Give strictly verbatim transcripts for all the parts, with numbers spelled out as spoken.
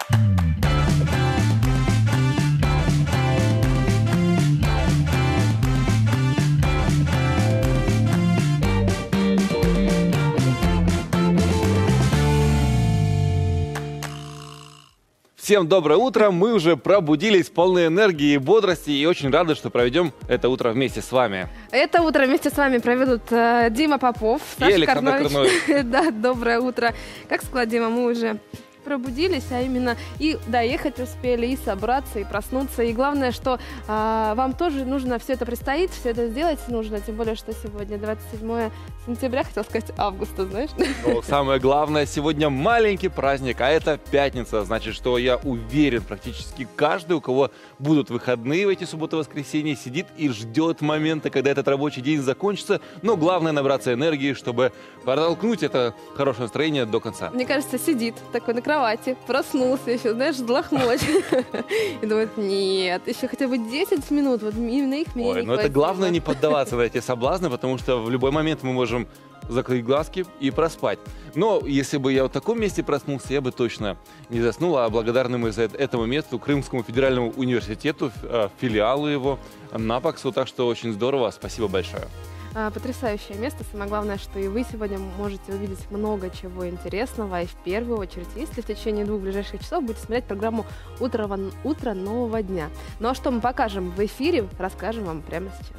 Всем доброе утро! Мы уже пробудились, полной энергии и бодрости, и очень рады, что проведем это утро вместе с вами. Это утро вместе с вами проведут э, Дима Попов, Саша и Александр Карнович. Карнович. Да, доброе утро. Как сказала Дима, мы уже пробудились, а именно и доехать успели, и собраться, и проснуться. И главное, что а, вам тоже нужно все это предстоит, все это сделать нужно, тем более, что сегодня двадцать седьмое сентября, хотел сказать августа, знаешь? Но самое главное, сегодня маленький праздник, а это пятница. Значит, что я уверен, практически каждый, у кого будут выходные в эти субботы и воскресенья, сидит и ждет момента, когда этот рабочий день закончится. Но главное набраться энергии, чтобы протолкнуть это хорошее настроение до конца. Мне кажется, сидит такой на кровати, проснулся еще, знаешь, вздохнуть. И думает, нет, еще хотя бы десять минут, вот именно их мне Ой, не но это главное не поддаваться на эти соблазны, потому что в любой момент мы можем закрыть глазки и проспать. Но если бы я в таком месте проснулся, я бы точно не заснул, а благодарны мы за этому месту Крымскому федеральному университету, филиалу его, НАПАКСу, так что очень здорово, спасибо большое. Потрясающее место. Самое главное, что и вы сегодня можете увидеть много чего интересного. И в первую очередь, если в течение двух ближайших часов будете смотреть программу «Утро, Утро нового дня». Ну а что мы покажем в эфире, расскажем вам прямо сейчас.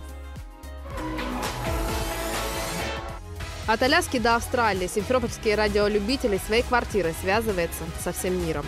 От Аляски до Австралии симферопольские радиолюбители своей квартирой связываются со всем миром.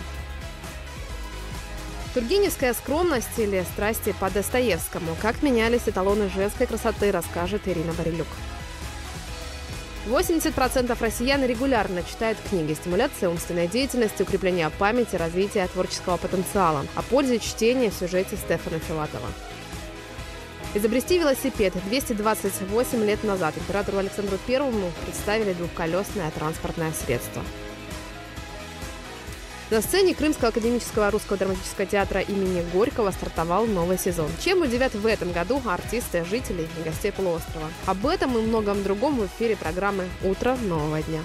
Тургеневская скромность или страсти по Достоевскому. Как менялись эталоны женской красоты, расскажет Ирина Барилюк. восемьдесят процентов россиян регулярно читают книги. Стимуляция умственной деятельности, укрепление памяти, развитие творческого потенциала. О пользе чтения в сюжете Стефана Филатова. Изобрести велосипед. двести двадцать восемь лет назад императору Александру Первому представили двухколесное транспортное средство. На сцене Крымского академического русского драматического театра имени Горького стартовал новый сезон. Чем удивят в этом году артисты, жителей и гостей полуострова? Об этом и многом другом в эфире программы «Утро нового дня».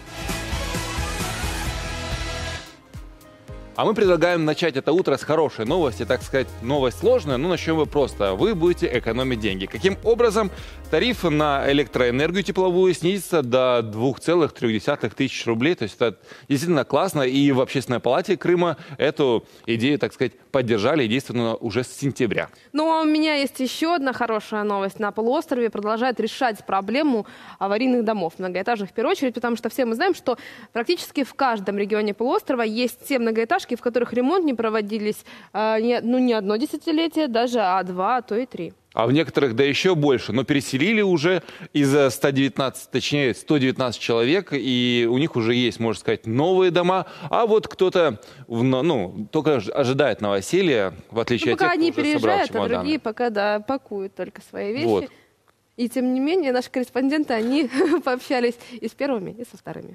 А мы предлагаем начать это утро с хорошей новости, так сказать, новость сложная, но начнем мы просто. Вы будете экономить деньги. Каким образом? Тариф на электроэнергию тепловую снизится до двух целых трёх десятых тысяч рублей. То есть это действительно классно. И в Общественной палате Крыма эту идею, так сказать, поддержали и действует уже с сентября. Ну а у меня есть еще одна хорошая новость. На полуострове продолжают решать проблему аварийных домов многоэтажных в первую очередь, потому что все мы знаем, что практически в каждом регионе полуострова есть те многоэтажки, в которых ремонт не проводились э, не, ну, не одно десятилетие, даже, а два, а то и три. А в некоторых, да еще больше. Но переселили уже из ста девятнадцати, точнее, сто девятнадцать человек, и у них уже есть, можно сказать, новые дома. А вот кто-то, ну, только ожидает новоселья, в отличие ну, от тех, пока они кто уже переезжают, собрал чемоданы. А другие пока, да, пакуют только свои вещи. Вот. И тем не менее, наши корреспонденты, они пообщались и с первыми, и со вторыми.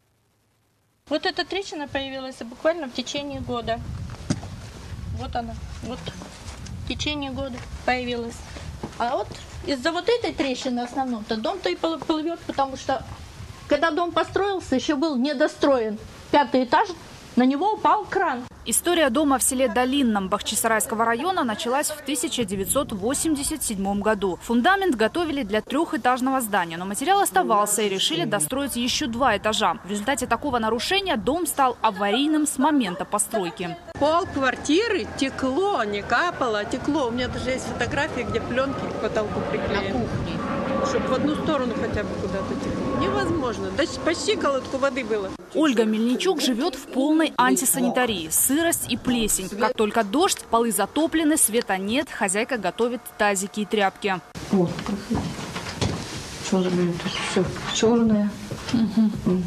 Вот эта трещина появилась буквально в течение года. Вот она, вот в течение года появилась. А вот из-за вот этой трещины основном-то дом-то и плывет, потому что когда дом построился, еще был недостроен. Пятый этаж, на него упал кран. История дома в селе Долинном Бахчисарайского района началась в тысяча девятьсот восемьдесят седьмом году. Фундамент готовили для трехэтажного здания, но материал оставался и решили достроить еще два этажа. В результате такого нарушения дом стал аварийным с момента постройки. Пол квартиры текло, не капало, текло. У меня даже есть фотографии, где пленки к потолку приклеены. На кухне. Чтобы в одну сторону хотя бы куда-то текло. Невозможно. Да по щиколотку воды было. Ольга Мельничук живет в полной антисанитарии. Сырость и плесень. Как только дождь, полы затоплены, света нет, хозяйка готовит тазики и тряпки. Вот, проходи. Что за это все черное? Угу.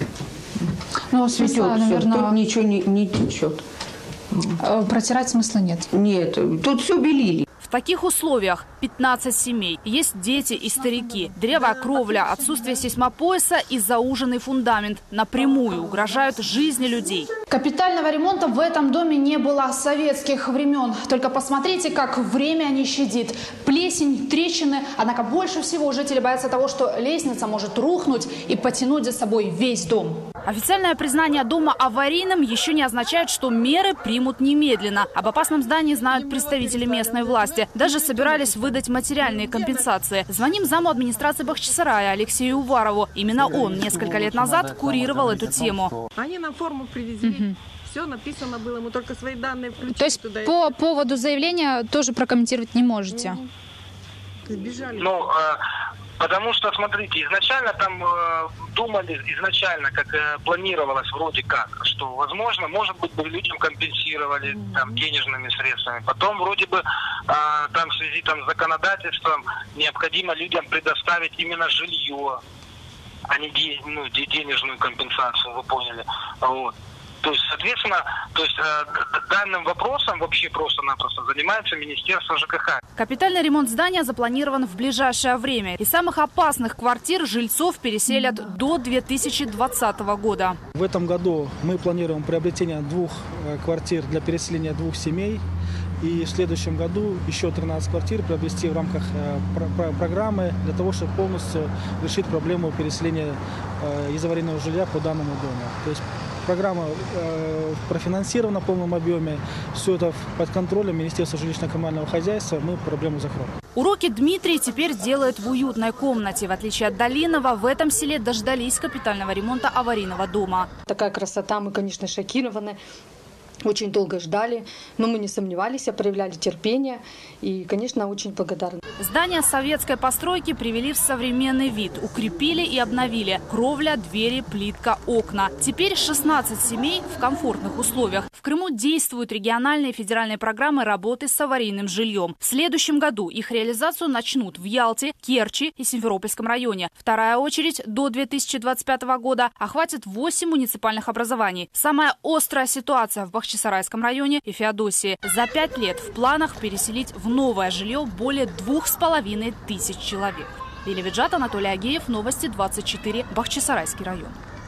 Ну, цветет все, наверное... тут ничего не, не течет. Протирать смысла нет? Нет, тут все белили. В таких условиях пятнадцать семей. Есть дети и старики. Древая кровля, отсутствие сейсмопояса и зауженный фундамент напрямую угрожают жизни людей. Капитального ремонта в этом доме не было с советских времен. Только посмотрите, как время не щадит. плесень, трещины. Однако больше всего жители боятся того, что лестница может рухнуть и потянуть за собой весь дом. Официальное признание дома аварийным еще не означает, что меры примут немедленно. Об опасном здании знают представители местной власти. Даже собирались выдать материальные компенсации. Звоним заму администрации Бахчисарая Алексею Уварову. Именно он несколько лет назад курировал эту тему. Они нам форму привезли. Угу. Все написано было, мы только свои данные включили. То есть туда. По поводу заявления тоже прокомментировать не можете? Угу. Сбежали. Ну, э, потому что, смотрите, изначально там э, думали, изначально, как э, планировалось вроде как, что, возможно, может быть, бы людям компенсировали mm-hmm. там денежными средствами. Потом вроде бы э, там в связи там, с законодательством необходимо людям предоставить именно жилье, а не де, ну, денежную компенсацию, вы поняли. Вот. То есть, соответственно, то есть, э, данным вопросом вообще просто-напросто занимается Министерство ЖКХ. Капитальный ремонт здания запланирован в ближайшее время. Из самых опасных квартир жильцов переселят до две тысячи двадцатого года. В этом году мы планируем приобретение двух квартир для переселения двух семей. И в следующем году еще тринадцать квартир приобрести в рамках программы для того, чтобы полностью решить проблему переселения из аварийного жилья по данному дому. То есть программа э, профинансирована в полном объеме. Все это под контролем Министерства жилищно-коммунального хозяйства. Мы проблему закроем. Уроки Дмитрий теперь делает в уютной комнате. В отличие от Долинного, в этом селе дождались капитального ремонта аварийного дома. Такая красота, мы, конечно, шокированы. Очень долго ждали, но мы не сомневались, проявляли терпение и, конечно, очень благодарны. Здание советской постройки привели в современный вид, укрепили и обновили. Кровля, двери, плитка, окна. Теперь шестнадцать семей в комфортных условиях. В Крыму действуют региональные и федеральные программы работы с аварийным жильем. В следующем году их реализацию начнут в Ялте, Керчи и Симферопольском районе. Вторая очередь до две тысячи двадцать пятого года охватит восемь муниципальных образований. Самая острая ситуация в Бахчисарайском районе и Феодосии. За пять лет в планах переселить в новое жилье более двух с половиной тысяч человек. Лилия Виджат, Анатолий Агеев, Новости двадцать четыре, Бахчисарайский район.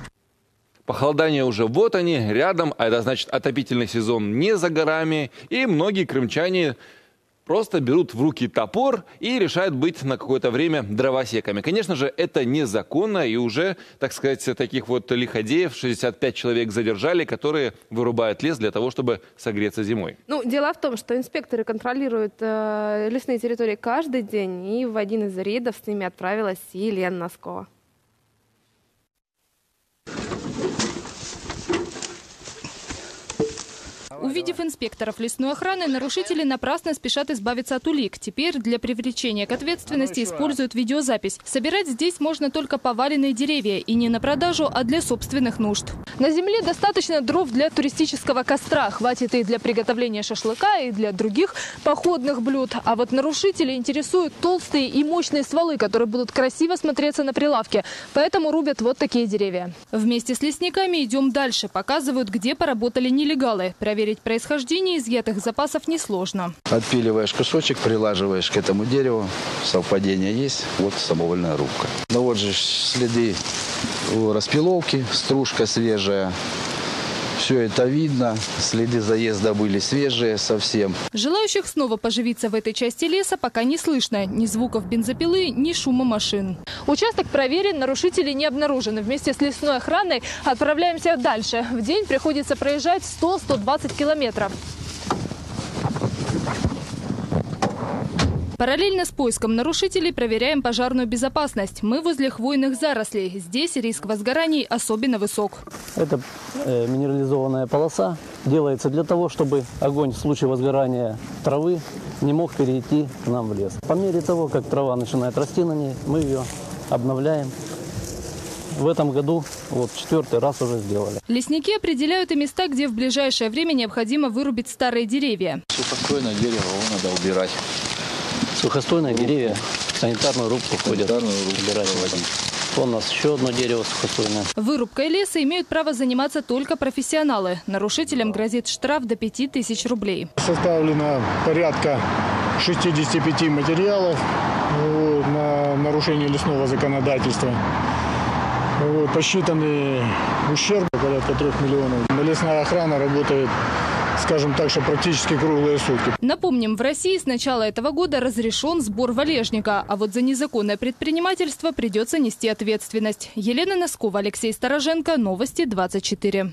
Похолодание уже вот они, рядом, а это значит отопительный сезон не за горами. И многие крымчане просто берут в руки топор и решают быть на какое-то время дровосеками. Конечно же, это незаконно, и уже, так сказать, таких вот лиходеев шестьдесят пять человек задержали, которые вырубают лес для того, чтобы согреться зимой. Ну, дело в том, что инспекторы контролируют э, лесные территории каждый день, и в один из рейдов с ними отправилась и Лена Носкова. Увидев инспекторов лесной охраны, нарушители напрасно спешат избавиться от улик. Теперь для привлечения к ответственности используют видеозапись. Собирать здесь можно только поваленные деревья. И не на продажу, а для собственных нужд. На земле достаточно дров для туристического костра. Хватит и для приготовления шашлыка, и для других походных блюд. А вот нарушители интересуют толстые и мощные стволы, которые будут красиво смотреться на прилавке. Поэтому рубят вот такие деревья. Вместе с лесниками идем дальше. Показывают, где поработали нелегалы. Проверить происхождение изъятых запасов несложно. Отпиливаешь кусочек, прилаживаешь к этому дереву. Совпадение есть. Вот самовольная рубка. Ну вот же следы распиловки, стружка свежая. Все это видно. Следы заезда были свежие совсем. Желающих снова поживиться в этой части леса пока не слышно. Ни звуков бензопилы, ни шума машин. Участок проверен, нарушителей не обнаружено. Вместе с лесной охраной отправляемся дальше. В день приходится проезжать сто — сто двадцать километров. Параллельно с поиском нарушителей проверяем пожарную безопасность. Мы возле хвойных зарослей. Здесь риск возгораний особенно высок. Это э, минерализованная полоса. Делается для того, чтобы огонь в случае возгорания травы не мог перейти к нам в лес. По мере того, как трава начинает расти на ней, мы ее обновляем. В этом году вот четвертый раз уже сделали. Лесники определяют и места, где в ближайшее время необходимо вырубить старые деревья. Сухостойное дерево его надо убирать. Сухостойные деревья в санитарную рубку ходят. Убирать водить. Вон у нас еще одно дерево сухостойное. Вырубкой леса имеют право заниматься только профессионалы. Нарушителям грозит штраф до пяти тысяч рублей. Составлено порядка шестидесяти пяти материалов вот, на нарушение лесного законодательства. Вот, посчитаны ущерб порядка трех миллионов. Лесная охрана работает скажем так, что практически круглые сутки. Напомним, в России с начала этого года разрешен сбор валежника, а вот за незаконное предпринимательство придется нести ответственность. Елена Носкова, Алексей Стороженко, Новости двадцать четыре.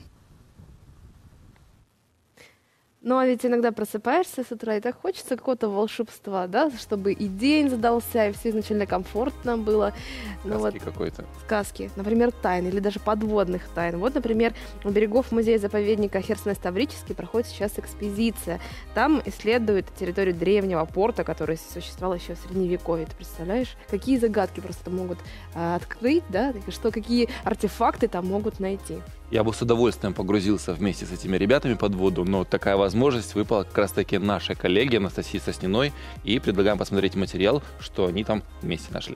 Ну, а ведь иногда просыпаешься с утра, и так хочется какого-то волшебства, да, чтобы и день задался, и все изначально комфортно было. Ну, сказки вот, какой-то. Сказки, например, тайн, или даже подводных тайн. Вот, например, у берегов музея-заповедника Херсонес-Таврический проходит сейчас экспедиция. Там исследуют территорию древнего порта, который существовал еще в Средневековье. Ты представляешь, какие загадки просто могут а, открыть, да, что, какие артефакты там могут найти. Я бы с удовольствием погрузился вместе с этими ребятами под воду, но такая возможность выпала как раз-таки нашей коллеге Анастасии Сосниной, и предлагаем посмотреть материал, что они там вместе нашли.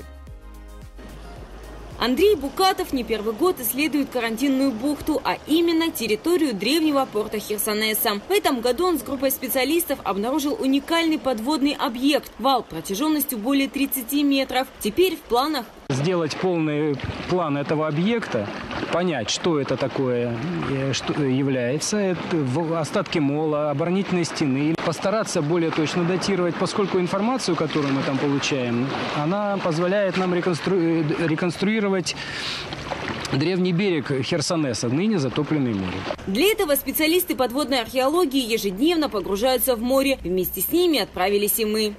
Андрей Букатов не первый год исследует карантинную бухту, а именно территорию древнего порта Херсонеса. В этом году он с группой специалистов обнаружил уникальный подводный объект – вал протяженностью более тридцати метров. Теперь в планах сделать полный план этого объекта, понять, что это такое, что является, это остатки мола, оборонительной стены, постараться более точно датировать, поскольку информацию, которую мы там получаем, она позволяет нам реконстру... реконструировать древний берег Херсонеса, ныне затопленный морем. Для этого специалисты подводной археологии ежедневно погружаются в море. Вместе с ними отправились и мы.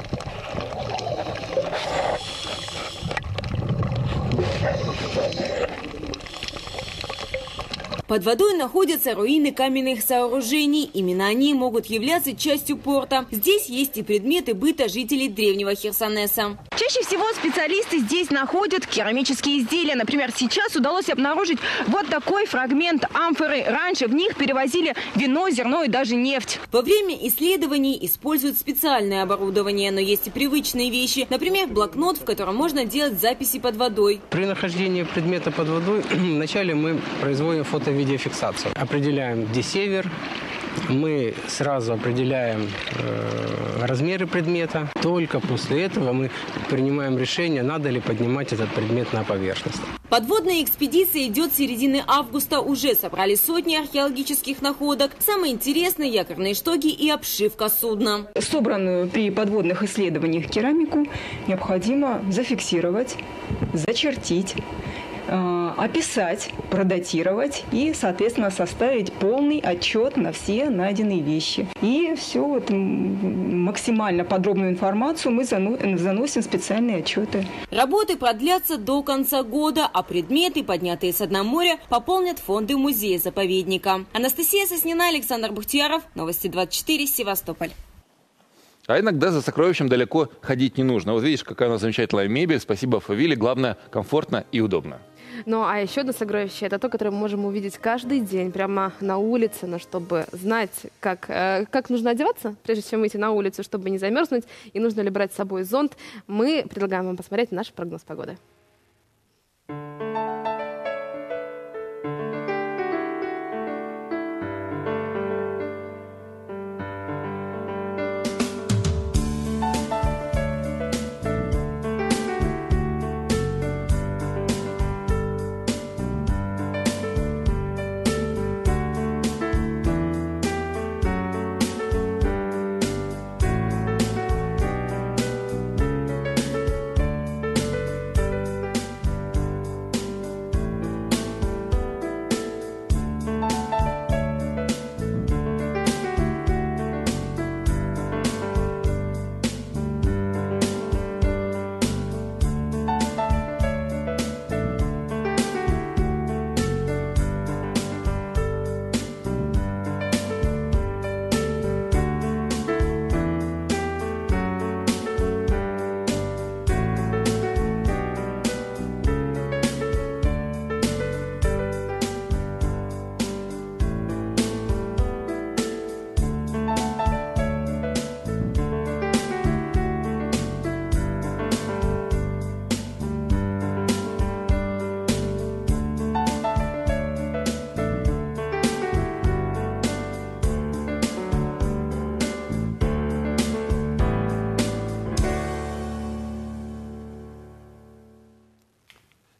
Под водой находятся руины каменных сооружений. Именно они могут являться частью порта. Здесь есть и предметы быта жителей древнего Херсонеса. Чаще всего специалисты здесь находят керамические изделия. Например, сейчас удалось обнаружить вот такой фрагмент амфоры. Раньше в них перевозили вино, зерно и даже нефть. Во время исследований используют специальное оборудование, но есть и привычные вещи. Например, блокнот, в котором можно делать записи под водой. При нахождении предмета под водой вначале мы производим фото-видеофиксацию. Определяем, где север. Мы сразу определяем э, размеры предмета. Только после этого мы принимаем решение, надо ли поднимать этот предмет на поверхность. Подводная экспедиция идет с середины августа. Уже собрали сотни археологических находок. Самое интересное – якорные штоки и обшивка судна. Собранную при подводных исследованиях керамику необходимо зафиксировать, зачертить, описать, продатировать и, соответственно, составить полный отчет на все найденные вещи. И всю вот максимально подробную информацию мы заносим в специальные отчеты. Работы продлятся до конца года, а предметы, поднятые с дна моря, пополнят фонды музея-заповедника. Анастасия Соснина, Александр Бухтияров, Новости двадцать четыре, Севастополь. А иногда за сокровищем далеко ходить не нужно. Вот видишь, какая у нас замечательная мебель. Спасибо Фавиле. Главное, комфортно и удобно. Ну, а еще одно сокровище – это то, которое мы можем увидеть каждый день прямо на улице, но чтобы знать, как, э, как нужно одеваться, прежде чем выйти на улицу, чтобы не замерзнуть, и нужно ли брать с собой зонт, мы предлагаем вам посмотреть наш прогноз погоды.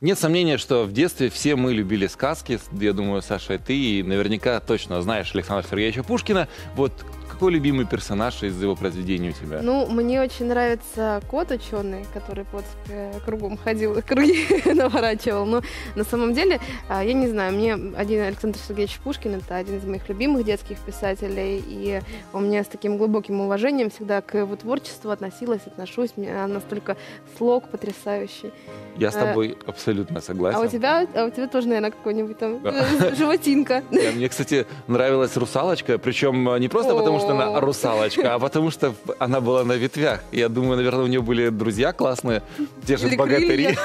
Нет сомнения, что в детстве все мы любили сказки. Я думаю, Саша, ты наверняка точно знаешь Александра Сергеевича Пушкина. Вот какой любимый персонаж из его произведений у тебя? Ну, мне очень нравится кот ученый, который под кругом ходил, круги наворачивал. Но на самом деле, я не знаю, мне один Александр Сергеевич Пушкин — это один из моих любимых детских писателей. И у меня с таким глубоким уважением всегда к его творчеству относилась, отношусь. У меня настолько слог потрясающий. Я с тобой а, абсолютно согласен. А у тебя, а у тебя тоже, наверное, какой-нибудь там да. животинка. Да, мне, кстати, нравилась русалочка, причем не просто потому, что она русалочка, а потому что она была на ветвях. Я думаю, наверное, у нее были друзья классные, те же богатыри,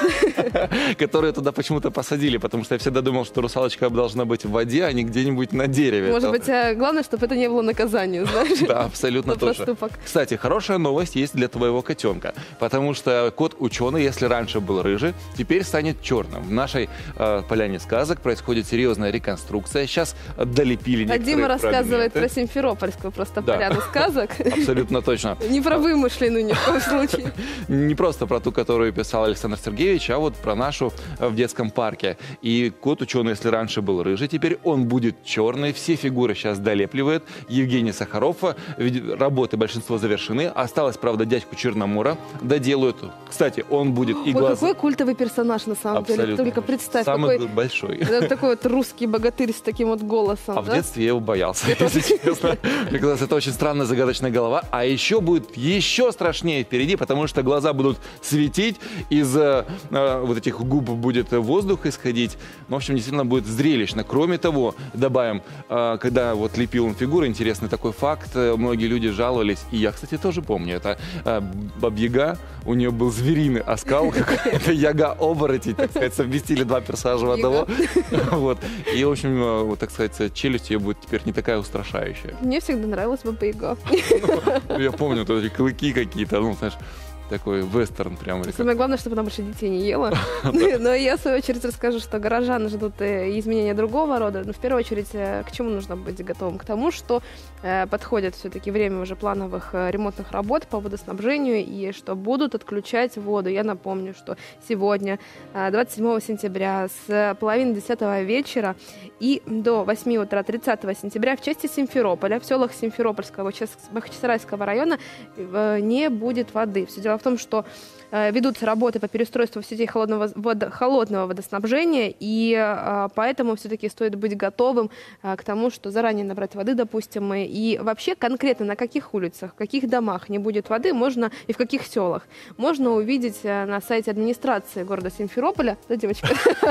которые туда почему-то посадили, потому что я всегда думал, что русалочка должна быть в воде, а не где-нибудь на дереве. Может быть, главное, чтобы это не было наказанием, знаешь? Да, абсолютно точно. Кстати, хорошая новость есть для твоего котенка, потому что кот-ученый, если раньше был рыжий, теперь станет черным. В нашей э, поляне сказок происходит серьезная реконструкция. Сейчас долепили некоторые А Дима рассказывает фрагменты. Про Симферопольскую просто да. поляну сказок. Абсолютно точно. Не про вымышленную ни в коем случае. Не просто про ту, которую писал Александр Сергеевич, а вот про нашу в детском парке. И кот-ученый, если раньше был рыжий, теперь он будет черный. Все фигуры сейчас долепливает Евгений Сахаров. Работы большинство завершены. Осталось, правда, дядьку Черномора доделают. Кстати, он будет и глаз... Какой культовый персонаж, на самом Абсолютно. деле. Только представь, самый какой большой. Такой вот русский богатырь с таким вот голосом. А да? в детстве я его боялся, если честно. Мне казалось, это очень странная загадочная голова. А еще будет еще страшнее впереди, потому что глаза будут светить, из э, вот этих губ будет воздух исходить. В общем, действительно будет зрелищно. Кроме того, добавим, э, когда вот лепил он фигуры, интересный такой факт, э, многие люди жаловались, и я, кстати, тоже помню, это э, Баба-Яга, у нее был звериный оскал, это Яга-оборотень, так сказать, совместили два персонажа в одного. Вот. И, в общем, вот, так сказать, челюсть ее будет теперь не такая устрашающая. Мне всегда нравилась Баба-Яга. Ну, я помню, вот эти клыки какие-то, ну, знаешь, такой вестерн прям. Самое главное, чтобы она больше детей не ела. Но я, в свою очередь, расскажу, что горожан ждут изменения другого рода. Но в первую очередь, к чему нужно быть готовым? К тому, что подходит все-таки время уже плановых ремонтных работ по водоснабжению и что будут отключать воду. Я напомню, что сегодня, двадцать седьмого сентября, с половины десятого вечера и до восьми утра тридцатого сентября в части Симферополя, в селах Симферопольского, Бахчисарайского района не будет воды. Все дело в том, что э, ведутся работы по переустройству сетей холодного, водо, холодного водоснабжения, и э, поэтому все-таки стоит быть готовым э, к тому, что заранее набрать воды, допустим, и, и вообще конкретно на каких улицах, в каких домах не будет воды, можно и в каких селах, можно увидеть э, на сайте администрации города Симферополя. Да, девочка?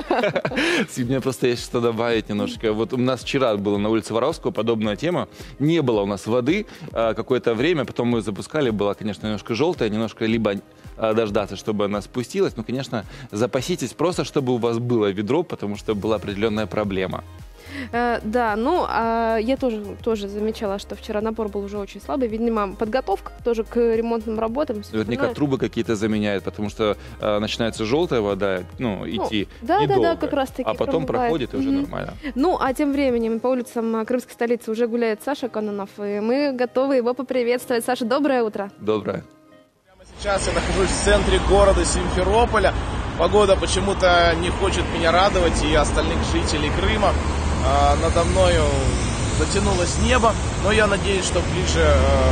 Мне просто есть что добавить немножко. Вот у нас вчера была на улице Воровского подобная тема. Не было у нас воды какое-то время, потом мы запускали, была, конечно, немножко желтая, немножко либо дождаться, чтобы она спустилась. Ну, конечно, запаситесь просто, чтобы у вас было ведро, потому что была определенная проблема. Э, да, ну, а я тоже, тоже замечала, что вчера напор был уже очень слабый. Видимо, подготовка тоже к ремонтным работам. Наверняка трубы какие-то заменяют, потому что э, начинается желтая вода, ну, идти ну, да, недолго, да, да, как раз таки а потом пробывает. проходит, и уже угу. нормально. Ну, а тем временем по улицам крымской столицы уже гуляет Саша Кононов, и мы готовы его поприветствовать. Саша, доброе утро. Доброе. Сейчас я нахожусь в центре города Симферополя. Погода почему-то не хочет меня радовать и остальных жителей Крыма. А, надо мною затянулось небо, но я надеюсь, что ближе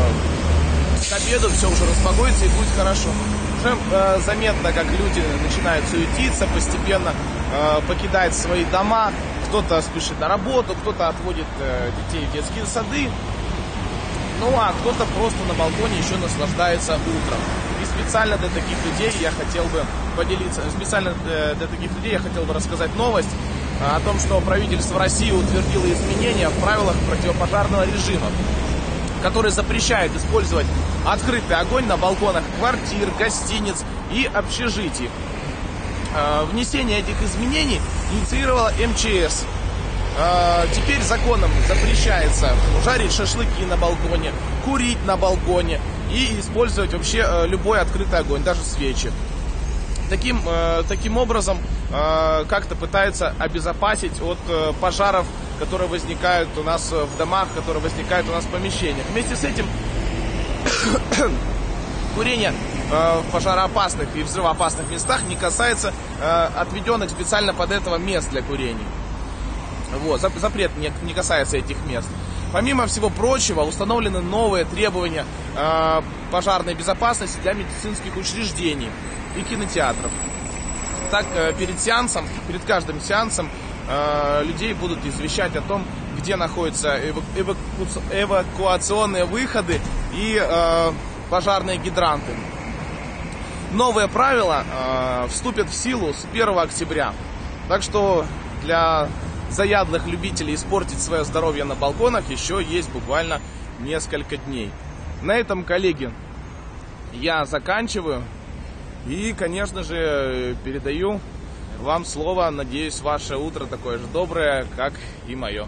э, к обеду все уже распогодится и будет хорошо. Уже э, заметно, как люди начинают суетиться, постепенно э, покидать свои дома. Кто-то спешит на работу, кто-то отводит э, детей в детские сады. Ну а кто-то просто на балконе еще наслаждается утром. И специально для таких людей я хотел бы поделиться, специально для таких людей я хотел бы рассказать новость о том, что правительство России утвердило изменения в правилах противопожарного режима, который запрещает использовать открытый огонь на балконах квартир, гостиниц и общежитий. Внесение этих изменений инициировала эм че эс. Теперь законом запрещается жарить шашлыки на балконе, курить на балконе и использовать вообще любой открытый огонь, даже свечи. Таким, таким образом как-то пытаются обезопасить от пожаров, которые возникают у нас в домах, которые возникают у нас в помещениях. Вместе с этим курение в пожароопасных и взрывоопасных местах не касается отведенных специально под этого мест для курения. Вот, запрет не, не касается этих мест. Помимо всего прочего, установлены новые требования э, пожарной безопасности для медицинских учреждений и кинотеатров. Так, э, перед сеансом, перед каждым сеансом э, людей будут извещать о том, где находятся эваку эваку эвакуационные выходы и э, пожарные гидранты. Новые правила э, вступят в силу с первого октября. Так что для заядлых любителей испортить свое здоровье на балконах еще есть буквально несколько дней. На этом, коллеги, я заканчиваю. И, конечно же, передаю вам слово. Надеюсь, ваше утро такое же доброе, как и мое.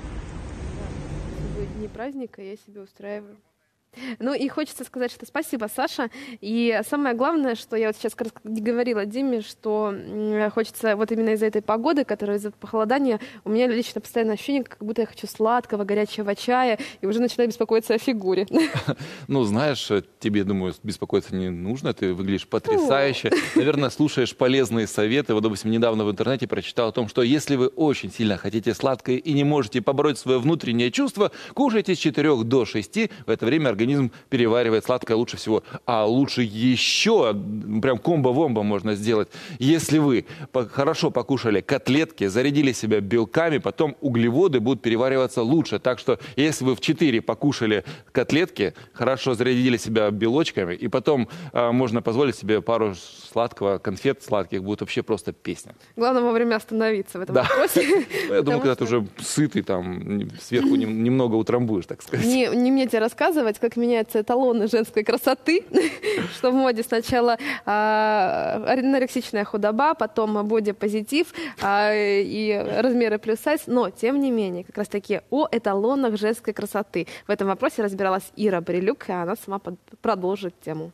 Дни праздника я себе устраиваю. Ну и хочется сказать, что спасибо, Саша. И самое главное, что я вот сейчас как раз говорила Диме, что хочется вот именно из-за этой погоды, которая из-за похолодания, у меня лично постоянное ощущение, как будто я хочу сладкого, горячего чая, и уже начинаю беспокоиться о фигуре. Ну, знаешь, тебе, думаю, беспокоиться не нужно, ты выглядишь потрясающе. Наверное, слушаешь полезные советы. Вот, допустим, недавно в интернете прочитал о том, что если вы очень сильно хотите сладкое и не можете побороть свое внутреннее чувство, кушайте с четырёх до шести, в это время организм Организм переваривает сладкое лучше всего. А лучше еще, прям комбо-вомбо можно сделать. Если вы хорошо покушали котлетки, зарядили себя белками, потом углеводы будут перевариваться лучше. Так что, если вы в четыре покушали котлетки, хорошо зарядили себя белочками, и потом э, можно позволить себе пару сладкого, конфет сладких, будет вообще просто песня. Главное вовремя остановиться в этом вопросе. Я думаю, когда ты уже сытый, там, сверху немного утрамбуешь, так сказать. Не мне тебе рассказывать, как меняются эталоны женской красоты, что в моде сначала а, анорексичная худоба, потом бодипозитив а, и размеры плюс сайз, но тем не менее, как раз таки о эталонах женской красоты. В этом вопросе разбиралась Ира Брилюк, и она сама под... продолжит тему.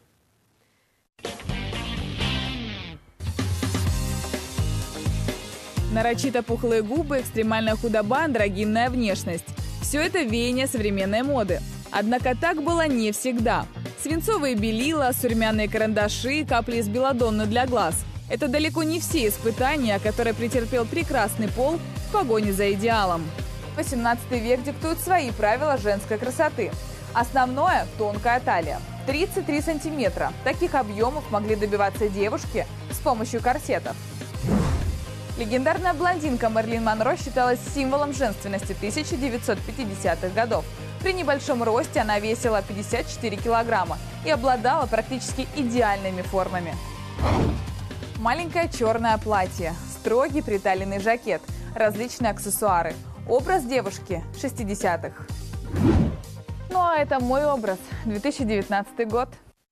Нарочито пухлые губы, экстремальная худоба, андрогинная внешность. Все это веяние современной моды. Однако так было не всегда. Свинцовые белила, сурьмяные карандаши, капли из белладонны для глаз – это далеко не все испытания, которые претерпел прекрасный пол в погоне за идеалом. восемнадцатый век диктует свои правила женской красоты. Основное – тонкая талия – тридцать три сантиметра. Таких объемов могли добиваться девушки с помощью корсетов. Легендарная блондинка Мэрилин Монро считалась символом женственности тысяча девятьсот пятидесятых годов. При небольшом росте она весила пятьдесят четыре килограмма и обладала практически идеальными формами. Маленькое черное платье, строгий приталенный жакет, различные аксессуары. Образ девушки шестидесятых. Ну а это мой образ, две тысячи девятнадцатый год.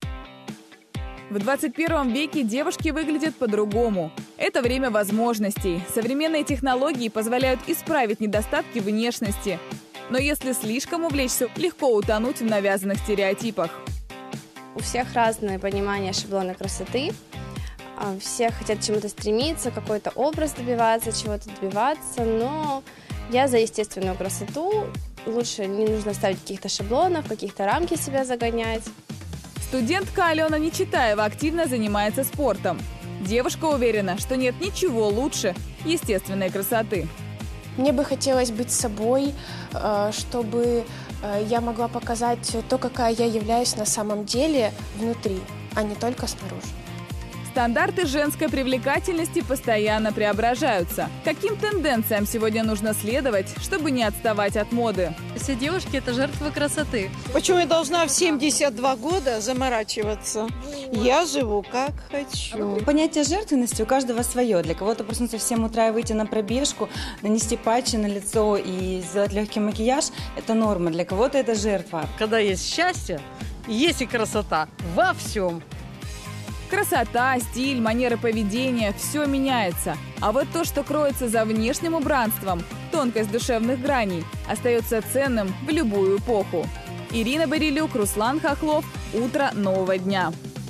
В двадцать первом веке девушки выглядят по-другому. Это время возможностей. Современные технологии позволяют исправить недостатки внешности. Но если слишком увлечься, легко утонуть в навязанных стереотипах. У всех разное понимание шаблона красоты. Все хотят чему-то стремиться, какой-то образ добиваться, чего-то добиваться. Но я за естественную красоту. Лучше не нужно ставить каких-то шаблонов, каких-то рамки себя загонять. Студентка Алена Нечитаева активно занимается спортом. Девушка уверена, что нет ничего лучше естественной красоты. Мне бы хотелось быть собой, чтобы я могла показать то, какая я являюсь на самом деле внутри, а не только снаружи. Стандарты женской привлекательности постоянно преображаются. Каким тенденциям сегодня нужно следовать, чтобы не отставать от моды? Все девушки – это жертвы красоты. Почему я должна в семьдесят два года заморачиваться? Я живу как хочу. Понятие жертвенности у каждого свое. Для кого-то проснуться в семь утра и выйти на пробежку, нанести патчи на лицо и сделать легкий макияж – это норма. Для кого-то это жертва. Когда есть счастье, есть и красота во всем. Красота, стиль, манеры поведения – все меняется. А вот то, что кроется за внешним убранством, тонкость душевных граней, остается ценным в любую эпоху. Ирина Борилюк, Руслан Хохлов. Утро нового дня.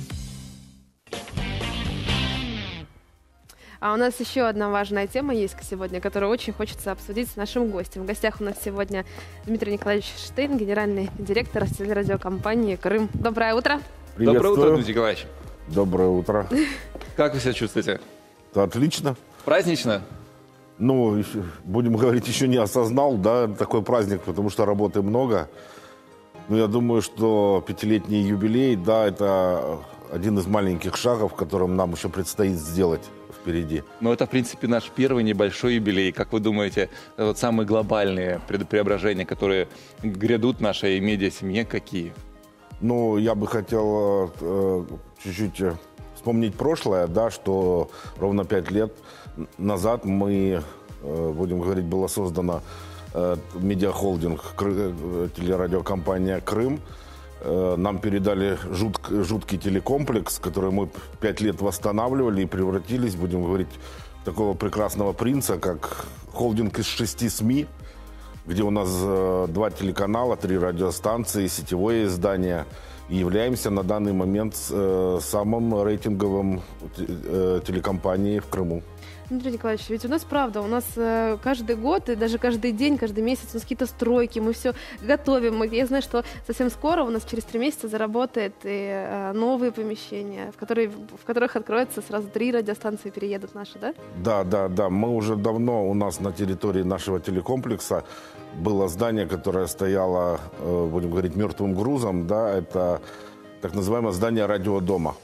А у нас еще одна важная тема есть сегодня, которую очень хочется обсудить с нашим гостем. В гостях у нас сегодня Дмитрий Николаевич Штейн, генеральный директор телерадиокомпании «Крым». Доброе утро. Доброе утро, Дмитрий Николаевич. Доброе утро. Как вы себя чувствуете? Отлично. Празднично? Ну, будем говорить, еще не осознал, да, такой праздник, потому что работы много. Но я думаю, что пятилетний юбилей, да, это один из маленьких шагов, которым нам еще предстоит сделать впереди. Ну, это, в принципе, наш первый небольшой юбилей. Как вы думаете, вот самые глобальные преображения, которые грядут нашей медиа-семье, какие? Ну, я бы хотел э, чуть-чуть вспомнить прошлое, да, что ровно пять лет назад мы, э, будем говорить, была создана э, медиахолдинг, э, телерадиокомпания «Крым». Э, нам передали жутк, жуткий телекомплекс, который мы пять лет восстанавливали и превратились, будем говорить, в такого прекрасного принца, как холдинг из шести СМИ, где у нас э, два телеканала, три радиостанции, сетевое издание. И являемся на данный момент э, самым рейтинговым э, телекомпанией в Крыму. Дмитрий Николаевич, ведь у нас правда, у нас э, каждый год и даже каждый день, каждый месяц у нас какие-то стройки, мы все готовим. Мы, я знаю, что совсем скоро у нас через три месяца заработает и э, новые помещения, в, которые, в которых откроется сразу три радиостанции, переедут наши, да? Да, да, да. Мы уже давно, у нас на территории нашего телекомплекса было здание, которое стояло, э, будем говорить, мертвым грузом, да, это так называемое здание радиодома.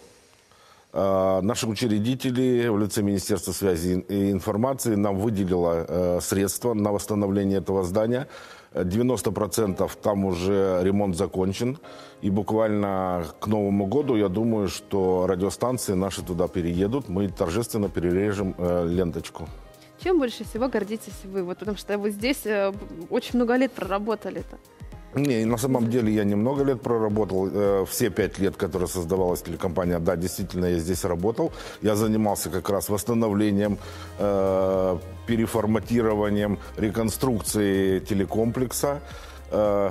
Наши учредители в лице Министерства связи и информации нам выделило э, средства на восстановление этого здания. девяносто процентов там уже ремонт закончен. И буквально к Новому году, я думаю, что радиостанции наши туда переедут. Мы торжественно перережем э, ленточку. Чем больше всего гордитесь вы? Вот, потому что вы здесь э, очень много лет проработали-то. Не, на самом деле я немного лет проработал. Все пять лет, которые создавалась телекомпания, да, действительно, я здесь работал. Я занимался как раз восстановлением, э, переформатированием, реконструкцией телекомплекса. Э,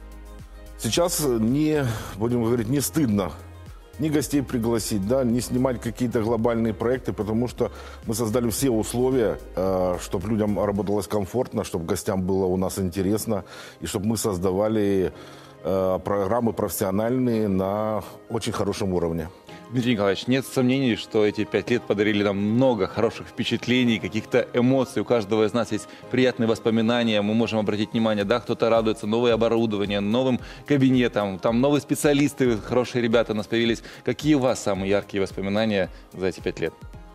сейчас не, будем говорить, не стыдно ни гостей пригласить, да, не снимать какие-то глобальные проекты, потому что мы создали все условия, э, чтобы людям работалось комфортно, чтобы гостям было у нас интересно, и чтобы мы создавали э, программы профессиональные на очень хорошем уровне. Дмитрий Николаевич, нет сомнений, что эти пять лет подарили нам много хороших впечатлений, каких-то эмоций. У каждого из нас есть приятные воспоминания. Мы можем обратить внимание, да, кто-то радуется новое оборудование, новым кабинетам, там новые специалисты, хорошие ребята у нас появились. Какие у вас самые яркие воспоминания за эти пять лет?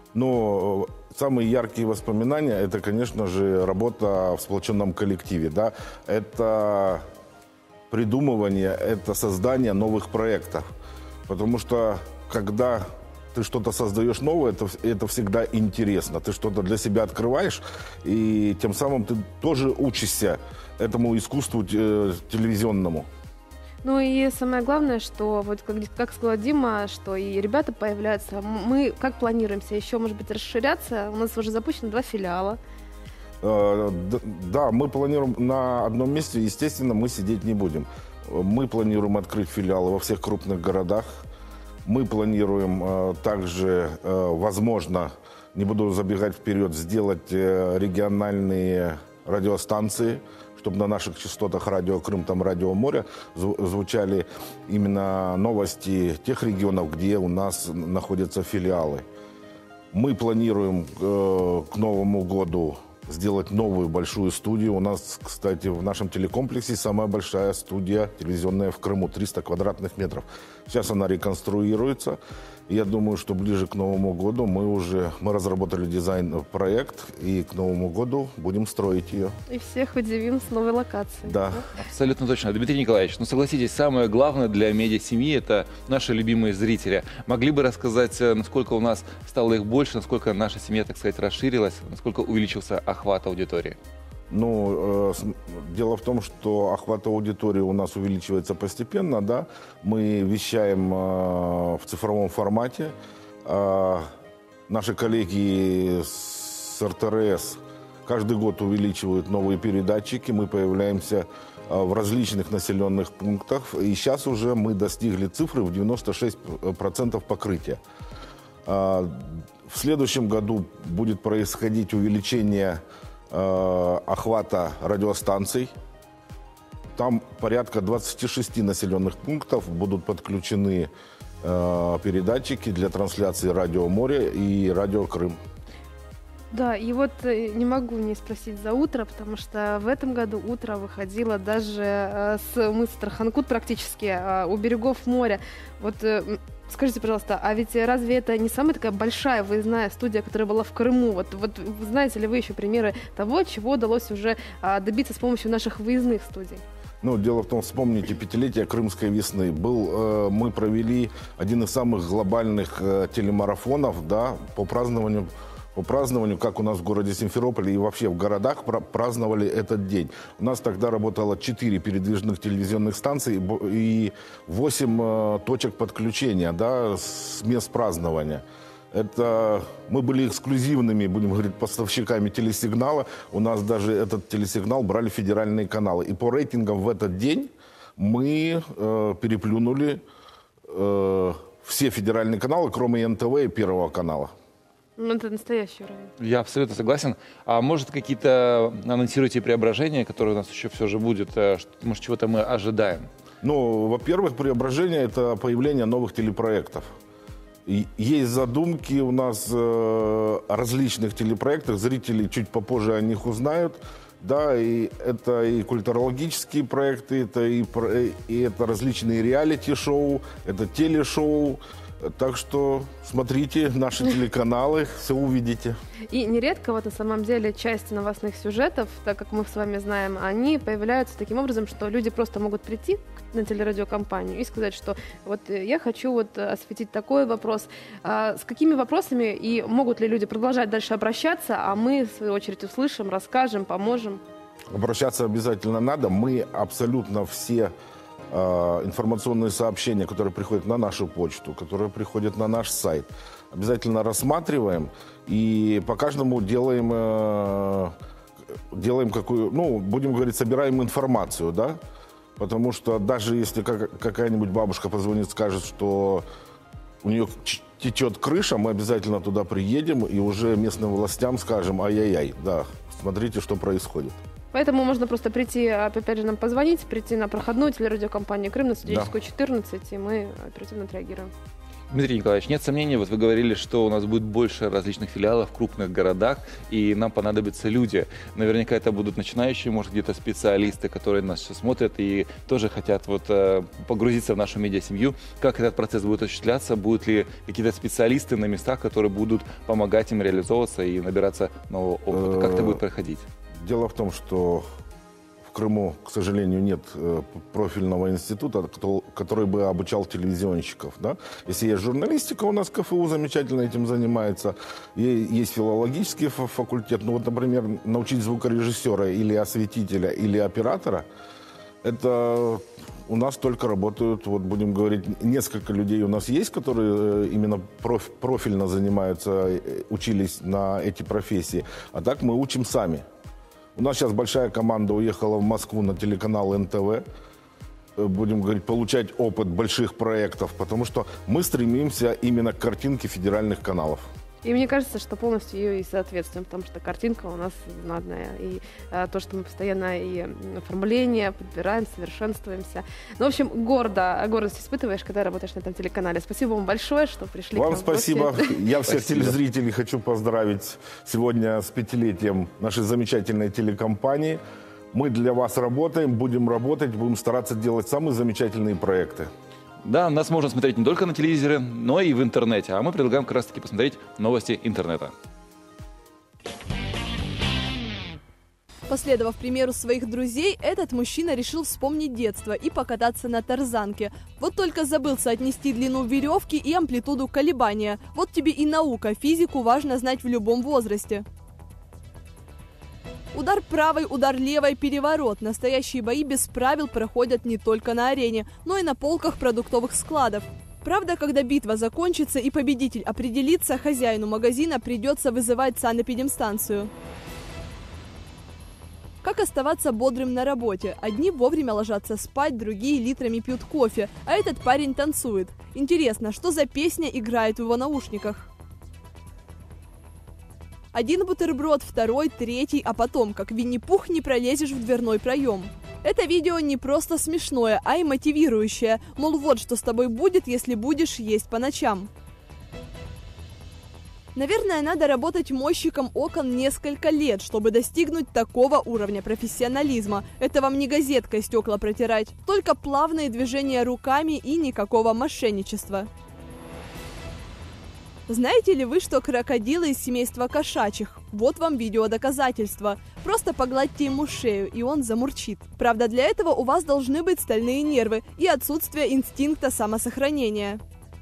Ну, самые яркие воспоминания, это, конечно же, работа в сплоченном коллективе, да. Это придумывание, это создание новых проектов. Потому что когда ты что-то создаешь новое, это, это всегда интересно. Ты что-то для себя открываешь, и тем самым ты тоже учишься этому искусству э, телевизионному. Ну и самое главное, что, вот как, как сказала Дима, что и ребята появляются. Мы как планируемся еще, может быть, расширяться? У нас уже запущено два филиала. Э, да, да, мы планируем на одном месте, естественно, мы сидеть не будем. Мы планируем открыть филиалы во всех крупных городах. Мы планируем э, также, э, возможно, не буду забегать вперед, сделать э, региональные радиостанции, чтобы на наших частотах радио Крым, там радио Море звучали именно новости тех регионов, где у нас находятся филиалы. Мы планируем э, к Новому году сделать новую большую студию. У нас, кстати, в нашем телекомплексе самая большая студия телевизионная в Крыму, триста квадратных метров. Сейчас она реконструируется. Я думаю, что ближе к Новому году мы уже мы разработали дизайн-проект, и к Новому году будем строить ее. И всех удивим с новой локацией. Да. Абсолютно точно. Дмитрий Николаевич, ну согласитесь, самое главное для медиа-семьи – это наши любимые зрители. Могли бы рассказать, насколько у нас стало их больше, насколько наша семья, так сказать, расширилась, насколько увеличился охват аудитории? Ну, э, дело в том, что охват аудитории у нас увеличивается постепенно, да. Мы вещаем э, в цифровом формате. Э, наши коллеги с эр тэ эр эс каждый год увеличивают новые передатчики. Мы появляемся э, в различных населенных пунктах. И сейчас уже мы достигли цифры в девяносто шесть процентов покрытия. Э, в следующем году будет происходить увеличение охвата радиостанций. Там порядка двадцати шести населенных пунктов будут подключены э, передатчики для трансляции радио «Море» и радио «Крым». Да, и вот не могу не спросить за утро, потому что в этом году утро выходило даже с мыса Тарханкут практически у берегов моря. Вот скажите, пожалуйста, а ведь разве это не самая такая большая выездная студия, которая была в Крыму? Вот, вот знаете ли вы еще примеры того, чего удалось уже добиться с помощью наших выездных студий? Ну, дело в том, вспомните пятилетие Крымской весны. Был, э, мы провели один из самых глобальных э, телемарафонов, да, по празднованию по празднованию, как у нас в городе Симферополе и вообще в городах праздновали этот день. У нас тогда работало четыре передвижных телевизионных станций и восемь э, точек подключения, да, с мест празднования. Это мы были эксклюзивными, будем говорить, поставщиками телесигнала. У нас даже этот телесигнал брали федеральные каналы. И по рейтингам в этот день мы э, переплюнули э, все федеральные каналы, кроме эн тэ вэ и Первого канала. Ну, это настоящий уровень. Я абсолютно согласен. А может, какие-то анонсируете преображения, которые у нас еще все же будет? Может, чего-то мы ожидаем? Ну, во-первых, преображение – это появление новых телепроектов. И есть задумки у нас э, о различных телепроектах. Зрители чуть попозже о них узнают. Да, и это и культурологические проекты, это и, и это различные реалити-шоу, это телешоу. Так что смотрите наши телеканалы, все увидите. И нередко вот на самом деле часть новостных сюжетов, так как мы с вами знаем, они появляются таким образом, что люди просто могут прийти на телерадиокомпанию и сказать, что вот я хочу вот осветить такой вопрос. А с какими вопросами и могут ли люди продолжать дальше обращаться, а мы, в свою очередь, услышим, расскажем, поможем? Обращаться обязательно надо. Мы абсолютно все информационные сообщения, которые приходят на нашу почту, которые приходят на наш сайт, обязательно рассматриваем и по каждому делаем, делаем какую, ну, будем говорить, собираем информацию, да, потому что даже если какая-нибудь бабушка позвонит, скажет, что у нее течет крыша, мы обязательно туда приедем и уже местным властям скажем: ай-яй-яй, да, смотрите, что происходит. Поэтому можно просто прийти, опять же, нам позвонить, прийти на проходную телерадиокомпанию «Крым» на Студенческую, да, четырнадцать, и мы оперативно отреагируем. Дмитрий Николаевич, нет сомнений, вот вы говорили, что у нас будет больше различных филиалов в крупных городах, и нам понадобятся люди. Наверняка это будут начинающие, может, где-то специалисты, которые нас сейчас смотрят и тоже хотят вот погрузиться в нашу медиасемью. Как этот процесс будет осуществляться? Будут ли какие-то специалисты на местах, которые будут помогать им реализовываться и набираться нового опыта? Как это будет проходить? Дело в том, что в Крыму, к сожалению, нет профильного института, который бы обучал телевизионщиков. Да? Если есть журналистика, у нас ка эф у замечательно этим занимается. Есть филологический факультет. Ну вот, например, научить звукорежиссера или осветителя, или оператора, это у нас только работают, вот будем говорить, несколько людей у нас есть, которые именно профильно занимаются, учились на эти профессии. А так мы учим сами. У нас сейчас большая команда уехала в Москву на телеканал эн тэ вэ. Будем говорить, получать опыт больших проектов, потому что мы стремимся именно к картинке федеральных каналов. И мне кажется, что полностью ее и соответствуем, потому что картинка у нас знатная. И а, то, что мы постоянно и оформление подбираем, совершенствуемся. Ну, в общем, гордо, гордость испытываешь, когда работаешь на этом телеканале. Спасибо вам большое, что пришли вам к нам. Спасибо. Я всех телезрителей хочу поздравить сегодня с пятилетием нашей замечательной телекомпании. Мы для вас работаем, будем работать, будем стараться делать самые замечательные проекты. Да, нас можно смотреть не только на телевизоре, но и в интернете. А мы предлагаем как раз-таки посмотреть новости интернета. Последовав примеру своих друзей, этот мужчина решил вспомнить детство и покататься на тарзанке. Вот только забыл соотнести длину веревки и амплитуду колебания. Вот тебе и наука, физику важно знать в любом возрасте. Удар правой, удар левой, переворот. Настоящие бои без правил проходят не только на арене, но и на полках продуктовых складов. Правда, когда битва закончится и победитель определится, хозяину магазина придется вызывать санэпидемстанцию. Как оставаться бодрым на работе? Одни вовремя ложатся спать, другие литрами пьют кофе, а этот парень танцует. Интересно, что за песня играет в его наушниках? Один бутерброд, второй, третий, а потом, как Винни-Пух, не пролезешь в дверной проем. Это видео не просто смешное, а и мотивирующее. Мол, вот что с тобой будет, если будешь есть по ночам. Наверное, надо работать мойщиком окон несколько лет, чтобы достигнуть такого уровня профессионализма. Это вам не газеткой стекла протирать, только плавные движения руками и никакого мошенничества. Знаете ли вы, что крокодилы из семейства кошачьих? Вот вам видео доказательства. Просто погладьте ему шею, и он замурчит. Правда, для этого у вас должны быть стальные нервы и отсутствие инстинкта самосохранения.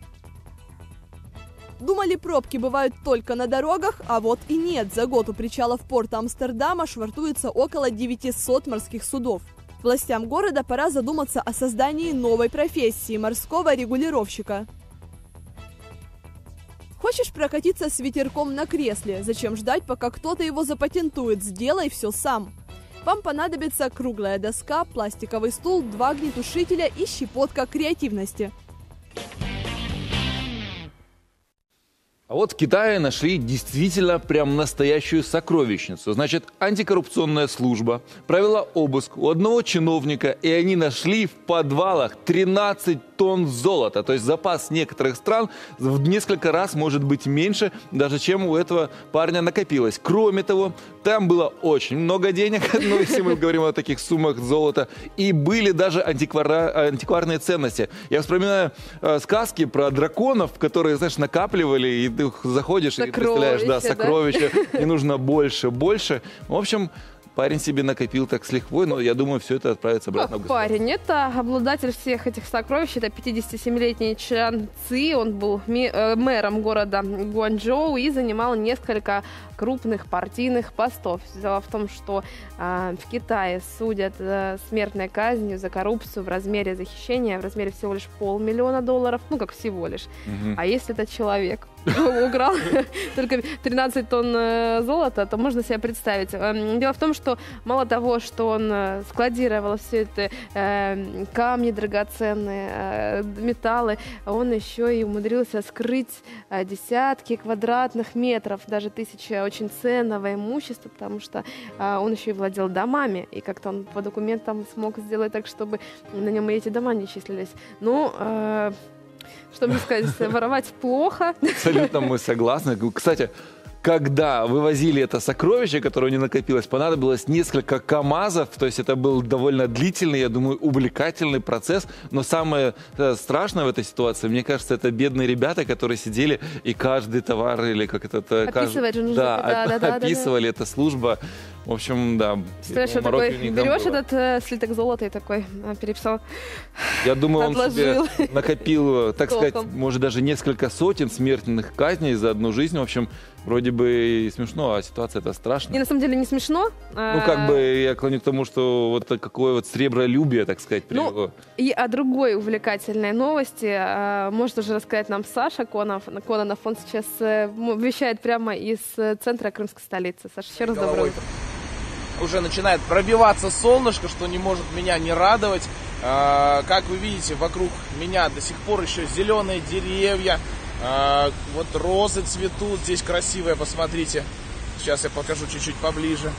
Думали, пробки бывают только на дорогах, а вот и нет. За год у причалов порта Амстердама швартуется около девятисот морских судов. Властям города пора задуматься о создании новой профессии – морского регулировщика. Хочешь прокатиться с ветерком на кресле? Зачем ждать, пока кто-то его запатентует? Сделай все сам. Вам понадобится круглая доска, пластиковый стул, два огнетушителя и щепотка креативности. А вот в Китае нашли действительно прям настоящую сокровищницу. Значит, антикоррупционная служба провела обыск у одного чиновника, и они нашли в подвалах тринадцать тонн золота. То есть запас некоторых стран в несколько раз может быть меньше, даже чем у этого парня накопилось. Кроме того, там было очень много денег, ну, если мы говорим о таких суммах золота, и были даже антиквара... антикварные ценности. Я вспоминаю э, сказки про драконов, которые, знаешь, накапливали, и ты заходишь и представляешь, да, сокровища, да? И нужно больше, больше. В общем, парень себе накопил так с лихвой, но я думаю, все это отправится обратно в государство. Парень, это обладатель всех этих сокровищ, это пятидесятисемилетний Чан Ци, он был мэром города Гуанчжоу и занимал несколько крупных партийных постов. Дело в том, что э, в Китае судят э, смертной казнью за коррупцию в размере захищения, в размере всего лишь полмиллиона долларов, ну как всего лишь. Угу. А если это человек украл только тринадцать тонн золота, то можно себе представить. Дело в том, что мало того, что он складировал все это э, камни драгоценные, э, металлы, он еще и умудрился скрыть э, десятки квадратных метров, даже тысячи очень ценного имущества, потому что э, он еще и владел домами, и как-то он по документам смог сделать так, чтобы на нем и эти дома не числились. Ну, э, что мне сказать, воровать плохо. Абсолютно мы согласны. Кстати, когда вывозили это сокровище, которое не накопилось, понадобилось несколько КАМАЗов, то есть это был довольно длительный, я думаю, увлекательный процесс, но самое страшное в этой ситуации, мне кажется, это бедные ребята, которые сидели и каждый товар или как это... Описывать же нужно. Да, да, да, описывали, да, да. Эта служба. В общем, да. Представляешь, что такой, берешь было. этот э, слиток золота и такой э, переписал. Я думаю, он себе накопил, так сказать, может, даже несколько сотен смертных казней за одну жизнь. В общем, вроде бы и смешно, а ситуация-то страшная. И на самом деле не смешно. Ну, как бы я клоню к тому, что вот какое вот сребролюбие, так сказать, привело. Ну, и о другой увлекательной новости э, может уже рассказать нам Саша Конов. Кононов. Он сейчас э, вещает прямо из центра крымской столицы. Саша, еще раз доброе утро. Уже начинает пробиваться солнышко, что не может меня не радовать. Э, как вы видите, вокруг меня до сих пор еще зеленые деревья. Э, вот розы цветут, здесь красивые, посмотрите. Сейчас я покажу чуть-чуть поближе.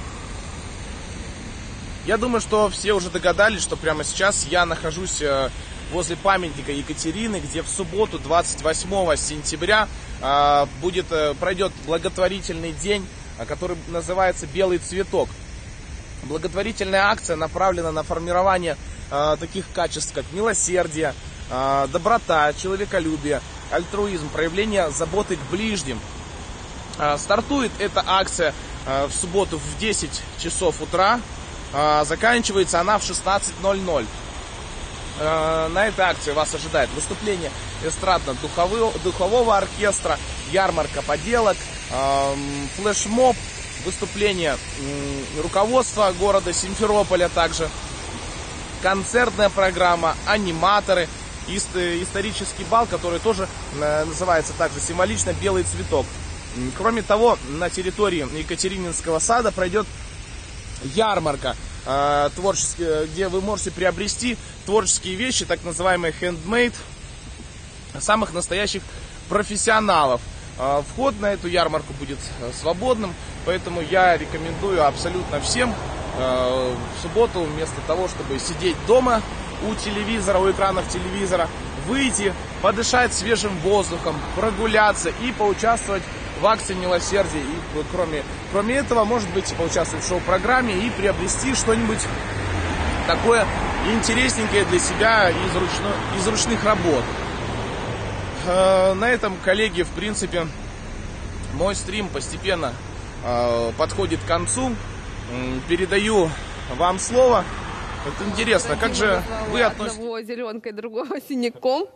Я думаю, что все уже догадались, что прямо сейчас я нахожусь э, возле памятника Екатерины, где в субботу, двадцать восьмого сентября, э, будет, э, пройдет благотворительный день, который называется «Белый цветок». Благотворительная акция направлена на формирование э, таких качеств, как милосердие, э, доброта, человеколюбие, альтруизм, проявление заботы к ближним. Э, стартует эта акция э, в субботу в десять часов утра, э, заканчивается она в шестнадцать ноль ноль. Э, на этой акции вас ожидает выступление эстрадно-духового духового оркестра, ярмарка поделок, флешмоб, выступление руководства города Симферополя, также концертная программа, аниматоры, исторический бал, который тоже называется также символично «Белый цветок». Кроме того, на территории Екатерининского сада пройдет ярмарка, где вы можете приобрести творческие вещи, так называемые handmade, самых настоящих профессионалов. Вход на эту ярмарку будет свободным, поэтому я рекомендую абсолютно всем в субботу вместо того, чтобы сидеть дома у телевизора, у экранов телевизора, выйти, подышать свежим воздухом, прогуляться и поучаствовать в акции милосердия. И кроме, кроме этого, может быть, поучаствовать в шоу-программе и приобрести что-нибудь такое интересненькое для себя из, ручно, из ручных работ. На этом, коллеги, в принципе, мой стрим постепенно подходит к концу. Передаю вам слово. Вот интересно, как же вы относитесь... Одного зеленкой, другого синяком.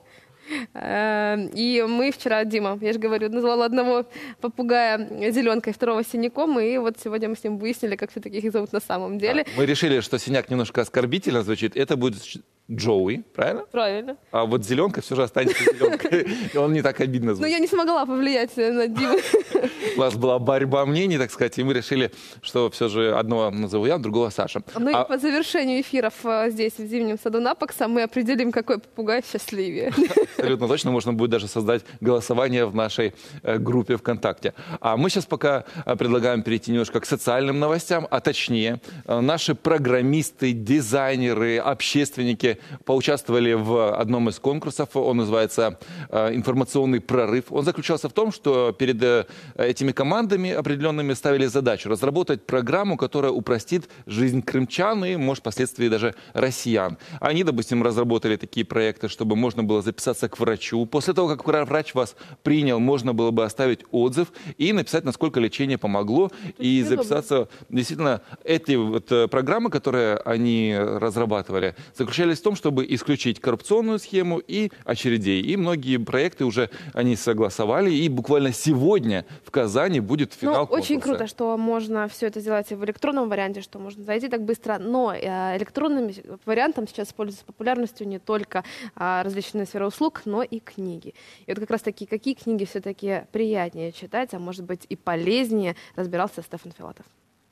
И мы вчера, Дима, я же говорю, назвала одного попугая зеленкой, второго синяком, и вот сегодня мы с ним выяснили, как все-таки их зовут на самом деле. Мы решили, что синяк немножко оскорбительно звучит. Это будет Джоуи, правильно? Правильно. А вот зеленка все же останется зеленкой. И он не так обидно звучит. Но я не смогла повлиять на Диму. У нас была борьба мнений, так сказать, и мы решили, что все же одного назову я, другого Саша. Ну а... и по завершению эфиров здесь, в Зимнем саду Напокса, мы определим, какой попугай счастливее. Абсолютно точно. Можно будет даже создать голосование в нашей э, группе ВКонтакте. А мы сейчас пока предлагаем перейти немножко к социальным новостям, а точнее, э, наши программисты, дизайнеры, общественники поучаствовали в одном из конкурсов. Он называется э, «Информационный прорыв». Он заключался в том, что перед э, этими командами определенными ставили задачу разработать программу, которая упростит жизнь крымчан и, может, впоследствии даже россиян. Они, допустим, разработали такие проекты, чтобы можно было записаться к врачу. После того, как врач вас принял, можно было бы оставить отзыв и написать, насколько лечение помогло, и записаться. Действительно, эти вот программы, которые они разрабатывали, заключались в том, чтобы исключить коррупционную схему и очередей. И многие проекты уже они согласовали, и буквально сегодня в Казани будет финал ну, конкурса. Очень круто, что можно все это сделать в электронном варианте, что можно зайти так быстро, но электронным вариантом сейчас пользуются популярностью не только различные сферы услуг, но и книги. И вот как раз таки, какие книги все-таки приятнее читать, а может быть и полезнее, разбирался Стефан Филатов.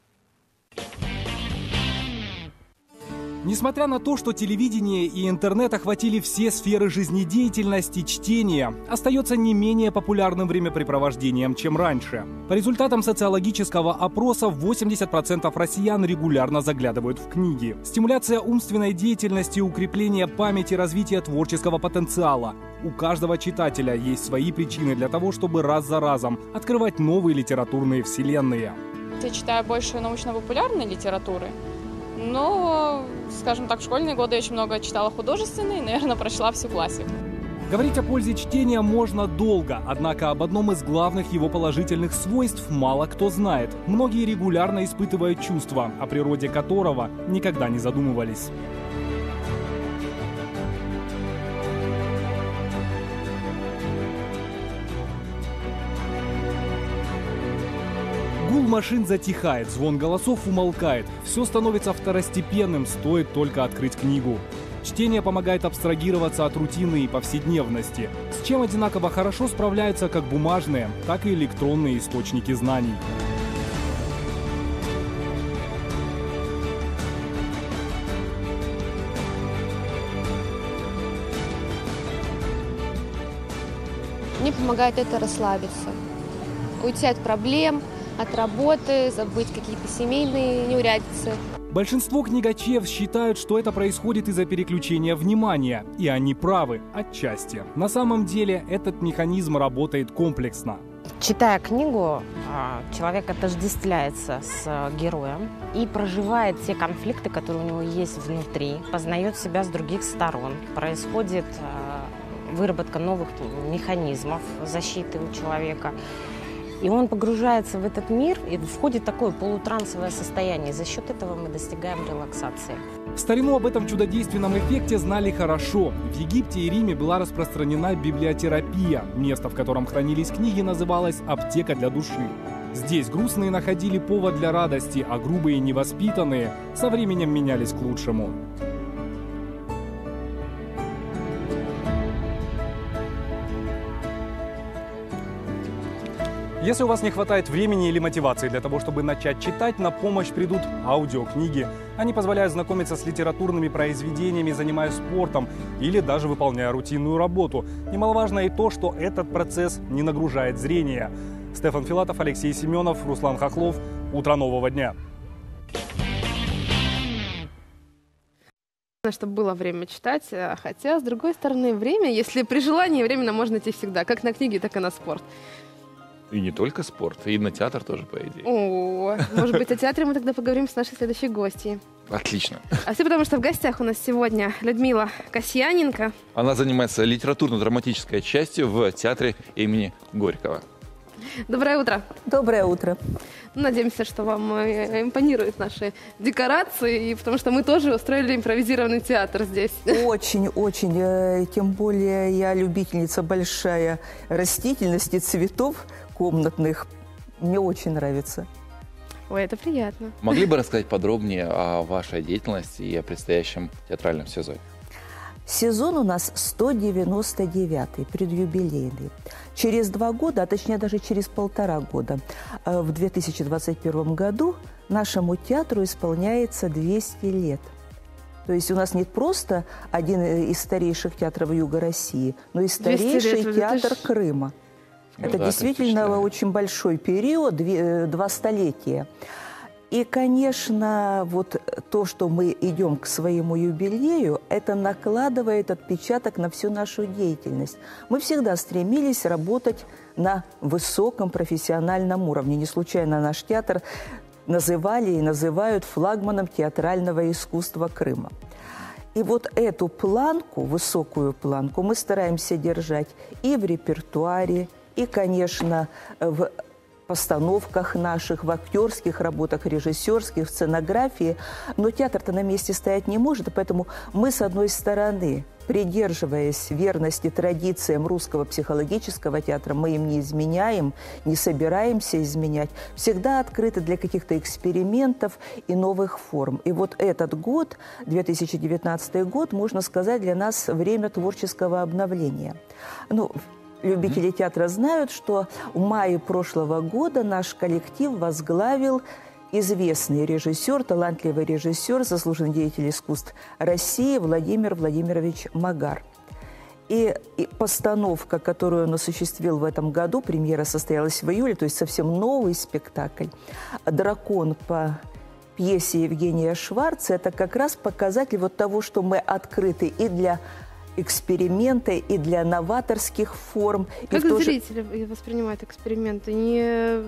Несмотря на то, что телевидение и интернет охватили все сферы жизнедеятельности, чтение остается не менее популярным времяпрепровождением, чем раньше. По результатам социологического опроса восемьдесят процентов россиян регулярно заглядывают в книги. Стимуляция умственной деятельности, укрепление памяти, развитие творческого потенциала. У каждого читателя есть свои причины для того, чтобы раз за разом открывать новые литературные вселенные. Я читаю больше научно-популярной литературы. Но, скажем так, в школьные годы я очень много читала художественной и, наверное, прочла всю классику. Говорить о пользе чтения можно долго, однако об одном из главных его положительных свойств мало кто знает. Многие регулярно испытывают чувство, о природе которого никогда не задумывались. Гул машин затихает, звон голосов умолкает. Все становится второстепенным, стоит только открыть книгу. Чтение помогает абстрагироваться от рутины и повседневности, с чем одинаково хорошо справляются как бумажные, так и электронные источники знаний. Мне помогает это расслабиться, уйти от проблем, от работы, забыть какие-то семейные неурядицы. Большинство книгачев считают, что это происходит из-за переключения внимания, и они правы отчасти. На самом деле этот механизм работает комплексно. Читая книгу, человек отождествляется с героем и проживает те конфликты, которые у него есть внутри, познает себя с других сторон. Происходит выработка новых механизмов защиты у человека. И он погружается в этот мир и входит в такое полутрансовое состояние. За счет этого мы достигаем релаксации. В старину об этом чудодейственном эффекте знали хорошо. В Египте и Риме была распространена библиотерапия. Место, в котором хранились книги, называлось «аптека для души». Здесь грустные находили повод для радости, а грубые и невоспитанные со временем менялись к лучшему. Если у вас не хватает времени или мотивации для того, чтобы начать читать, на помощь придут аудиокниги. Они позволяют знакомиться с литературными произведениями, занимаясь спортом или даже выполняя рутинную работу. Немаловажно и то, что этот процесс не нагружает зрение. Стефан Филатов, Алексей Семенов, Руслан Хохлов. Утро нового дня. Чтобы было время читать, хотя, с другой стороны, время, если при желании, временно можно найти всегда, как на книги, так и на спорт. И не только спорт, и на театр тоже, по идее. О, может быть, о театре мы тогда поговорим с нашей следующей гостьей. Отлично. А все потому, что в гостях у нас сегодня Людмила Касьяненко. Она занимается литературно-драматической частью в театре имени Горького. Доброе утро. Доброе утро. Надеемся, что вам импонируют наши декорации, потому что мы тоже устроили импровизированный театр здесь. Очень-очень. Тем более я любительница большая растительности, цветов комнатных. Мне очень нравится. Ой, это приятно. Могли бы рассказать подробнее о вашей деятельности и о предстоящем театральном сезоне? Сезон у нас сто девяносто девятый, предюбилейный. Через два года, а точнее даже через полтора года, в две тысячи двадцать первом году нашему театру исполняется двести лет. То есть у нас не просто один из старейших театров Юга России, но и старейший лет, театр это Крыма. Ну, это да, действительно это очень большой период, два столетия. И, конечно, вот то, что мы идем к своему юбилею, это накладывает отпечаток на всю нашу деятельность. Мы всегда стремились работать на высоком профессиональном уровне. Не случайно наш театр называли и называют флагманом театрального искусства Крыма. И вот эту планку, высокую планку, мы стараемся держать и в репертуаре, и, конечно, в постановках наших, в актерских работах, режиссерских, в сценографии. Но театр-то на месте стоять не может, и поэтому мы, с одной стороны, придерживаясь верности традициям русского психологического театра, мы им не изменяем, не собираемся изменять, всегда открыты для каких-то экспериментов и новых форм. И вот этот год, две тысячи девятнадцатый год, можно сказать, для нас время творческого обновления. Ну, любители театра знают, что в мае прошлого года наш коллектив возглавил известный режиссер, талантливый режиссер, заслуженный деятель искусств России Владимир Владимирович Магар. И, и постановка, которую он осуществил в этом году, премьера состоялась в июле, то есть совсем новый спектакль «Дракон» по пьесе Евгения Шварца, это как раз показатель вот того, что мы открыты и для эксперименты, и для новаторских форм. Как и зрители тоже воспринимают эксперименты? Не...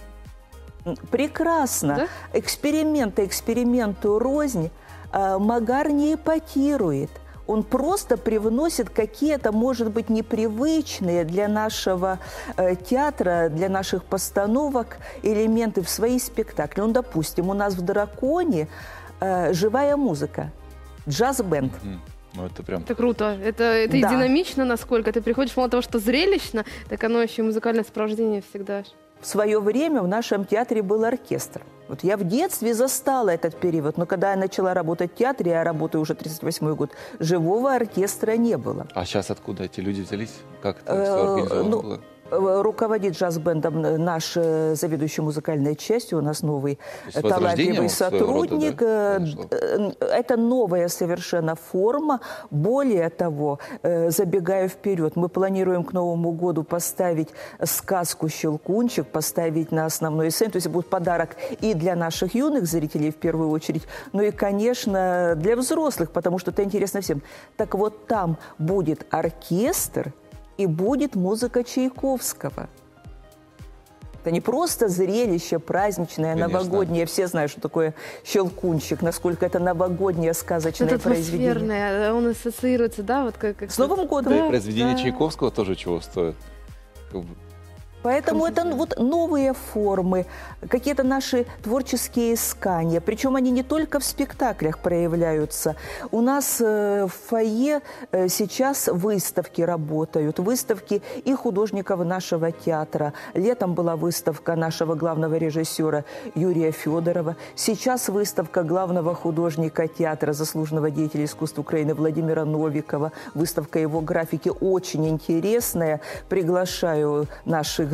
Прекрасно. Да? Эксперименты эксперименту рознь. Магар не эпатирует. Он просто привносит какие-то, может быть, непривычные для нашего э, театра, для наших постановок элементы в свои спектакли. Ну, допустим, у нас в «Драконе» э, живая музыка, джаз-бенд. Mm-hmm. Ну, это прям... Это круто. Это, это да. И динамично, насколько ты приходишь, мало того, что зрелищно, так оно еще и музыкальное сопровождение всегда. В свое время в нашем театре был оркестр. Вот я в детстве застала этот период, но когда я начала работать в театре, я работаю уже тридцать восьмой год, живого оркестра не было. А сейчас откуда эти люди взялись? Как это все организовано было? Руководит джаз-бендом наш заведующий музыкальной частью, у нас новый талантливый сотрудник. Рода, да? Это новая совершенно форма. Более того, забегая вперед, мы планируем к Новому году поставить сказку «Щелкунчик», поставить на основной сцене. То есть будет подарок и для наших юных зрителей в первую очередь, но и, конечно, для взрослых, потому что это интересно всем. Так вот, там будет оркестр, и будет музыка Чайковского. Это не просто зрелище праздничное, конечно, новогоднее. Все знают, что такое «Щелкунчик», насколько это новогоднее сказочное это произведение. Атмосферное, он ассоциируется, да? Вот как, как с Новым годом. Да, и произведение да. Чайковского тоже чего стоит. Поэтому это вот новые формы, какие-то наши творческие искания. Причем они не только в спектаклях проявляются. У нас в фойе сейчас выставки работают, выставки и художников нашего театра. Летом была выставка нашего главного режиссера Юрия Федорова. Сейчас выставка главного художника театра, заслуженного деятеля искусств Украины Владимира Новикова. Выставка его графики очень интересная. Приглашаю наших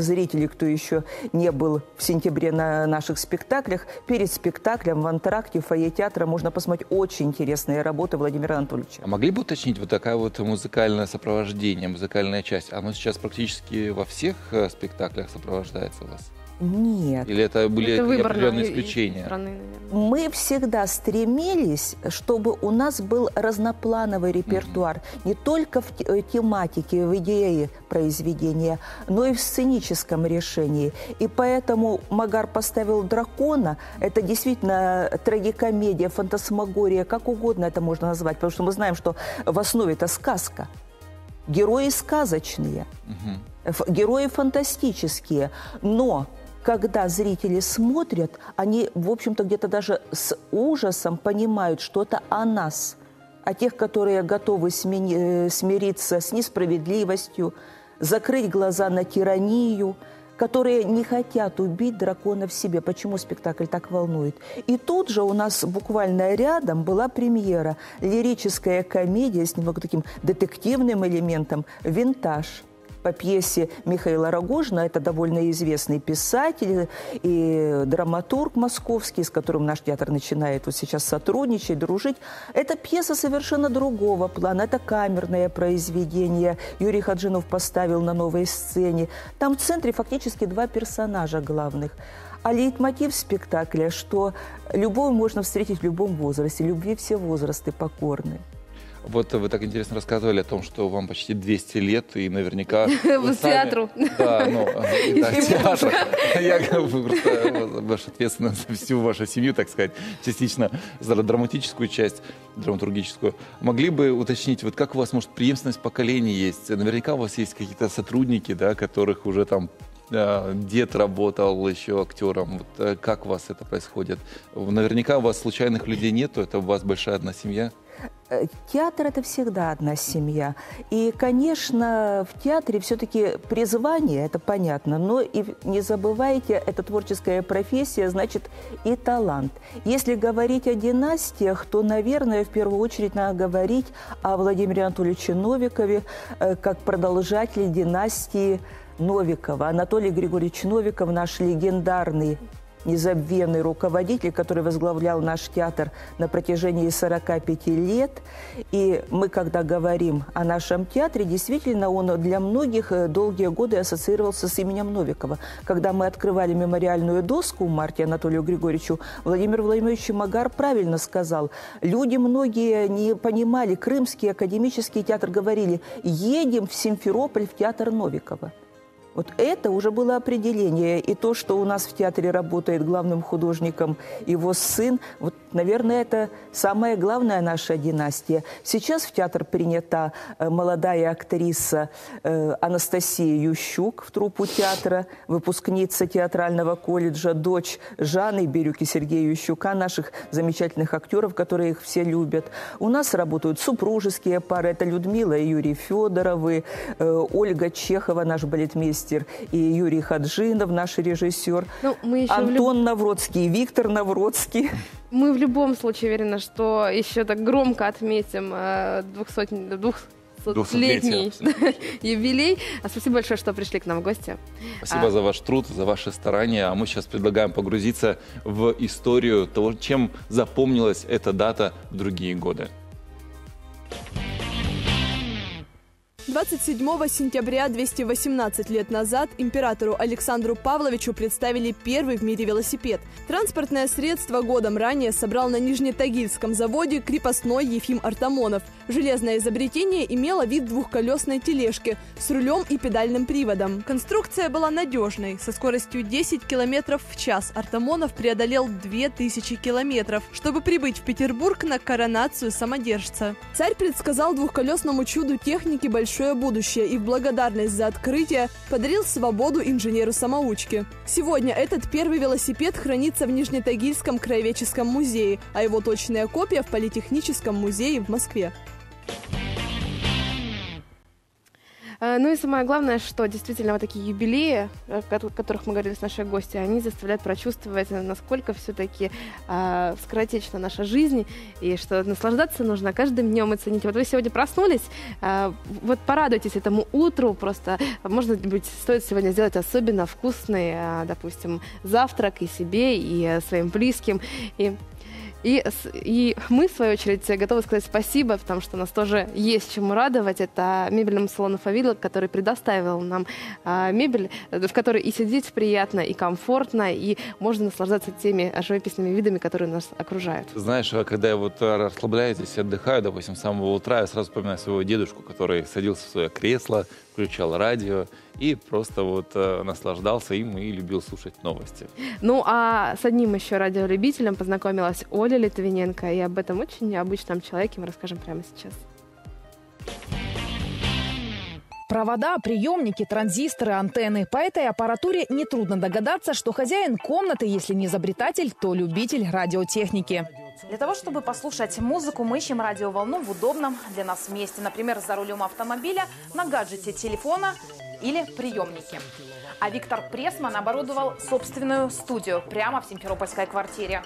зрителей, кто еще не был в сентябре на наших спектаклях, перед спектаклем в антракте, в фойе театра можно посмотреть очень интересные работы Владимира Анатольевича. А могли бы уточнить, вот такая вот музыкальное сопровождение, музыкальная часть, оно сейчас практически во всех спектаклях сопровождается у вас? Нет. Или это были это определенные исключения? Страны, Мы всегда стремились, чтобы у нас был разноплановый репертуар. Mm-hmm. Не только в тематике, в идее произведения, но и в сценическом решении. И поэтому Магар поставил дракона. Это действительно трагикомедия, фантасмагория, как угодно это можно назвать. Потому что мы знаем, что в основе это сказка. Герои сказочные. Mm-hmm. Герои фантастические. Но когда зрители смотрят, они, в общем-то, где-то даже с ужасом понимают что-то о нас, о тех, которые готовы смени- смириться с несправедливостью, закрыть глаза на тиранию, которые не хотят убить дракона в себе. Почему спектакль так волнует? И тут же у нас буквально рядом была премьера, лирическая комедия с немного таким детективным элементом «Винтаж». По пьесе Михаила Рогожина, это довольно известный писатель и драматург московский, с которым наш театр начинает вот сейчас сотрудничать, дружить. Эта пьеса совершенно другого плана, это камерное произведение. Юрий Хаджинов поставил на новой сцене. Там в центре фактически два персонажа главных. А лейтмотив спектакля, что любовь можно встретить в любом возрасте, любви все возрасты покорны. Вот вы так интересно рассказывали о том, что вам почти двести лет, и наверняка... В театру. Да, ну, да, театр. Я говорю, просто ваша ответственность за всю вашу семью, так сказать, частично за драматическую часть, драматургическую. Могли бы уточнить, вот как у вас, может, преемственность поколений есть? Наверняка у вас есть какие-то сотрудники, да, которых уже там дед работал еще актером. Вот как у вас это происходит? Наверняка у вас случайных людей нету, это у вас большая одна семья? Театр – это всегда одна семья. И, конечно, в театре все-таки призвание, это понятно, но и не забывайте, это творческая профессия, значит, и талант. Если говорить о династиях, то, наверное, в первую очередь надо говорить о Владимире Анатольевиче Новикове как продолжателе династии Новикова. Анатолий Григорьевич Новиков, наш легендарный, незабвенный руководитель, который возглавлял наш театр на протяжении сорока пяти лет. И мы, когда говорим о нашем театре, действительно, он для многих долгие годы ассоциировался с именем Новикова. Когда мы открывали мемориальную доску в марте Анатолию Григорьевичу, Владимир Владимирович Магар правильно сказал. Люди многие не понимали, Крымский академический театр говорили: едем в Симферополь в театр Новикова. Вот это уже было определение. И то, что у нас в театре работает главным художником его сын, вот, наверное, это самая главная наша династия. Сейчас в театр принята молодая актриса Анастасия Ющук в труппу театра, выпускница театрального колледжа, дочь Жанны Бирюк и Сергея Ющука, наших замечательных актеров, которые их все любят. У нас работают супружеские пары. Это Людмила и Юрий Федоровы, Ольга Чехова, наш балетмейстер, и Юрий Хаджинов, наш режиссер, ну, мы еще Антон люб... Навродский, Виктор Навродский. Мы в любом случае уверены, что еще так громко отметим двухсотлетний юбилей. Спасибо большое, что пришли к нам в гости. Спасибо а... за ваш труд, за ваши старания. А мы сейчас предлагаем погрузиться в историю того, чем запомнилась эта дата в другие годы. двадцать седьмого сентября двести восемнадцать лет назад императору Александру Павловичу представили первый в мире велосипед. Транспортное средство годом ранее собрал на Нижнетагильском заводе крепостной Ефим Артамонов. Железное изобретение имело вид двухколесной тележки с рулем и педальным приводом. Конструкция была надежной. Со скоростью десять километров в час Артамонов преодолел две тысячи километров, чтобы прибыть в Петербург на коронацию самодержца. Царь предсказал двухколесному чуду техники большой будущее и в благодарность за открытие подарил свободу инженеру-самоучке. Сегодня этот первый велосипед хранится в Нижнетагильском краеведческом музее, а его точная копия в Политехническом музее в Москве. Ну и самое главное, что действительно вот такие юбилеи, о которых мы говорили с нашей гостью, они заставляют прочувствовать, насколько все-таки э, скоротечна наша жизнь, и что наслаждаться нужно каждым днем и ценить. Вот вы сегодня проснулись, э, вот порадуйтесь этому утру, просто, может быть, стоит сегодня сделать особенно вкусный, э, допустим, завтрак и себе, и э, своим близким, и И, и мы, в свою очередь, готовы сказать спасибо, потому что у нас тоже есть чему радовать. Это мебельному салону «Фавила», который предоставил нам а, мебель, в которой и сидеть приятно, и комфортно, и можно наслаждаться теми живописными видами, которые нас окружают. Знаешь, когда я вот расслабляюсь и отдыхаю, допустим, с самого утра, я сразу вспоминаю своего дедушку, который садился в свое кресло, включал радио и просто вот э, наслаждался им и любил слушать новости. Ну, а с одним еще радиолюбителем познакомилась Оля Литвиненко, и об этом очень необычном человеке мы расскажем прямо сейчас. Провода, приемники, транзисторы, антенны. По этой аппаратуре нетрудно догадаться, что хозяин комнаты, если не изобретатель, то любитель радиотехники. Для того, чтобы послушать музыку, мы ищем радиоволну в удобном для нас месте. Например, за рулем автомобиля, на гаджете телефона или приемнике. А Виктор Пресман оборудовал собственную студию прямо в симферопольской квартире.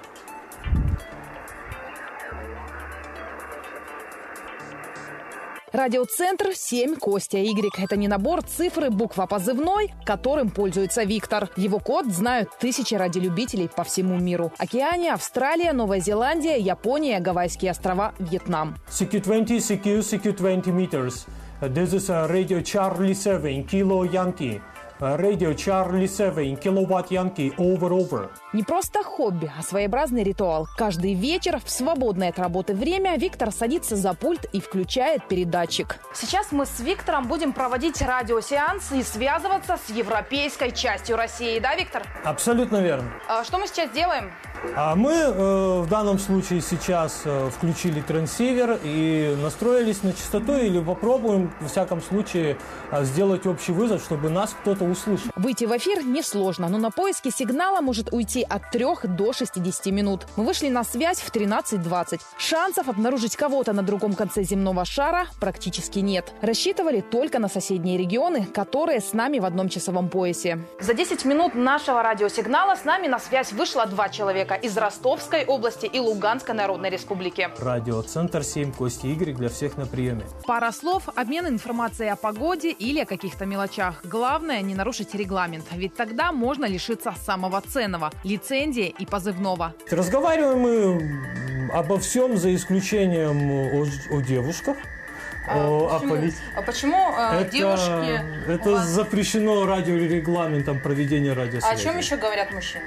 Радиоцентр семь Костя Y. Это не набор цифр и букв, а позывной, которым пользуется Виктор. Его код знают тысячи радиолюбителей по всему миру. Океания, Австралия, Новая Зеландия, Япония, Гавайские острова, Вьетнам. C Q twenty, C Q, C Q twenty meters. This is a radio Charlie seven, Kilo Yankee. Radio Charlie seven, Kilowatt Yankee, over, over. Не просто хобби, а своеобразный ритуал. Каждый вечер в свободное от работы время Виктор садится за пульт и включает передатчик. Сейчас мы с Виктором будем проводить радиосеанс и связываться с европейской частью России. Да, Виктор? Абсолютно верно. А что мы сейчас делаем? А мы э, в данном случае сейчас э, включили трансивер и настроились на частоту, или попробуем, во всяком случае, э, сделать общий вызов, чтобы нас кто-то услышал. Выйти в эфир несложно, но на поиски сигнала может уйти от трёх до шестидесяти минут. Мы вышли на связь в тринадцать двадцать. Шансов обнаружить кого-то на другом конце земного шара практически нет. Рассчитывали только на соседние регионы, которые с нами в одном часовом поясе. За десять минут нашего радиосигнала с нами на связь вышло два человека из Ростовской области и Луганской Народной Республики. Радиоцентр семь Костя Y для всех на приеме. Пара слов, обмен информацией о погоде или о каких-то мелочах. Главное не нарушить регламент, ведь тогда можно лишиться самого ценного – лицензии и позывного. Разговариваем мы обо всем, за исключением о, о девушках. А, о, почему, о а почему э, это, девушки... Это вас... запрещено радиорегламентом проведения радиосвязи. А о чем еще говорят мужчины?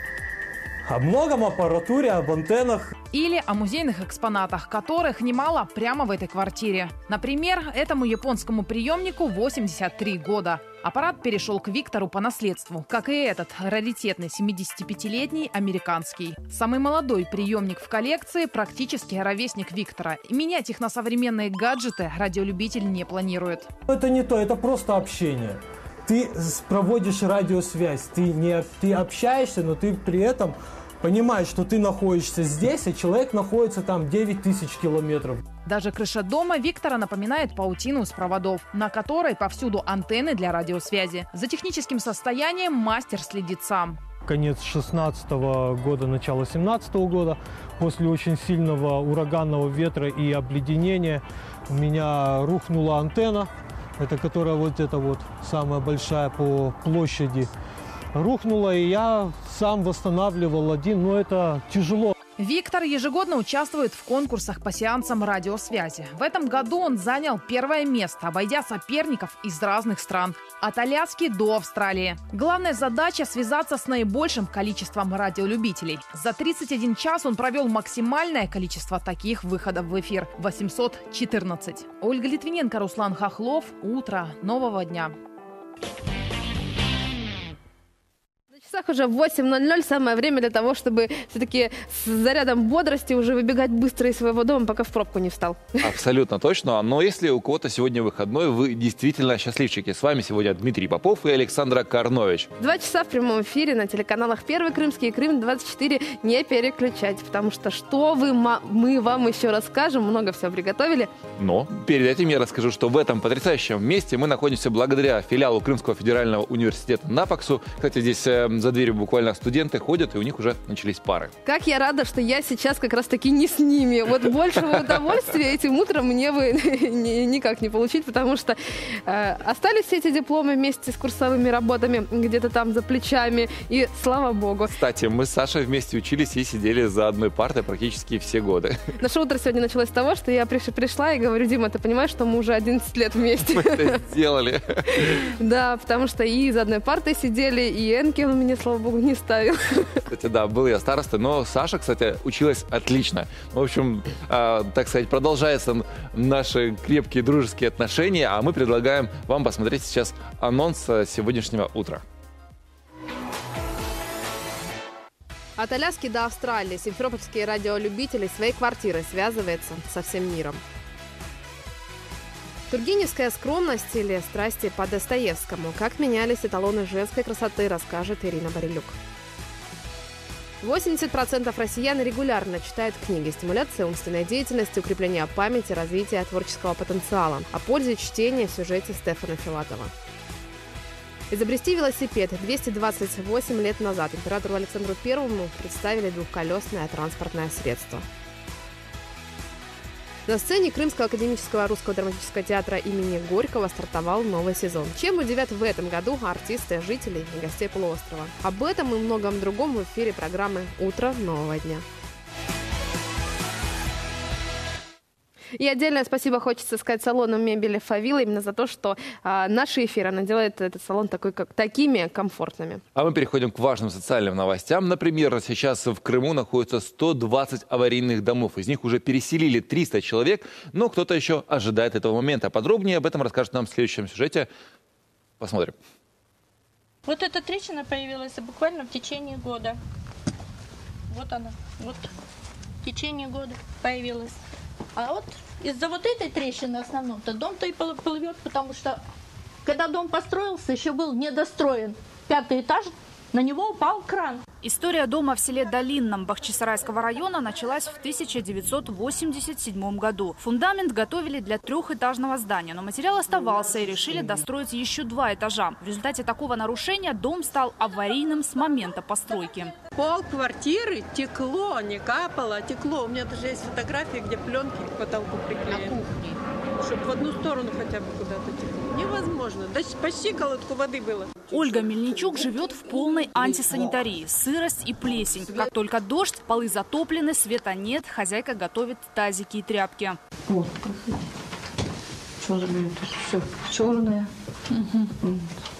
О многом, аппаратуре, об антеннах. Или о музейных экспонатах, которых немало прямо в этой квартире. Например, этому японскому приемнику восемьдесят три года. Аппарат перешел к Виктору по наследству, как и этот раритетный семидесятипятилетний американский. Самый молодой приемник в коллекции, практически ровесник Виктора. И менять их на современные гаджеты радиолюбитель не планирует. Это не то, это просто общение. Ты проводишь радиосвязь, ты, не, ты общаешься, но ты при этом понимаешь, что ты находишься здесь, а человек находится там девять тысяч километров. Даже крыша дома Виктора напоминает паутину из проводов, на которой повсюду антенны для радиосвязи. За техническим состоянием мастер следит сам. Конец шестнадцатого года, начало семнадцатого года, после очень сильного ураганного ветра и обледенения у меня рухнула антенна. Это которая вот эта вот самая большая по площади рухнула, и я сам восстанавливал один, но это тяжело. Виктор ежегодно участвует в конкурсах по сеансам радиосвязи. В этом году он занял первое место, обойдя соперников из разных стран. От Аляски до Австралии. Главная задача – связаться с наибольшим количеством радиолюбителей. За тридцать один час он провел максимальное количество таких выходов в эфир – восемьсот четырнадцать. Ольга Литвиненко, Руслан Хохлов. Утро нового дня. часах уже восемь ноль ноль, самое время для того, чтобы все-таки с зарядом бодрости уже выбегать быстро из своего дома, пока в пробку не встал. Абсолютно точно. Но если у кого-то сегодня выходной, вы действительно счастливчики. С вами сегодня Дмитрий Попов и Александра Карнович. Два часа в прямом эфире на телеканалах «Первый Крымский» и «Крым двадцать четыре». Не переключайте, потому что что вы, мы вам еще расскажем, много всего приготовили. Но перед этим я расскажу, что в этом потрясающем месте мы находимся благодаря филиалу Крымского федерального университета НАПАКСу. Кстати, здесь э, за дверью буквально студенты ходят, и у них уже начались пары. Как я рада, что я сейчас как раз-таки не с ними. Вот большего удовольствия этим утром мне бы никак не получить, потому что э, остались все эти дипломы вместе с курсовыми работами где-то там за плечами, и слава богу. Кстати, мы с Сашей вместе учились и сидели за одной партой практически все годы. Наше утро сегодня началось с того, что я приш- пришла и говорю: Дима, ты понимаешь, что мы уже одиннадцать лет вместе? Мы это сделали. Да, потому что и за одной партой сидели, и энки он меня, слава богу, не ставил. Кстати, да, был я старостой, но Саша, кстати, училась отлично. В общем, э, так сказать, продолжаются наши крепкие дружеские отношения, а мы предлагаем вам посмотреть сейчас анонс сегодняшнего утра. От Аляски до Австралии симферопольские радиолюбители своей квартирой связываются со всем миром. Тургеневская скромность или страсти по Достоевскому. Как менялись эталоны женской красоты, расскажет Ирина Борелюк. восемьдесят процентов россиян регулярно читают книги. Стимуляция умственной деятельности, укрепление памяти, развитие творческого потенциала. О пользе чтения в сюжете Стефана Филатова. Изобрести велосипед. двести двадцать восемь лет назад императору Александру Первому представили двухколесное транспортное средство. На сцене Крымского академического русского драматического театра имени Горького стартовал новый сезон. Чем удивят в этом году артисты, жителей и гостей полуострова? Об этом и многом другом в эфире программы «Утро нового дня». И отдельное спасибо хочется сказать салону мебели «Фавила» именно за то, что а, наши эфиры, она делает этот салон такой, как, такими комфортными. А мы переходим к важным социальным новостям. Например, сейчас в Крыму находится сто двадцать аварийных домов. Из них уже переселили триста человек, но кто-то еще ожидает этого момента. Подробнее об этом расскажет нам в следующем сюжете. Посмотрим. Вот эта трещина появилась буквально в течение года. Вот она. Вот в течение года появилась. А вот из-за вот этой трещины основном-то дом-то и плывет, потому что когда дом построился, еще был недостроен. Пятый этаж, на него упал кран. История дома в селе Долинном Бахчисарайского района началась в тысяча девятьсот восемьдесят седьмом году. Фундамент готовили для трехэтажного здания, но материал оставался и решили достроить еще два этажа. В результате такого нарушения дом стал аварийным с момента постройки. Пол квартиры текло, не капало, текло. У меня даже есть фотографии, где пленки к потолку приклеены. На кухне. Чтобы в одну сторону хотя бы куда-то текло. Невозможно. Да по щиколотку воды было. Ольга Мельничук живет в полной антисанитарии. Сырость и плесень. Как только дождь, полы затоплены, света нет, хозяйка готовит тазики и тряпки. Вот, проходи. Что за это все черное? Угу.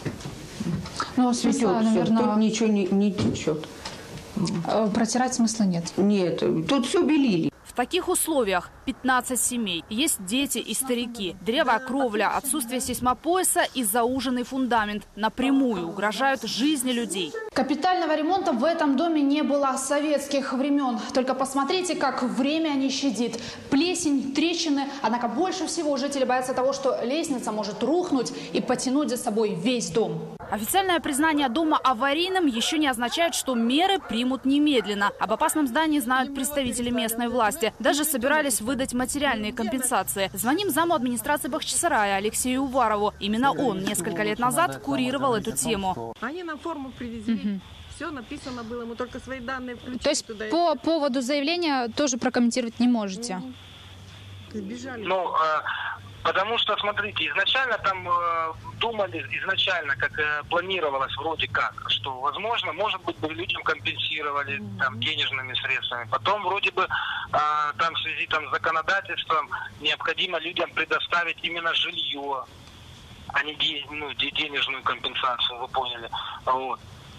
Ну, смысла, наверное... Тут ничего не, не течет. Протирать смысла нет? Нет, тут все белили. В таких условиях пятнадцать семей. Есть дети и старики. Дырявая кровля, отсутствие сейсмопояса и зауженный фундамент напрямую угрожают жизни людей. Капитального ремонта в этом доме не было с советских времен. Только посмотрите, как время не щадит. Плесень, трещины. Однако больше всего жители боятся того, что лестница может рухнуть и потянуть за собой весь дом. Официальное признание дома аварийным еще не означает, что меры примут немедленно. Об опасном здании знают представители местной власти. Даже собирались выдать материальные компенсации. Звоним заму администрации Бахчисарая Алексею Уварову. Именно он несколько лет назад курировал эту тему. Они нам форму привезли. Угу. Все написано было, мы только свои данные включили. То есть туда. По поводу заявления тоже прокомментировать не можете? Угу. Сбежали. Ну, э, потому что, смотрите, изначально там э, думали, изначально, как э, планировалось вроде как, что, возможно, может быть, бы людям компенсировали mm-hmm. там денежными средствами. Потом вроде бы э, там в связи там, с законодательством необходимо людям предоставить именно жилье, а не де, ну, денежную компенсацию, вы поняли. Вот.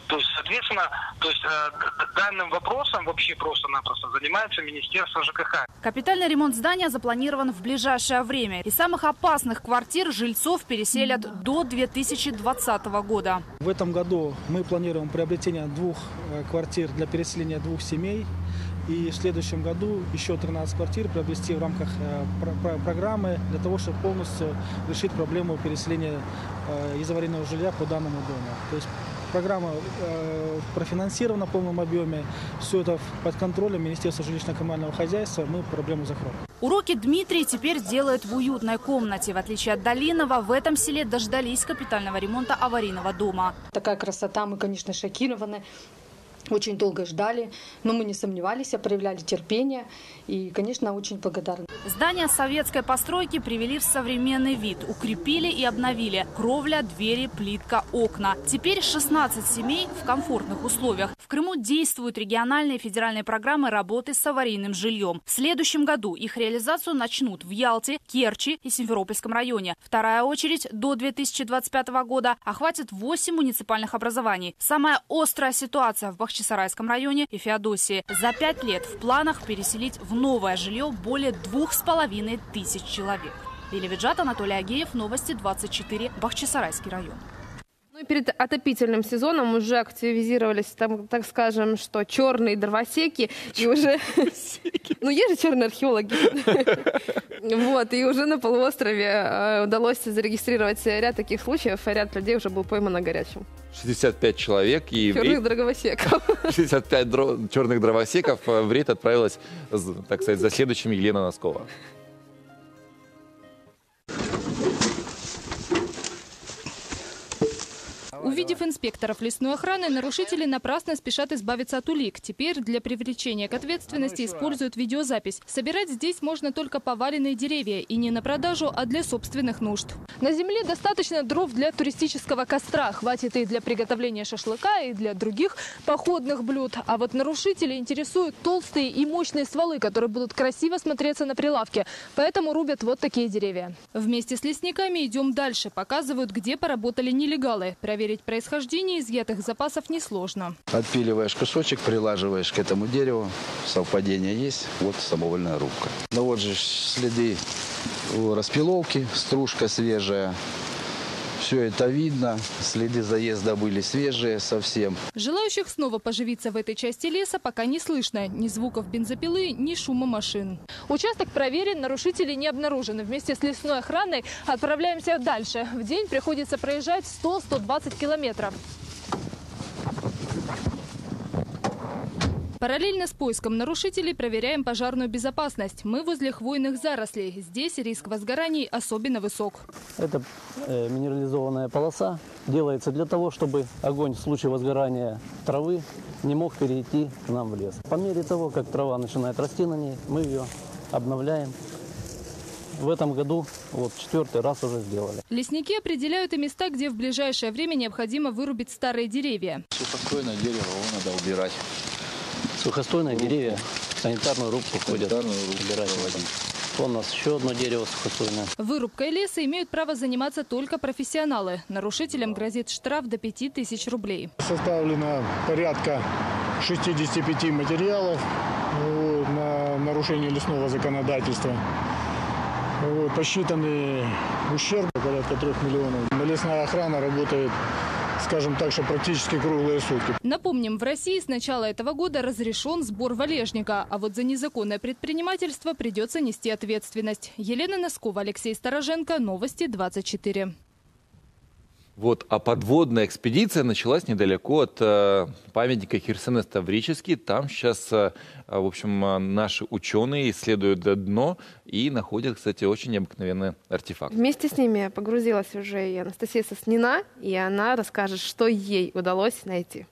То есть, соответственно, то есть, э, данным вопросом вообще просто-напросто занимается Министерство ЖКХ. Капитальный ремонт здания запланирован в ближайшее время. Из самых опасных квартир жильцов переселят до две тысячи двадцатого года. В этом году мы планируем приобретение двух квартир для переселения двух семей. И в следующем году еще тринадцать квартир приобрести в рамках программы для того, чтобы полностью решить проблему переселения из аварийного жилья по данному дому. То есть программа профинансирована в полном объеме. Все это под контролем Министерства жилищно-коммунального хозяйства. Мы проблему закроем. Уроки Дмитрий теперь делает в уютной комнате. В отличие от Долинова, в этом селе дождались капитального ремонта аварийного дома. Такая красота, мы, конечно, шокированы. Очень долго ждали, но мы не сомневались, проявляли терпение и, конечно, очень благодарны. Здание советской постройки привели в современный вид, укрепили и обновили. Кровля, двери, плитка, окна. Теперь шестнадцать семей в комфортных условиях. В Крыму действуют региональные и федеральные программы работы с аварийным жильем. В следующем году их реализацию начнут в Ялте, Керчи и Симферопольском районе. Вторая очередь до две тысячи двадцать пятого года охватит восемь муниципальных образований. Самая острая ситуация в Бахчисарайском районе и Феодосии. За пять лет в планах переселить в новое жилье более двух с половиной тысяч человек. Лилия Виджат, Анатолий Агеев, Новости двадцать четыре, Бахчисарайский район. Ну и перед отопительным сезоном уже активизировались, там, так скажем, что черные дровосеки. И уже... Ну, есть же черные археологи. Вот, и уже на полуострове удалось зарегистрировать ряд таких случаев, и ряд людей уже был пойман на горячем. шестьдесят пять человек и... Черных дровосеков. шестьдесят пять дро... черных дровосеков в рейд отправилась, так сказать, за следующим Елена Носкова. Увидев инспекторов лесной охраны, нарушители напрасно спешат избавиться от улик. Теперь для привлечения к ответственности используют видеозапись. Собирать здесь можно только поваленные деревья. И не на продажу, а для собственных нужд. На земле достаточно дров для туристического костра. Хватит и для приготовления шашлыка, и для других походных блюд. А вот нарушители интересуют толстые и мощные стволы, которые будут красиво смотреться на прилавке. Поэтому рубят вот такие деревья. Вместе с лесниками идем дальше. Показывают, где поработали нелегалы. Проверить происхождение изъятых запасов несложно. Отпиливаешь кусочек, прилаживаешь к этому дереву. Совпадение есть. Вот самовольная рубка. Ну вот же следы распиловки, стружка свежая. Все это видно. Следы заезда были свежие совсем. Желающих снова поживиться в этой части леса пока не слышно. Ни звуков бензопилы, ни шума машин. Участок проверен, нарушителей не обнаружено. Вместе с лесной охраной отправляемся дальше. В день приходится проезжать сто — сто двадцать километров. Параллельно с поиском нарушителей проверяем пожарную безопасность. Мы возле хвойных зарослей. Здесь риск возгораний особенно высок. Это э, минерализованная полоса. Делается для того, чтобы огонь в случае возгорания травы не мог перейти к нам в лес. По мере того, как трава начинает расти на ней, мы ее обновляем. В этом году вот четвертый раз уже сделали. Лесники определяют и места, где в ближайшее время необходимо вырубить старые деревья. Сухостойное дерево его надо убирать. Сухостойные деревья в санитарную рубку ходят. Убирать водить. Вон у нас еще одно дерево сухостойное. Вырубкой леса имеют право заниматься только профессионалы. Нарушителям грозит штраф до пяти тысяч рублей. Составлено порядка шестидесяти пяти материалов вот, на нарушение лесного законодательства. Вот, посчитаны ущерб порядка трех миллионов. Лесная охрана работает, скажем так, что практически круглые сутки. Напомним, в России с начала этого года разрешен сбор валежника, а вот за незаконное предпринимательство придется нести ответственность. Елена Носкова, Алексей Стороженко, Новости двадцать четыре. Вот, а подводная экспедиция началась недалеко от э, памятника Херсонес Таврический. Там сейчас, э, в общем, наши ученые исследуют дно и находят, кстати, очень необыкновенный артефакт. Вместе с ними погрузилась уже и Анастасия Соснина, и она расскажет, что ей удалось найти.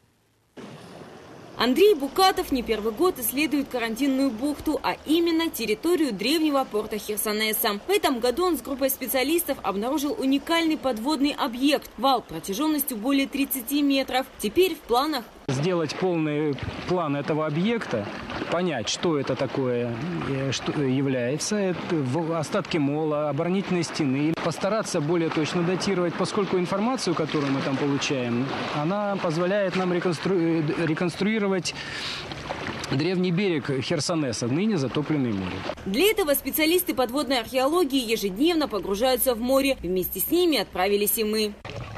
Андрей Букатов не первый год исследует карантинную бухту, а именно территорию древнего порта Херсонеса. В этом году он с группой специалистов обнаружил уникальный подводный объект – вал протяженностью более тридцати метров. Теперь в планах сделать полный план этого объекта понять, что это такое, что является, это остатки мола, оборонительной стены, постараться более точно датировать, поскольку информацию, которую мы там получаем, она позволяет нам реконстру... реконструировать древний берег Херсонеса, ныне затопленный морем. Для этого специалисты подводной археологии ежедневно погружаются в море. Вместе с ними отправились и мы.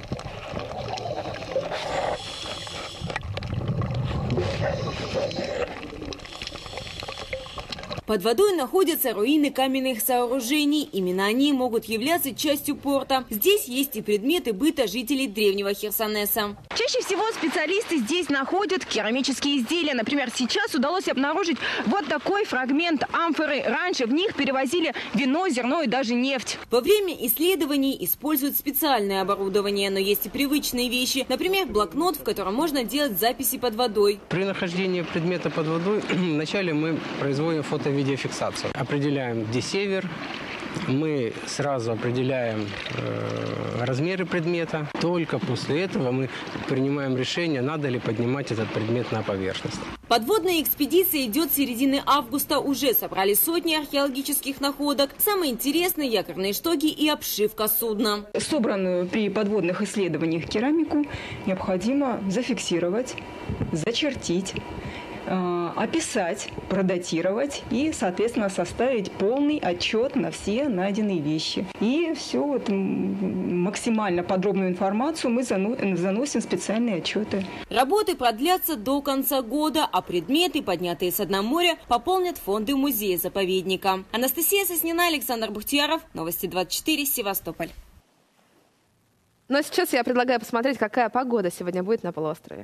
Под водой находятся руины каменных сооружений. Именно они могут являться частью порта. Здесь есть и предметы быта жителей древнего Херсонеса. Чаще всего специалисты здесь находят керамические изделия. Например, сейчас удалось обнаружить вот такой фрагмент амфоры. Раньше в них перевозили вино, зерно и даже нефть. Во время исследований используют специальное оборудование, но есть и привычные вещи. Например, блокнот, в котором можно делать записи под водой. При нахождении предмета под водой вначале мы производим фото-видеофиксацию. Определяем, где север. Мы сразу определяем э, размеры предмета. Только после этого мы принимаем решение, надо ли поднимать этот предмет на поверхность. Подводная экспедиция идет с середины августа. Уже собрали сотни археологических находок. Самые интересные – якорные штоги и обшивка судна. Собранную при подводных исследованиях керамику необходимо зафиксировать, зачертить, описать, продатировать и, соответственно, составить полный отчет на все найденные вещи. И все вот, максимально подробную информацию мы заносим в специальные отчеты. Работы продлятся до конца года, а предметы, поднятые с дна моря, пополнят фонды музея-заповедника. Анастасия Соснина, Александр Бухтияров. Новости двадцать четыре, Севастополь. Ну а сейчас я предлагаю посмотреть, какая погода сегодня будет на полуострове.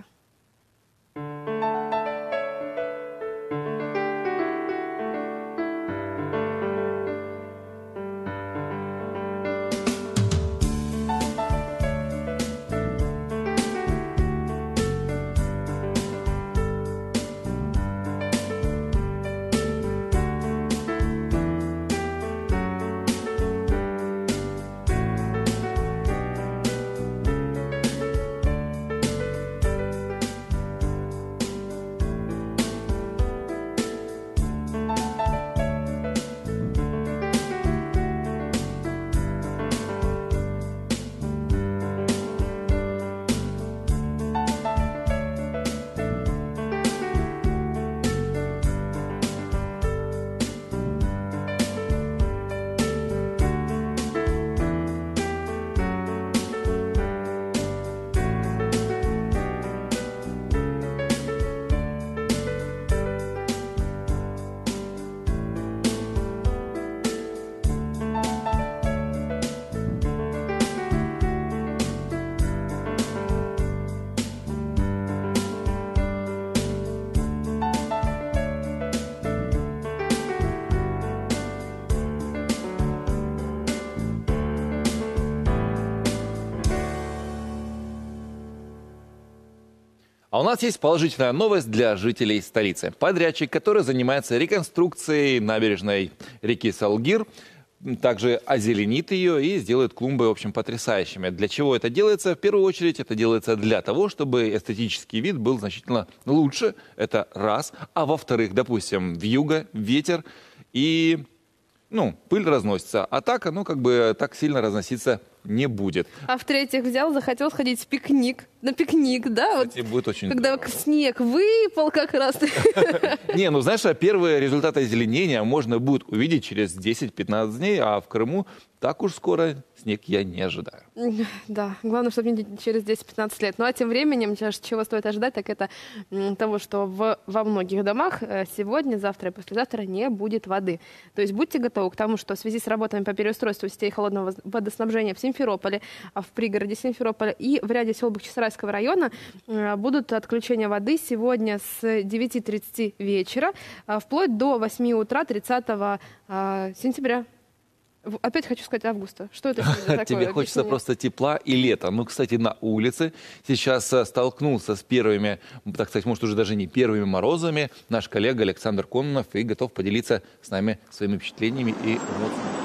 А у нас есть положительная новость для жителей столицы. Подрядчик, который занимается реконструкцией набережной реки Салгир, также озеленит ее и сделает клумбы, в общем, потрясающими. Для чего это делается? В первую очередь это делается для того, чтобы эстетический вид был значительно лучше. Это раз. А во-вторых, допустим, вьюга, ветер и, ну, пыль разносится. А так оно как бы так сильно разноситься не будет. А в-третьих, взял, захотел сходить в пикник. На пикник, да? Кстати, вот, будет очень когда здорово. Снег выпал как раз. Не, ну знаешь, первые результаты озеленения можно будет увидеть через десять-пятнадцать дней, а в Крыму так уж скоро снег я не ожидаю. Да, главное, чтобы не через десять-пятнадцать лет. Ну а тем временем, чего стоит ожидать, так это того, что в, во многих домах сегодня, завтра и послезавтра не будет воды. То есть будьте готовы к тому, что в связи с работами по переустройству сетей холодного водоснабжения в Симферополе, в пригороде Симферополя и в ряде сел Бахчисарайского района будут отключения воды сегодня с девяти тридцати вечера вплоть до восьми утра тридцатого сентября. Опять хочу сказать августа. Что это такое? Тебе хочется просто тепла и лета. Ну, кстати, на улице сейчас столкнулся с первыми, так сказать, может, уже даже не первыми морозами наш коллега Александр Кононов и готов поделиться с нами своими впечатлениями и эмоциями.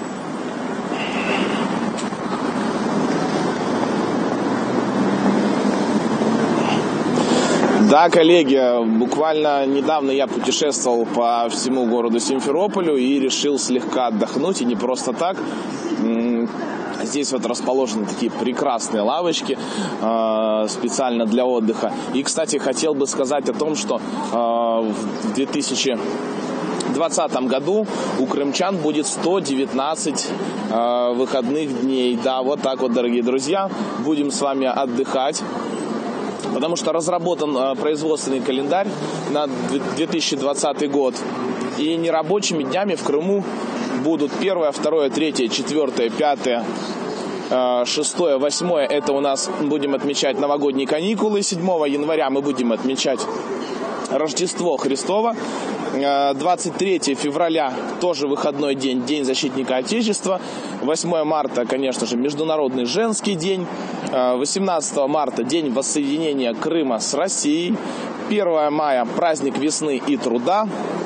Да, коллеги, буквально недавно я путешествовал по всему городу Симферополю и решил слегка отдохнуть, и не просто так. Здесь вот расположены такие прекрасные лавочки э, специально для отдыха. И, кстати, хотел бы сказать о том, что э, в две тысячи двадцатом году у крымчан будет сто девятнадцать э, выходных дней. Да, вот так вот, дорогие друзья, будем с вами отдыхать. Потому что разработан э, производственный календарь на две тысячи двадцатый год. И нерабочими днями в Крыму будут первое, второе, третье, четвертое, пятое, шестое, восьмое. Это у нас будем отмечать новогодние каникулы. седьмого января мы будем отмечать Рождество Христово. двадцать третьего февраля тоже выходной день, День защитника Отечества. восьмое марта, конечно же, Международный женский день. восемнадцатого марта День воссоединения Крыма с Россией. первое мая праздник весны и труда.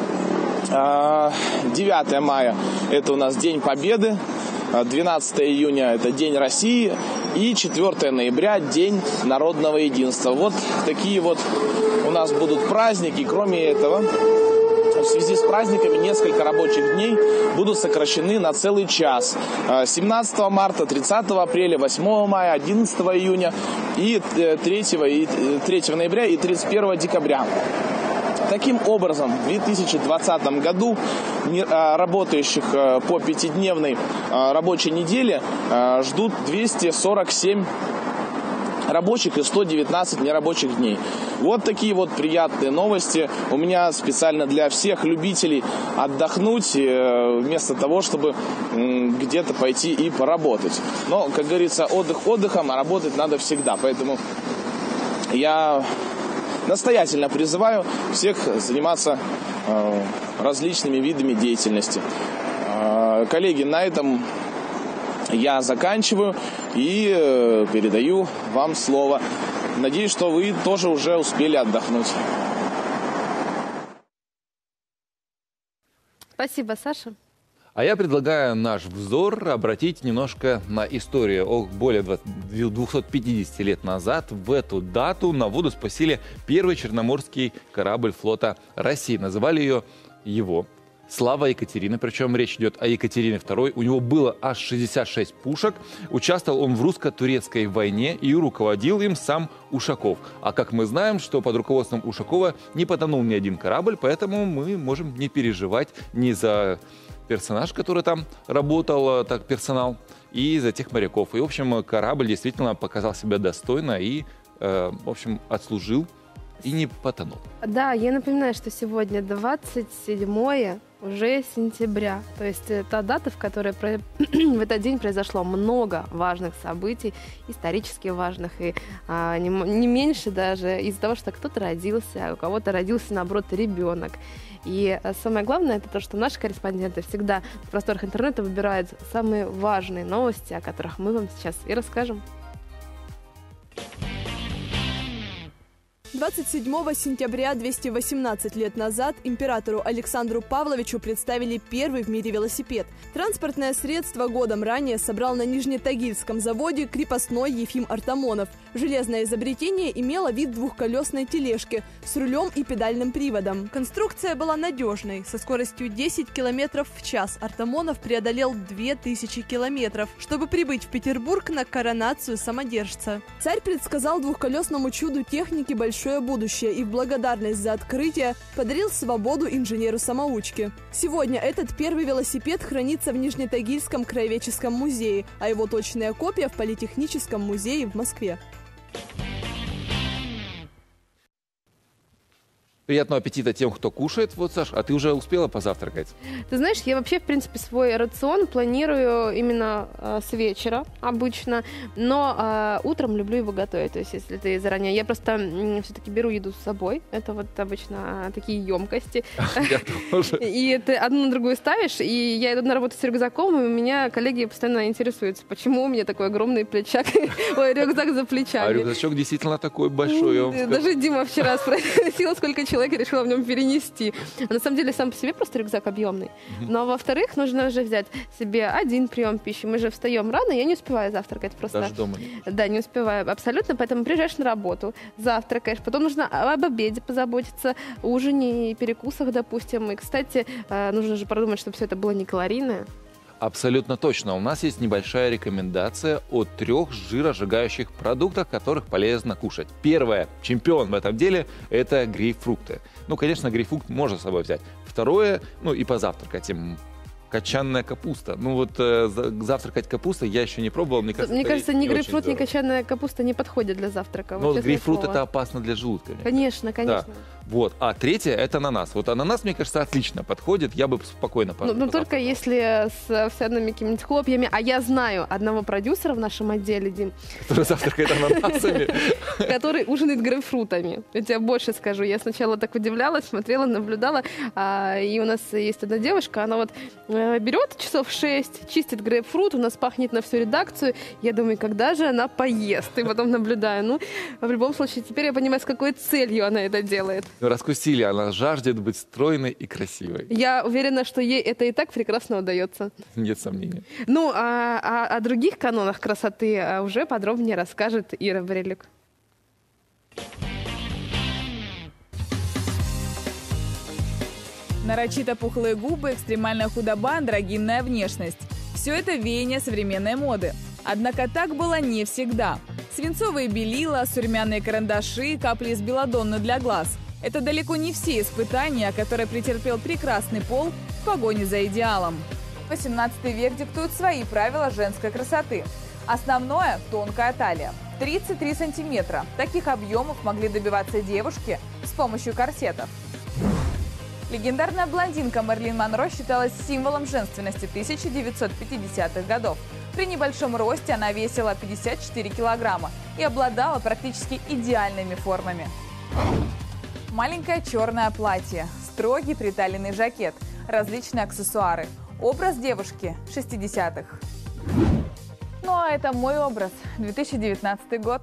девятое мая это у нас День Победы. двенадцатого июня это День России. И четвёртого ноября День народного единства. Вот такие вот у нас будут праздники. Кроме этого, в связи с праздниками несколько рабочих дней будут сокращены на целый час. семнадцатого марта, тридцатого апреля, восьмого мая, одиннадцатого июня и третьего ноября и тридцать первого декабря. Таким образом, в две тысячи двадцатом году работающих по пятидневной рабочей неделе ждут двести сорок семь рабочих и сто девятнадцать нерабочих дней. Вот такие вот приятные новости. У меня специально для всех любителей отдохнуть, вместо того, чтобы где-то пойти и поработать. Но, как говорится, отдых отдыхом, а работать надо всегда. Поэтому я настоятельно призываю всех заниматься э, различными видами деятельности. Э, коллеги, на этом я заканчиваю и э, передаю вам слово. Надеюсь, что вы тоже уже успели отдохнуть. Спасибо, Саша. А я предлагаю наш взор обратить немножко на историю. О, более двухсот пятидесяти лет назад в эту дату на воду спасили первый черноморский корабль флота России. Называли ее его «Слава Екатерины». Причем речь идет о Екатерине второй. У него было аж шестьдесят шесть пушек. Участвовал он в русско-турецкой войне и руководил им сам Ушаков. А как мы знаем, что под руководством Ушакова не потонул ни один корабль, поэтому мы можем не переживать ни за персонаж, который там работал, так, персонал, и за тех моряков. И, в общем, корабль действительно показал себя достойно и, э, в общем, отслужил и не потонул. Да, я напоминаю, что сегодня двадцать седьмое уже сентября. То есть та дата, в которой в этот день произошло много важных событий, исторически важных, и а, не, не меньше даже из-за того, что кто-то родился, а у кого-то родился, наоборот, ребенок. И самое главное, это то, что наши корреспонденты всегда в просторах интернета выбирают самые важные новости, о которых мы вам сейчас и расскажем. двадцать седьмого сентября двести восемнадцать лет назад императору Александру Павловичу представили первый в мире велосипед. Транспортное средство годом ранее собрал на Нижнетагильском заводе крепостной Ефим Артамонов. Железное изобретение имело вид двухколесной тележки с рулем и педальным приводом. Конструкция была надежной. Со скоростью десять километров в час Артамонов преодолел две тысячи километров, чтобы прибыть в Петербург на коронацию самодержца. Царь предсказал двухколесному чуду техники большой будущее и в благодарность за открытие подарил свободу инженеру-самоучке. Сегодня этот первый велосипед хранится в Нижнетагильском краеведческом музее, а его точная копия в Политехническом музее в Москве. Приятного аппетита тем, кто кушает. Вот, Саш, а ты уже успела позавтракать? Ты знаешь, я вообще, в принципе, свой рацион планирую именно э, с вечера обычно, но э, утром люблю его готовить. То есть, если ты заранее... Я просто э, все-таки беру еду с собой. Это вот обычно такие емкости. Я тоже. И ты одну на другую ставишь, и я иду на работу с рюкзаком, и у меня коллеги постоянно интересуются, почему у меня такой огромный плечак, ой, рюкзак за плечами. А рюкзачок действительно такой большой. Даже Дима вчера спросил, сколько человек человека решила в нем перенести. А на самом деле сам по себе просто рюкзак объемный. Но, во-вторых, нужно уже взять себе один прием пищи. Мы же встаем рано, я не успеваю завтракать просто. Даже дома? Да, не успеваю абсолютно, поэтому приезжаешь на работу, завтракаешь, потом нужно об обеде позаботиться, ужине и перекусах, допустим. И, кстати, нужно же продумать, чтобы все это было не калорийное. Абсолютно точно. У нас есть небольшая рекомендация о трех жиросжигающих продуктах, которых полезно кушать. Первое, чемпион в этом деле, это грейпфрукты. Ну, конечно, грейпфрукт можно с собой взять. Второе, ну и позавтракать им. Качанная капуста. Ну вот э, завтракать капустой я еще не пробовал. Мне кажется, Мне кажется ни грейпфрут, ни здорово. Качанная капуста не подходят для завтрака. Но вот грейпфрут это опасно для желудка. Конечно, конечно. Да. Вот. А третье это ананас. Вот ананас, мне кажется, отлично подходит. Я бы спокойно Ну, но только если с овсяными какими-нибудь хлопьями. А я знаю одного продюсера в нашем отделе, Дим, который завтракает ананасами. который ужинает грейпфрутами. Я тебе больше скажу. Я сначала так удивлялась, смотрела, наблюдала. И у нас есть одна девушка, она вот берет часов шесть, чистит грейпфрут, у нас пахнет на всю редакцию. Я думаю, когда же она поест? И потом наблюдаю. Ну, в любом случае, теперь я понимаю, с какой целью она это делает. Ну, раскусили, она жаждет быть стройной и красивой. Я уверена, что ей это и так прекрасно удается. Нет сомнений. Ну, а, а о других канонах красоты уже подробнее расскажет Ира Брелюк. Нарочито пухлые губы, экстремальная худоба, андрогинная внешность. Все это веяние современной моды. Однако так было не всегда. Свинцовые белила, сурьмяные карандаши, капли из белладонны для глаз – это далеко не все испытания, которые претерпел прекрасный пол в погоне за идеалом. восемнадцатый век диктует свои правила женской красоты. Основное – тонкая талия. тридцать три сантиметра. Таких объемов могли добиваться девушки с помощью корсетов. Легендарная блондинка Мэрилин Монро считалась символом женственности тысяча девятьсот пятидесятых годов. При небольшом росте она весила пятьдесят четыре килограмма и обладала практически идеальными формами. Маленькое черное платье, строгий приталенный жакет, различные аксессуары. Образ девушки шестидесятых. Ну а это мой образ. две тысячи девятнадцатый год.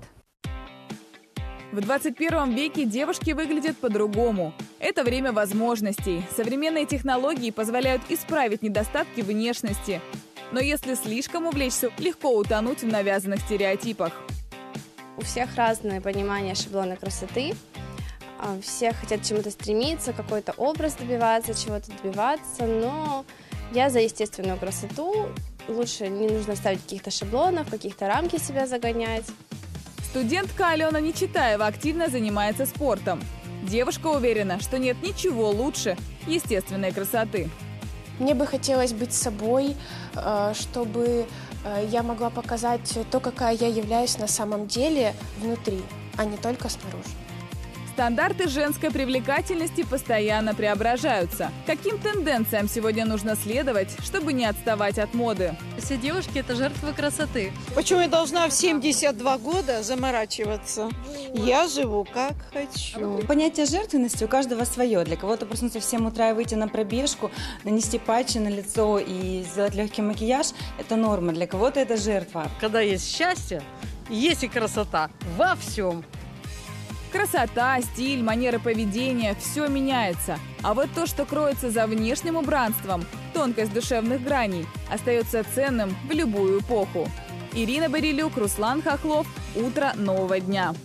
В двадцать первом веке девушки выглядят по-другому. Это время возможностей. Современные технологии позволяют исправить недостатки внешности. Но если слишком увлечься, легко утонуть в навязанных стереотипах. У всех разное понимание шаблона красоты. Все хотят к чему-то стремиться, какой-то образ добиваться, чего-то добиваться. Но я за естественную красоту. Лучше не нужно ставить каких-то шаблонов, каких-то рамки себя загонять. Студентка Алена Нечитаева активно занимается спортом. Девушка уверена, что нет ничего лучше естественной красоты. Мне бы хотелось быть собой, чтобы я могла показать то, какая я являюсь на самом деле внутри, а не только снаружи. Стандарты женской привлекательности постоянно преображаются. Каким тенденциям сегодня нужно следовать, чтобы не отставать от моды? Все девушки – это жертвы красоты. Почему я должна в семьдесят два года заморачиваться? Я живу как хочу. Понятие жертвенности у каждого свое. Для кого-то проснуться в семь утра и выйти на пробежку, нанести патчи на лицо и сделать легкий макияж – это норма. Для кого-то это жертва. Когда есть счастье, есть и красота во всем. Красота, стиль, манеры поведения – все меняется. А вот то, что кроется за внешним убранством, тонкость душевных граней, остается ценным в любую эпоху. Ирина Борелюк, Руслан Хохлов. Утро нового дня.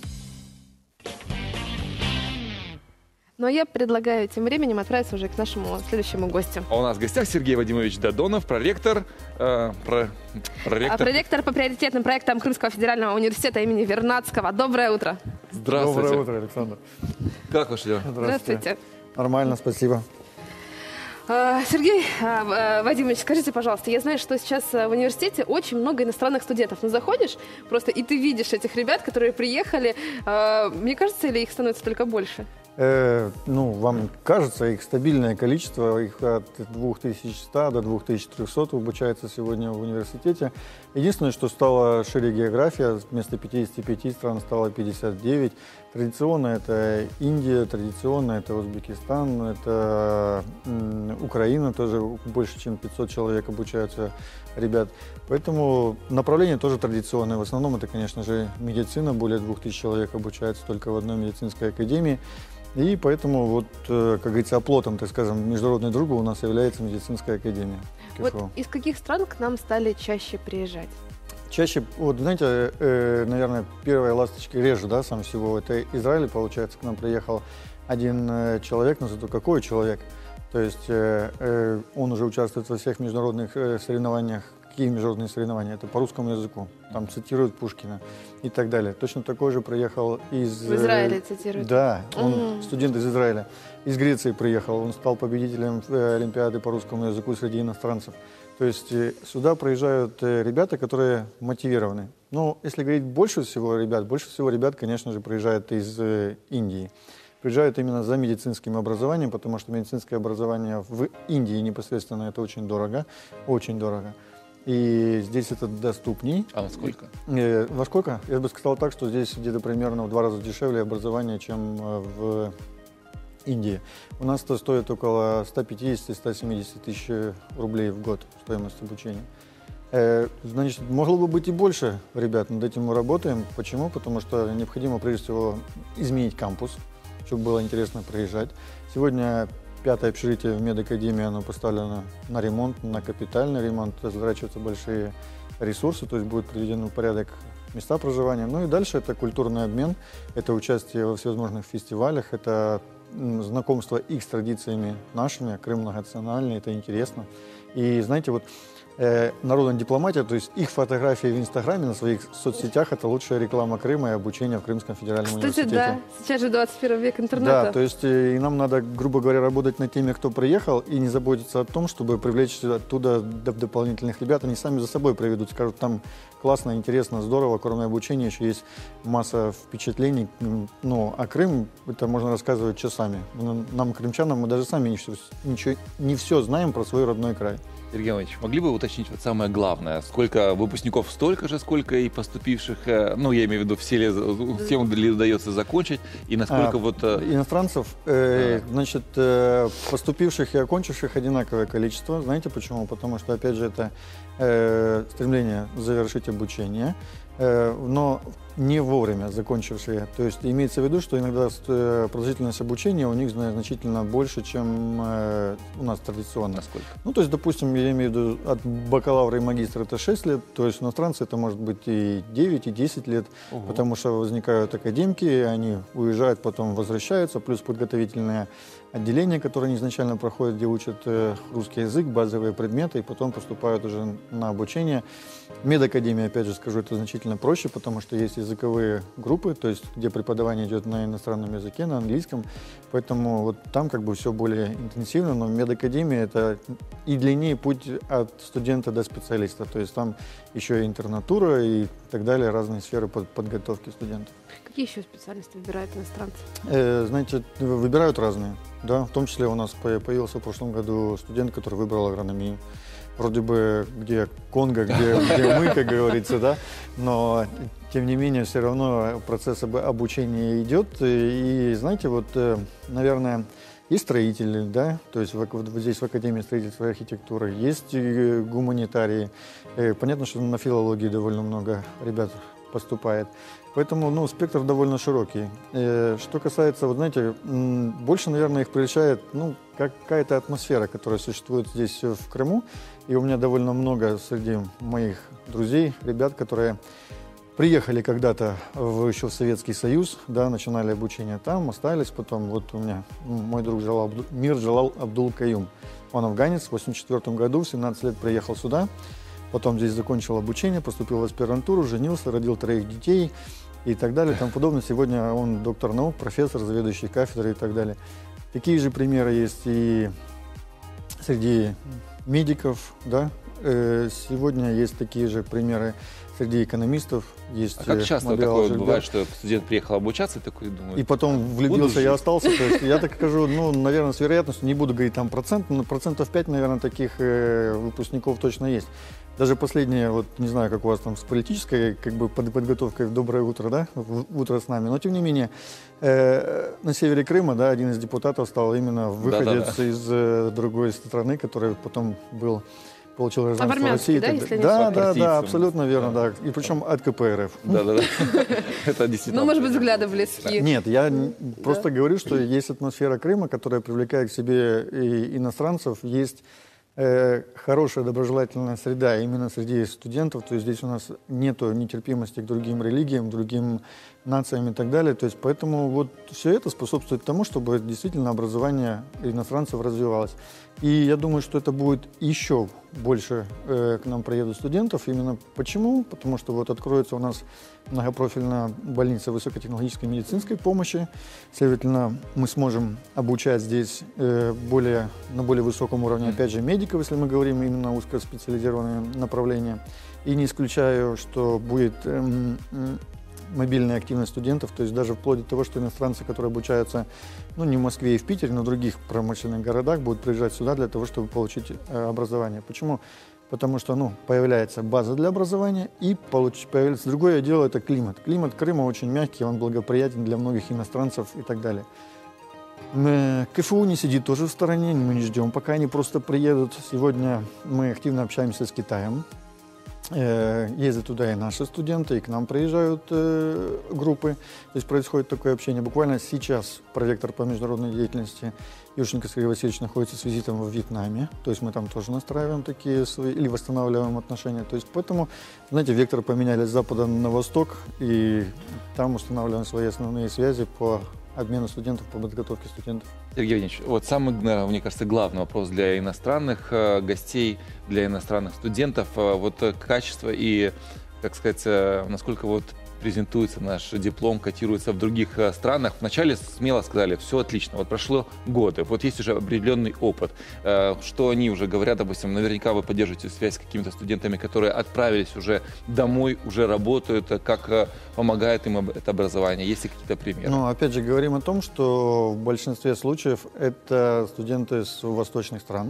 Ну а я предлагаю тем временем отправиться уже к нашему следующему гостю. А у нас в гостях Сергей Вадимович Додонов, проректор, э, про, проректор... проректор по приоритетным проектам Крымского федерального университета имени Вернадского. Доброе утро. Здравствуйте. Доброе утро, Александр. Как ваши дела? Здравствуйте. Здравствуйте. Нормально, спасибо. Сергей Вадимович, скажите, пожалуйста, я знаю, что сейчас в университете очень много иностранных студентов. Ну, заходишь просто, и ты видишь этих ребят, которые приехали. Мне кажется, или их становится только больше? Э, ну, вам кажется, их стабильное количество, их от двух тысяч ста до двух тысяч трёхсот обучается сегодня в университете. Единственное, что стала шире география, вместо пятидесяти пяти стран стало пятьдесят девять. Традиционно это Индия, традиционно это Узбекистан, это м, Украина, тоже больше, чем пятьсот человек обучаются ребят. Поэтому направление тоже традиционное. В основном это, конечно же, медицина, более двух тысяч человек обучается только в одной медицинской академии. И поэтому, вот, как говорится, оплотом, так скажем, международной дружбы у нас является медицинская академия КФУ. Вот из каких стран к нам стали чаще приезжать? Чаще, вот, знаете, э, наверное, первые ласточки реже, да, сам всего, это Израиль, получается, к нам приехал один э, человек, но зато какой человек, то есть э, э, он уже участвует во всех международных э, соревнованиях. Какие международные соревнования? Это по русскому языку, там цитируют Пушкина и так далее. Точно такой же приехал из... В Израиле цитируют? Да, он Mm. студент из Израиля. Из Греции приехал, он стал победителем Олимпиады по русскому языку среди иностранцев. То есть сюда приезжают ребята, которые мотивированы. Ну, если говорить больше всего ребят, больше всего ребят, конечно же, приезжают из Индии. Приезжают именно за медицинским образованием, потому что медицинское образование в Индии непосредственно это очень дорого, очень дорого. И здесь это доступней. А во сколько? Э, во сколько? Я бы сказал так, что здесь где-то примерно в два раза дешевле образование, чем в Индии. У нас это стоит около ста пятидесяти — ста семидесяти тысяч рублей в год стоимость обучения. Э, значит, могло бы быть и больше, ребят, над этим мы работаем. Почему? Потому что необходимо, прежде всего, изменить кампус, чтобы было интересно приезжать. Сегодня пятое общежитие в медакадемии, оно поставлено на ремонт, на капитальный ремонт, затрачиваются большие ресурсы, то есть будет приведен в порядок места проживания. Ну и дальше это культурный обмен, это участие во всевозможных фестивалях, это знакомство и с традициями нашими, Крым многонациональный, это интересно. И знаете, вот э, народная дипломатия, то есть их фотографии в Инстаграме, на своих соцсетях, это лучшая реклама Крыма и обучение в Крымском федеральном Кстати, университете. да, сейчас же двадцать первый век интернета. Да, то есть и нам надо, грубо говоря, работать над теми, кто приехал, и не заботиться о том, чтобы привлечь оттуда дополнительных ребят. Они сами за собой приведут, скажут, там классно, интересно, здорово, кроме обучения еще есть масса впечатлений. Ну, а Крым, это можно рассказывать часами. Нам, крымчанам, мы даже сами не все, ничего, не все знаем про свой родной край. Сергей Иванович, могли бы уточнить вот самое главное? Сколько выпускников, столько же, сколько и поступивших, ну, я имею в виду, все ли, всем ли удается закончить, и насколько а, вот... Иностранцев, э, а. значит, э, поступивших и окончивших одинаковое количество. Знаете почему? Потому что, опять же, это э, стремление завершить обучение, э, но не вовремя закончившие. То есть имеется в виду, что иногда продолжительность обучения у них значительно больше, чем э, у нас традиционно. Насколько? Ну, то есть, допустим, я имею в виду от бакалавра и магистра это шесть лет, то есть иностранцы это может быть и девять, и десять лет, Ого. Потому что возникают академки, они уезжают, потом возвращаются, плюс подготовительные отделения, которые они изначально проходят, где учат э, русский язык, базовые предметы, и потом поступают уже на обучение. Медакадемия, опять же скажу, это значительно проще, потому что есть языковые группы, то есть где преподавание идет на иностранном языке, на английском, поэтому вот там как бы все более интенсивно, но медакадемия это и длиннее путь от студента до специалиста, то есть там еще и интернатура и так далее, разные сферы под, подготовки студентов. Какие еще специальности выбирают иностранцы? Э, знаете, выбирают разные, да, в том числе у нас появился в прошлом году студент, который выбрал агрономию. Вроде бы где Конго, где, где мы, как говорится, да, но тем не менее все равно процесс обучения идет. И, и знаете, вот, наверное, есть строители, да, то есть вот здесь в Академии строительства и архитектуры, есть гуманитарии. Понятно, что на филологии довольно много ребят поступает. Поэтому, ну, спектр довольно широкий. Что касается, вот знаете, больше, наверное, их прельщает, ну, какая-то атмосфера, которая существует здесь в Крыму. И у меня довольно много среди моих друзей, ребят, которые приехали когда-то в, еще в Советский Союз, да, начинали обучение там, остались потом. Вот у меня мой друг Джалал, Мир Джалал Абдул-Каюм. Он афганец, в восемьдесят четвёртом году, в семнадцать лет приехал сюда. Потом здесь закончил обучение, поступил в аспирантуру, женился, родил троих детей и так далее, и тому подобное. Сегодня он доктор наук, профессор, заведующий кафедрой и так далее. Такие же примеры есть и среди медиков, да. Сегодня есть такие же примеры среди экономистов. Есть, а как часто такое бывает, что студент приехал обучаться и такой думает... И потом влюбился и остался. То есть я так скажу, ну, наверное, с вероятностью, не буду говорить там процент, но процентов пять, наверное, таких выпускников точно есть. Даже последнее, вот не знаю, как у вас там с политической как бы под, подготовкой в «Доброе утро», да, в, в утро с нами, но тем не менее э, на севере Крыма, да, один из депутатов стал именно выходец да, да, да. из э, другой страны, который потом был получил гражданство в России. да, если да, да, да, абсолютно верно, да. И причем от ка пэ эр эф. Да, да, да. Это действительно. Ну, может быть, взгляды близки. Нет, я просто говорю, что есть атмосфера Крыма, которая привлекает к себе и иностранцев, есть э, хорошая доброжелательная среда именно среди студентов, то есть здесь у нас нету нетерпимости к другим религиям, другим нациям и так далее, то есть поэтому вот все это способствует тому, чтобы действительно образование иностранцев развивалось. И я думаю, что это будет еще больше э, к нам приедут студентов. Именно почему? Потому что вот откроется у нас многопрофильная больница высокотехнологической медицинской помощи. Следовательно, мы сможем обучать здесь э, более, на более высоком уровне, опять же, медиков, если мы говорим именно узкоспециализированные направления. И не исключаю, что будет э, э, мобильная активность студентов, то есть даже вплоть до того, что иностранцы, которые обучаются, ну, не в Москве и в Питере, но в других промышленных городах, будут приезжать сюда для того, чтобы получить э, образование. Почему? Потому что, ну, появляется база для образования и получ... появляется другое дело, это климат. Климат Крыма очень мягкий, он благоприятен для многих иностранцев и так далее. ка эф у не сидит тоже в стороне, мы не ждем, пока они просто приедут. Сегодня мы активно общаемся с Китаем. Ездят туда и наши студенты, и к нам приезжают э, группы. То есть происходит такое общение. Буквально сейчас проректор по международной деятельности Юрченко Сергей Васильевич находится с визитом во Вьетнаме. То есть мы там тоже настраиваем такие свои, или восстанавливаем отношения. То есть поэтому, знаете, векторы поменялись с запада на восток, и там устанавливаем свои основные связи по обмену студентов, по подготовке студентов. Сергей Евгеньевич, вот самый, мне кажется, главный вопрос для иностранных гостей, для иностранных студентов, вот качество и, как сказать, насколько вот презентуется наш диплом, котируется в других странах. Вначале смело сказали, все отлично, вот прошло годы, вот есть уже определенный опыт. Что они уже говорят, допустим, наверняка вы поддерживаете связь с какими-то студентами, которые отправились уже домой, уже работают, как помогает им это образование? Есть ли какие-то примеры? Ну, опять же, говорим о том, что в большинстве случаев это студенты с восточных стран.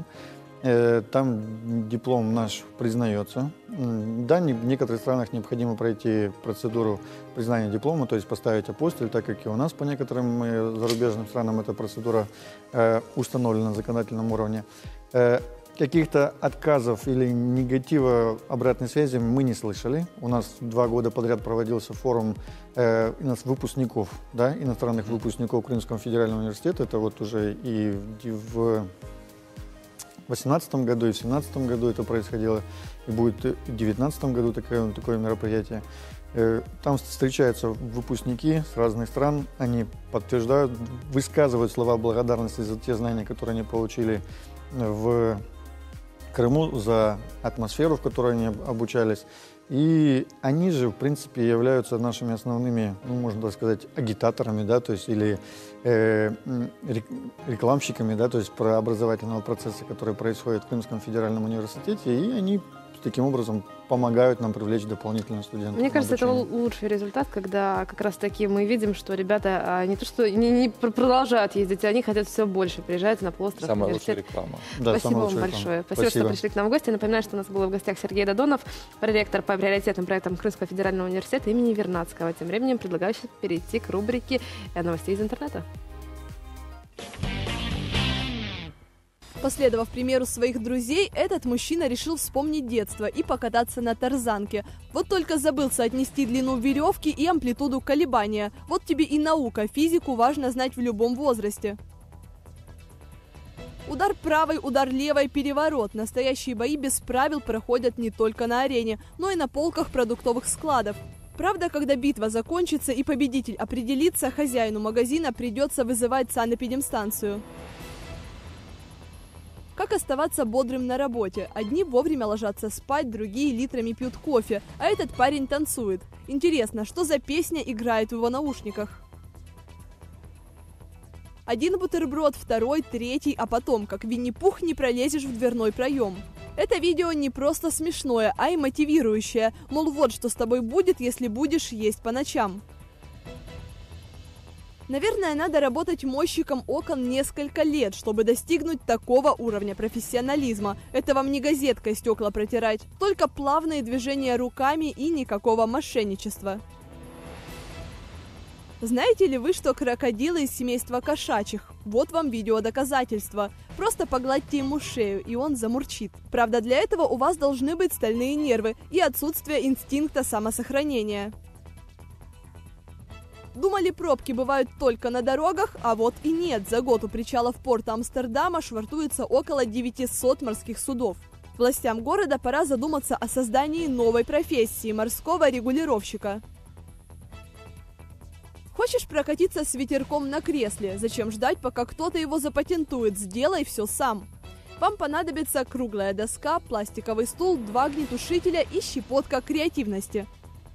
Там диплом наш признается. Да, в некоторых странах необходимо пройти процедуру признания диплома, то есть поставить апостиль, так как и у нас по некоторым зарубежным странам эта процедура установлена на законодательном уровне. Каких-то отказов или негатива обратной связи мы не слышали. У нас два года подряд проводился форум э, выпускников, да, иностранных выпускников Крымского федерального университета. Это вот уже и в В две тысячи восемнадцатом году и в две тысячи семнадцатом году это происходило, и будет и в две тысячи девятнадцатом году такое, такое мероприятие. Там встречаются выпускники с разных стран, они подтверждают, высказывают слова благодарности за те знания, которые они получили в Крыму, за атмосферу, в которой они обучались. И они же, в принципе, являются нашими основными, ну, можно так сказать, агитаторами, да, то есть, или э, рекламщиками, да, то есть, про образовательного процесса, который происходит в Крымском федеральном университете, и они таким образом помогают нам привлечь дополнительных студентов. Мне кажется, это лучший результат, когда как раз-таки мы видим, что ребята не то что не, не продолжают ездить, они хотят все больше, приезжают на полуостров. Самая лучшая реклама. Да, спасибо вам большое. Спасибо, Спасибо, что пришли к нам в гости. Напоминаю, что у нас был в гостях Сергей Додонов, проректор по приоритетным проектам Крымского федерального университета имени Вернадского. Тем временем предлагаю сейчас перейти к рубрике новостей из интернета. Последовав примеру своих друзей, этот мужчина решил вспомнить детство и покататься на тарзанке. Вот только забыл соотнести длину веревки и амплитуду колебания. Вот тебе и наука, физику важно знать в любом возрасте. Удар правой, удар левой, переворот. Настоящие бои без правил проходят не только на арене, но и на полках продуктовых складов. Правда, когда битва закончится и победитель определится, хозяину магазина придется вызывать санэпидемстанцию. Как оставаться бодрым на работе? Одни вовремя ложатся спать, другие литрами пьют кофе, а этот парень танцует. Интересно, что за песня играет в его наушниках? Один бутерброд, второй, третий, а потом, как Винни-Пух, не пролезешь в дверной проем. Это видео не просто смешное, а и мотивирующее. Мол, вот что с тобой будет, если будешь есть по ночам. Наверное, надо работать мойщиком окон несколько лет, чтобы достигнуть такого уровня профессионализма. Это вам не газеткой стекла протирать, только плавные движения руками и никакого мошенничества. Знаете ли вы, что крокодилы из семейства кошачьих? Вот вам видеодоказательство. Просто погладьте ему шею, и он замурчит. Правда, для этого у вас должны быть стальные нервы и отсутствие инстинкта самосохранения. Думали, пробки бывают только на дорогах, а вот и нет. За год у причалов порта Амстердама швартуется около девятисот морских судов. Властям города пора задуматься о создании новой профессии – морского регулировщика. Хочешь прокатиться с ветерком на кресле? Зачем ждать, пока кто-то его запатентует? Сделай все сам. Вам понадобится круглая доска, пластиковый стул, два огнетушителя и щепотка креативности.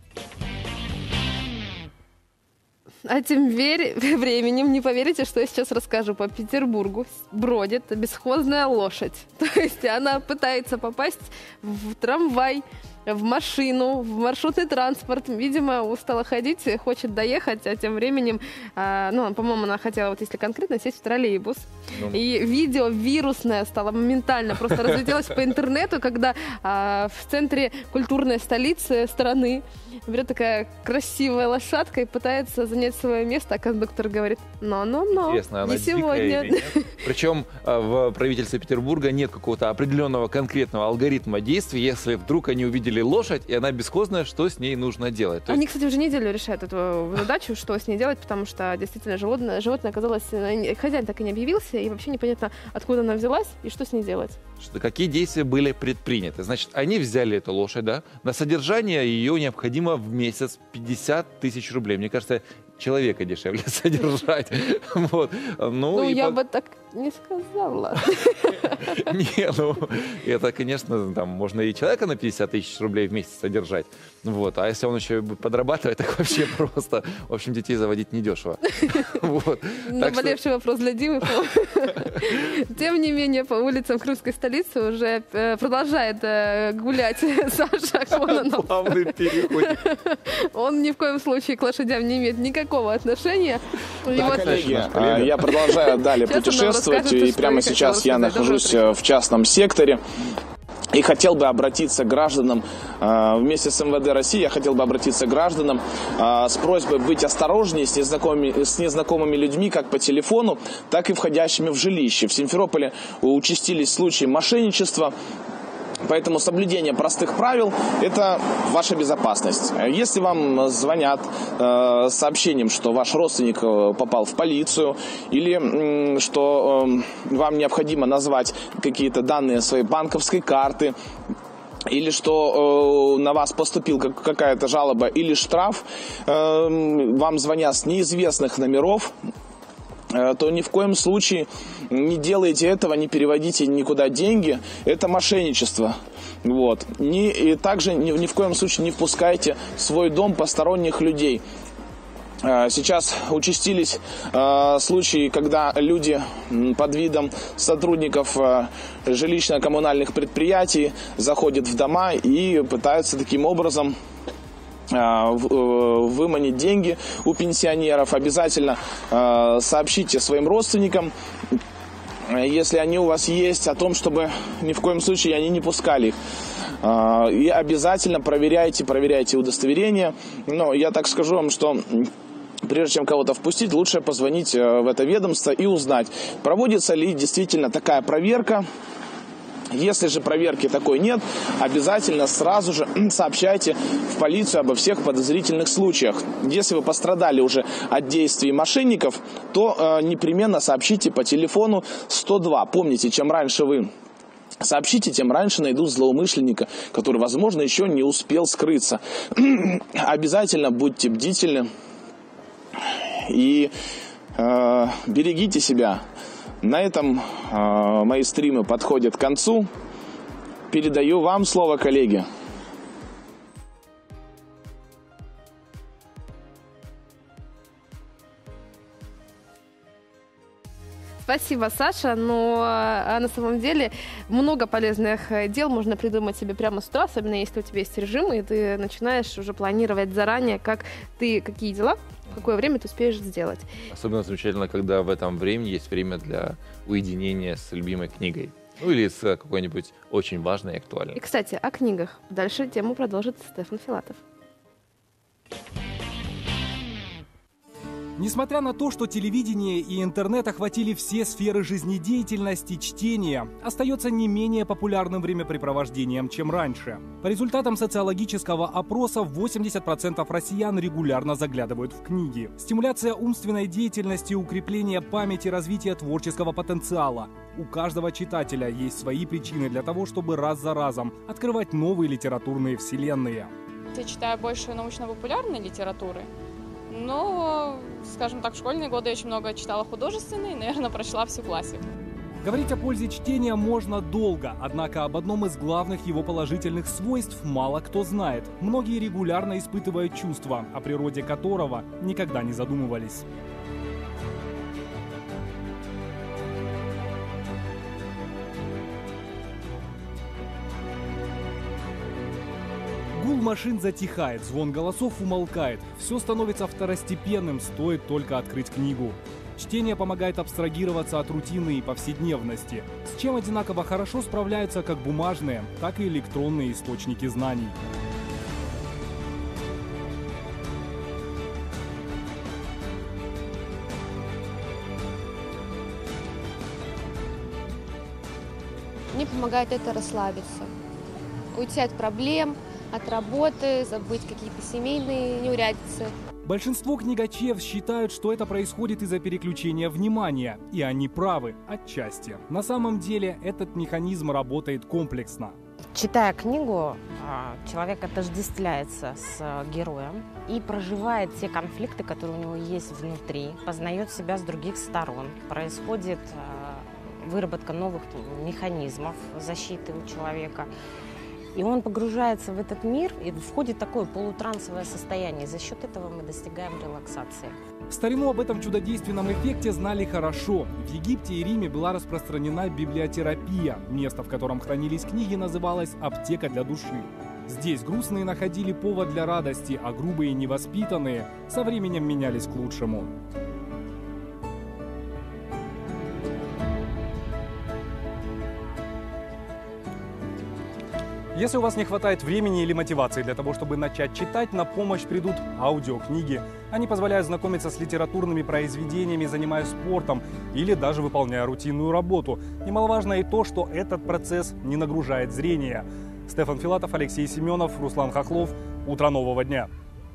А тем временем, не поверите, что я сейчас расскажу, по Петербургу бродит бесхозная лошадь. То есть она пытается попасть в трамвай, в машину, в маршрутный транспорт. Видимо, устала ходить, хочет доехать, а тем временем, э, ну, по-моему, она хотела, вот если конкретно, сесть в троллейбус. Ну. И видео вирусное стало моментально, просто разлетелось по интернету, когда э, в центре культурной столицы страны берет такая красивая лошадка и пытается занять свое место, а кондуктор говорит: «но-но-но, не сегодня». Причем в правительстве Петербурга нет какого-то определенного конкретного алгоритма действий, если вдруг они увидели лошадь, и она бесхозная, что с ней нужно делать? Они, кстати, уже неделю решают эту задачу, что с ней делать, потому что действительно животное, животное оказалось... Хозяин так и не объявился, и вообще непонятно, откуда она взялась и что с ней делать. Что, какие действия были предприняты? Значит, они взяли эту лошадь, да? На содержание ее необходимо в месяц пятьдесят тысяч рублей. Мне кажется, человека дешевле содержать. Вот. Ну, ну я по... бы так не сказала. Не, ну, это, конечно, там можно и человека на пятьдесят тысяч рублей в месяц содержать. Вот. А если он еще будет подрабатывать, так вообще просто, в общем, детей заводить недешево. Вот. Наболевший вопрос для Димы. Тем не менее, по улицам крымской столицы уже продолжает гулять Саша Кононов. Плавный переход. Он ни в коем случае к лошадям не имеет никакого отношения. Да, вот... коллеги, я продолжаю далее путешествовать, и прямо сейчас я нахожусь в частном секторе. И хотел бы обратиться к гражданам, вместе с эм вэ дэ России, я хотел бы обратиться к гражданам с просьбой быть осторожнее с незнакомыми, с незнакомыми людьми, как по телефону, так и входящими в жилище. В Симферополе участились случаи мошенничества. Поэтому соблюдение простых правил – это ваша безопасность. Если вам звонят э, с сообщением, что ваш родственник попал в полицию, или э, что э, вам необходимо назвать какие-то данные своей банковской карты, или что э, на вас поступила какая-то жалоба или штраф, э, вам звонят с неизвестных номеров, то ни в коем случае не делайте этого, не переводите никуда деньги. Это мошенничество. Вот. Ни, и также ни, ни в коем случае не впускайте в свой дом посторонних людей. Сейчас участились э, случаи, когда люди под видом сотрудников э, жилищно-коммунальных предприятий заходят в дома и пытаются таким образом выманить деньги у пенсионеров. Обязательно э, сообщите своим родственникам, если они у вас есть, о том, чтобы ни в коем случае они не пускали их. Э, и обязательно проверяйте, проверяйте удостоверения. Но я так скажу вам, что прежде чем кого-то впустить, лучше позвонить в это ведомство и узнать, проводится ли действительно такая проверка. Если же проверки такой нет, обязательно сразу же сообщайте в полицию обо всех подозрительных случаях. Если вы пострадали уже от действий мошенников, то э, непременно сообщите по телефону сто два. Помните, чем раньше вы сообщите, тем раньше найдут злоумышленника, который, возможно, еще не успел скрыться. Обязательно будьте бдительны и э, берегите себя. На этом э, мои стримы подходят к концу. Передаю вам слово, коллеги. Спасибо, Саша. Но а на самом деле много полезных дел можно придумать себе прямо с утра, особенно если у тебя есть режим, и ты начинаешь уже планировать заранее, как ты, какие дела, в какое время ты успеешь сделать. Особенно замечательно, когда в этом времени есть время для уединения с любимой книгой. Ну или с какой-нибудь очень важной и актуальной. И, кстати, о книгах. Дальше тему продолжит Стефан Филатов. Несмотря на то, что телевидение и интернет охватили все сферы жизнедеятельности, чтение остается не менее популярным времяпрепровождением, чем раньше. По результатам социологического опроса восемьдесят процентов россиян регулярно заглядывают в книги. Стимуляция умственной деятельности, укрепление памяти, развитие творческого потенциала. У каждого читателя есть свои причины для того, чтобы раз за разом открывать новые литературные вселенные. Я читаю больше научно-популярной литературы. Но, скажем так, в школьные годы я очень много читала художественной и, наверное, прочла всю классику. Говорить о пользе чтения можно долго, однако об одном из главных его положительных свойств мало кто знает. Многие регулярно испытывают чувство, о природе которого никогда не задумывались. Гул машин затихает, звон голосов умолкает. Все становится второстепенным, стоит только открыть книгу. Чтение помогает абстрагироваться от рутины и повседневности, с чем одинаково хорошо справляются как бумажные, так и электронные источники знаний. Мне помогает это расслабиться, уйти от проблем, от работы, забыть какие-то семейные неурядицы. Большинство книгачев считают, что это происходит из-за переключения внимания, и они правы отчасти. На самом деле этот механизм работает комплексно. Читая книгу, человек отождествляется с героем и проживает те конфликты, которые у него есть внутри, познает себя с других сторон, происходит выработка новых механизмов защиты у человека. И он погружается в этот мир и входит в такое полутрансовое состояние. За счет этого мы достигаем релаксации. В старину об этом чудодейственном эффекте знали хорошо. В Египте и Риме была распространена библиотерапия. Место, в котором хранились книги, называлось «аптека для души». Здесь грустные находили повод для радости, а грубые и невоспитанные со временем менялись к лучшему. Если у вас не хватает времени или мотивации для того, чтобы начать читать, на помощь придут аудиокниги. Они позволяют знакомиться с литературными произведениями, занимаясь спортом или даже выполняя рутинную работу. Немаловажно и то, что этот процесс не нагружает зрение. Стефан Филатов, Алексей Семенов, Руслан Хохлов. Утро нового дня.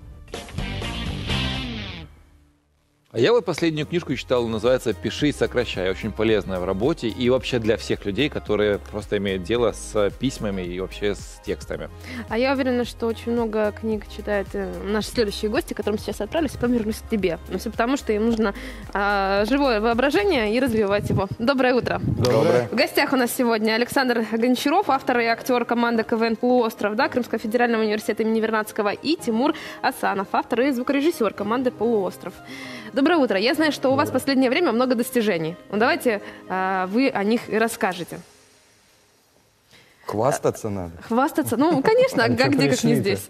А я вот последнюю книжку читал, называется «Пиши и сокращай». Очень полезная в работе и вообще для всех людей, которые просто имеют дело с письмами и вообще с текстами. А я уверена, что очень много книг читают наши следующие гости, к которым сейчас отправлюсь, потом вернусь к тебе. Но все потому, что им нужно а, живое воображение и развивать его. Доброе утро. Доброе. В гостях у нас сегодня Александр Гончаров, автор и актер команды КВН «Полуостров», да, Крымского федерального университета имени Вернадского, и Тимур Асанов, автор и звукорежиссер команды «Полуостров». Доброе утро. Я знаю, что у вас в последнее время много достижений. Ну, давайте а, вы о них и расскажете. Хвастаться надо. Хвастаться? Ну, конечно, а где, как не здесь.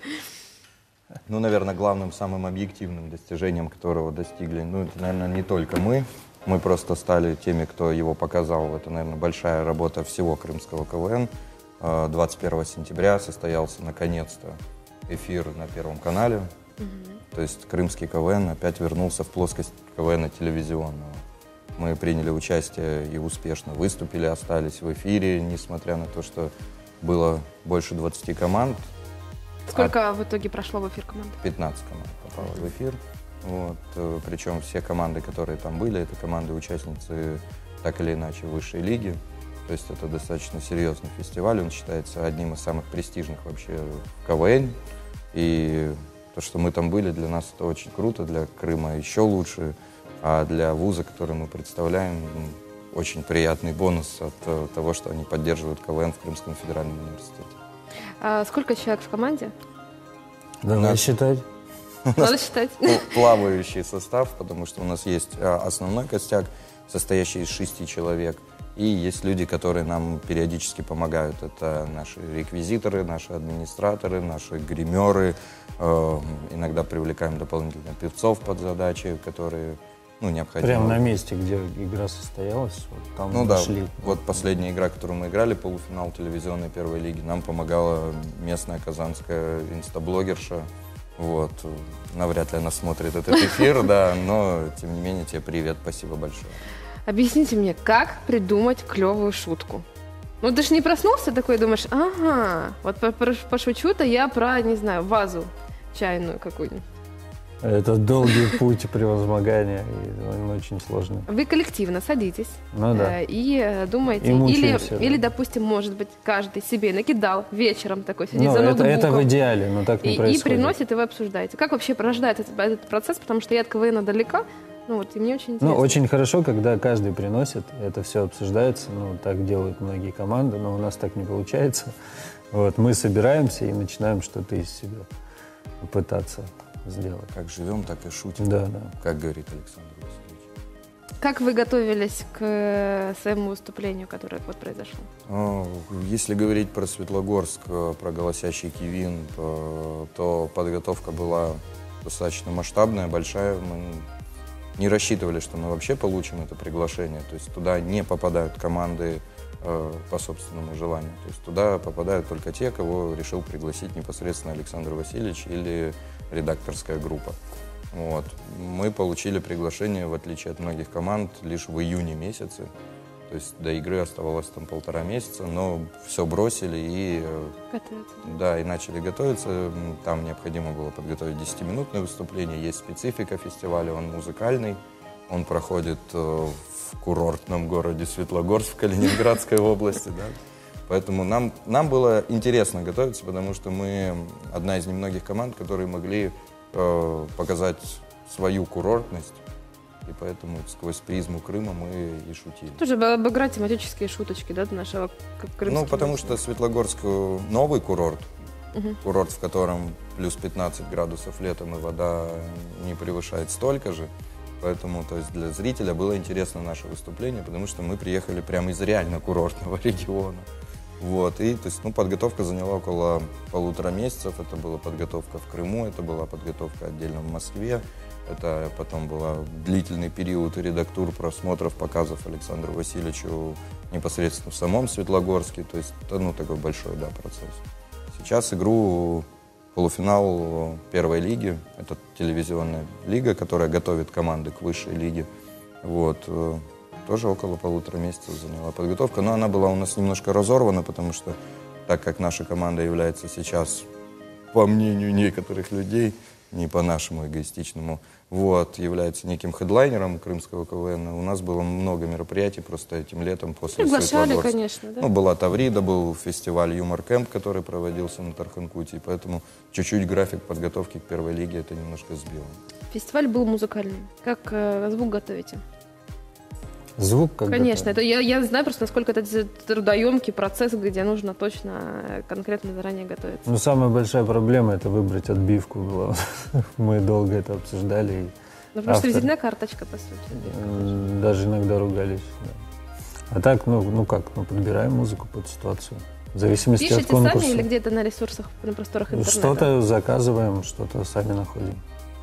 Ну, наверное, главным, самым объективным достижением, которого достигли, ну, это, наверное, не только мы. Мы просто стали теми, кто его показал. Это, наверное, большая работа всего крымского КВН. двадцать первого сентября состоялся, наконец-то, эфир на Первом канале. То есть крымский КВН опять вернулся в плоскость КВНа телевизионного. Мы приняли участие и успешно выступили, остались в эфире, несмотря на то, что было больше двадцати команд. Сколько а в итоге прошло в эфир команд? пятнадцать команд попало в эфир. Вот. Причем все команды, которые там были, это команды-участницы так или иначе высшей лиги. То есть это достаточно серьезный фестиваль, он считается одним из самых престижных вообще в КВН. И то, что мы там были, для нас это очень круто, для Крыма еще лучше, а для вуза, который мы представляем, очень приятный бонус от того, что они поддерживают КВН в Крымском федеральном университете. А сколько человек в команде? Да, надо считать. Надо считать. Плавающий состав, потому что у нас есть основной костяк, состоящий из шести человек. И есть люди, которые нам периодически помогают. Это наши реквизиторы, наши администраторы, наши гримеры. Э, иногда привлекаем дополнительно певцов под задачи, которые ну, необходимы. Прямо на месте, где игра состоялась, вот там ну нашли. Да, вот последняя игра, которую мы играли, полуфинал телевизионной первой лиги, нам помогала местная казанская инстаблогерша. Вот. Навряд ли она смотрит этот эфир, да, но, тем не менее, тебе привет, спасибо большое. Объясните мне, как придумать клевую шутку? Ну, ты же не проснулся такой, думаешь, ага, вот пошучу-то я про, не знаю, вазу чайную какую-нибудь. Это долгий путь превозмогания, и он очень сложный. Вы коллективно садитесь ну, да. э, и думаете, и или, да. или, допустим, может быть, каждый себе накидал вечером такой, сидит ну, за ноутбуком. Это, это в идеале, но так не и, происходит. И приносит, и вы обсуждаете. Как вообще рождается этот, этот процесс? Потому что я от КВН далека, ну вот, и мне очень интересно. Ну, очень хорошо, когда каждый приносит, это все обсуждается, ну, так делают многие команды, но у нас так не получается. Вот, мы собираемся и начинаем что-то из себя пытаться сделать. Как живем, так и шутим, да, да. как говорит Александр Васильевич. Как вы готовились к своему выступлению, которое вот произошло? Если говорить про Светлогорск, про голосящий Кивин, то подготовка была достаточно масштабная, большая. Мы не рассчитывали, что мы вообще получим это приглашение. То есть туда не попадают команды по собственному желанию. То есть туда попадают только те, кого решил пригласить непосредственно Александр Васильевич или редакторская группа. Вот. Мы получили приглашение, в отличие от многих команд, лишь в июне месяце. То есть до игры оставалось там полтора месяца, но все бросили и, да, и начали готовиться. Там необходимо было подготовить десятиминутное выступление. Есть специфика фестиваля, он музыкальный. Он проходит в курортном городе Светлогорск в Калининградской области. Да? Поэтому нам, нам было интересно готовиться, потому что мы одна из немногих команд, которые могли э, показать свою курортность. И поэтому сквозь призму Крыма мы и шутили. Тоже обыграть тематические шуточки, да, до нашего крымского. Ну, потому что Светлогорск новый курорт. Угу. Курорт, в котором плюс пятнадцать градусов летом, и вода не превышает столько же. Поэтому, то есть, для зрителя было интересно наше выступление, потому что мы приехали прямо из реально курортного региона. Вот, и, то есть, ну, подготовка заняла около полутора месяцев. Это была подготовка в Крыму, это была подготовка отдельно в Москве. Это потом был длительный период редактур, просмотров, показов Александру Васильевичу непосредственно в самом Светлогорске. То есть, это, ну, такой большой, да, процесс. Сейчас игру... Полуфинал первой лиги, это телевизионная лига, которая готовит команды к высшей лиге. Вот. Тоже около полутора месяцев заняла подготовка, но она была у нас немножко разорвана, потому что, так как наша команда является сейчас, по мнению некоторых людей, не по нашему эгоистичному, вот, является неким хедлайнером крымского КВН. У нас было много мероприятий просто этим летом после Приглашали, конечно, да? Ну, была Таврида, был фестиваль Юмор Кэмп, который проводился на Тарханкуте, поэтому чуть-чуть график подготовки к первой лиге это немножко сбило. Фестиваль был музыкальный. Как э, звук готовите? Звук как Конечно, это я, я знаю просто, насколько это трудоемкий процесс, где нужно точно, конкретно заранее готовиться. Ну, самая большая проблема – это выбрать отбивку была. Мы долго это обсуждали. Ну, потому что визитная карточка, по сути. Даже иногда ругались. Да. А так, ну, ну как, мы подбираем музыку под ситуацию. В зависимости Пишите от конкурса. Пишите сами или где-то на ресурсах, на просторах интернета? Что-то заказываем, что-то сами находим.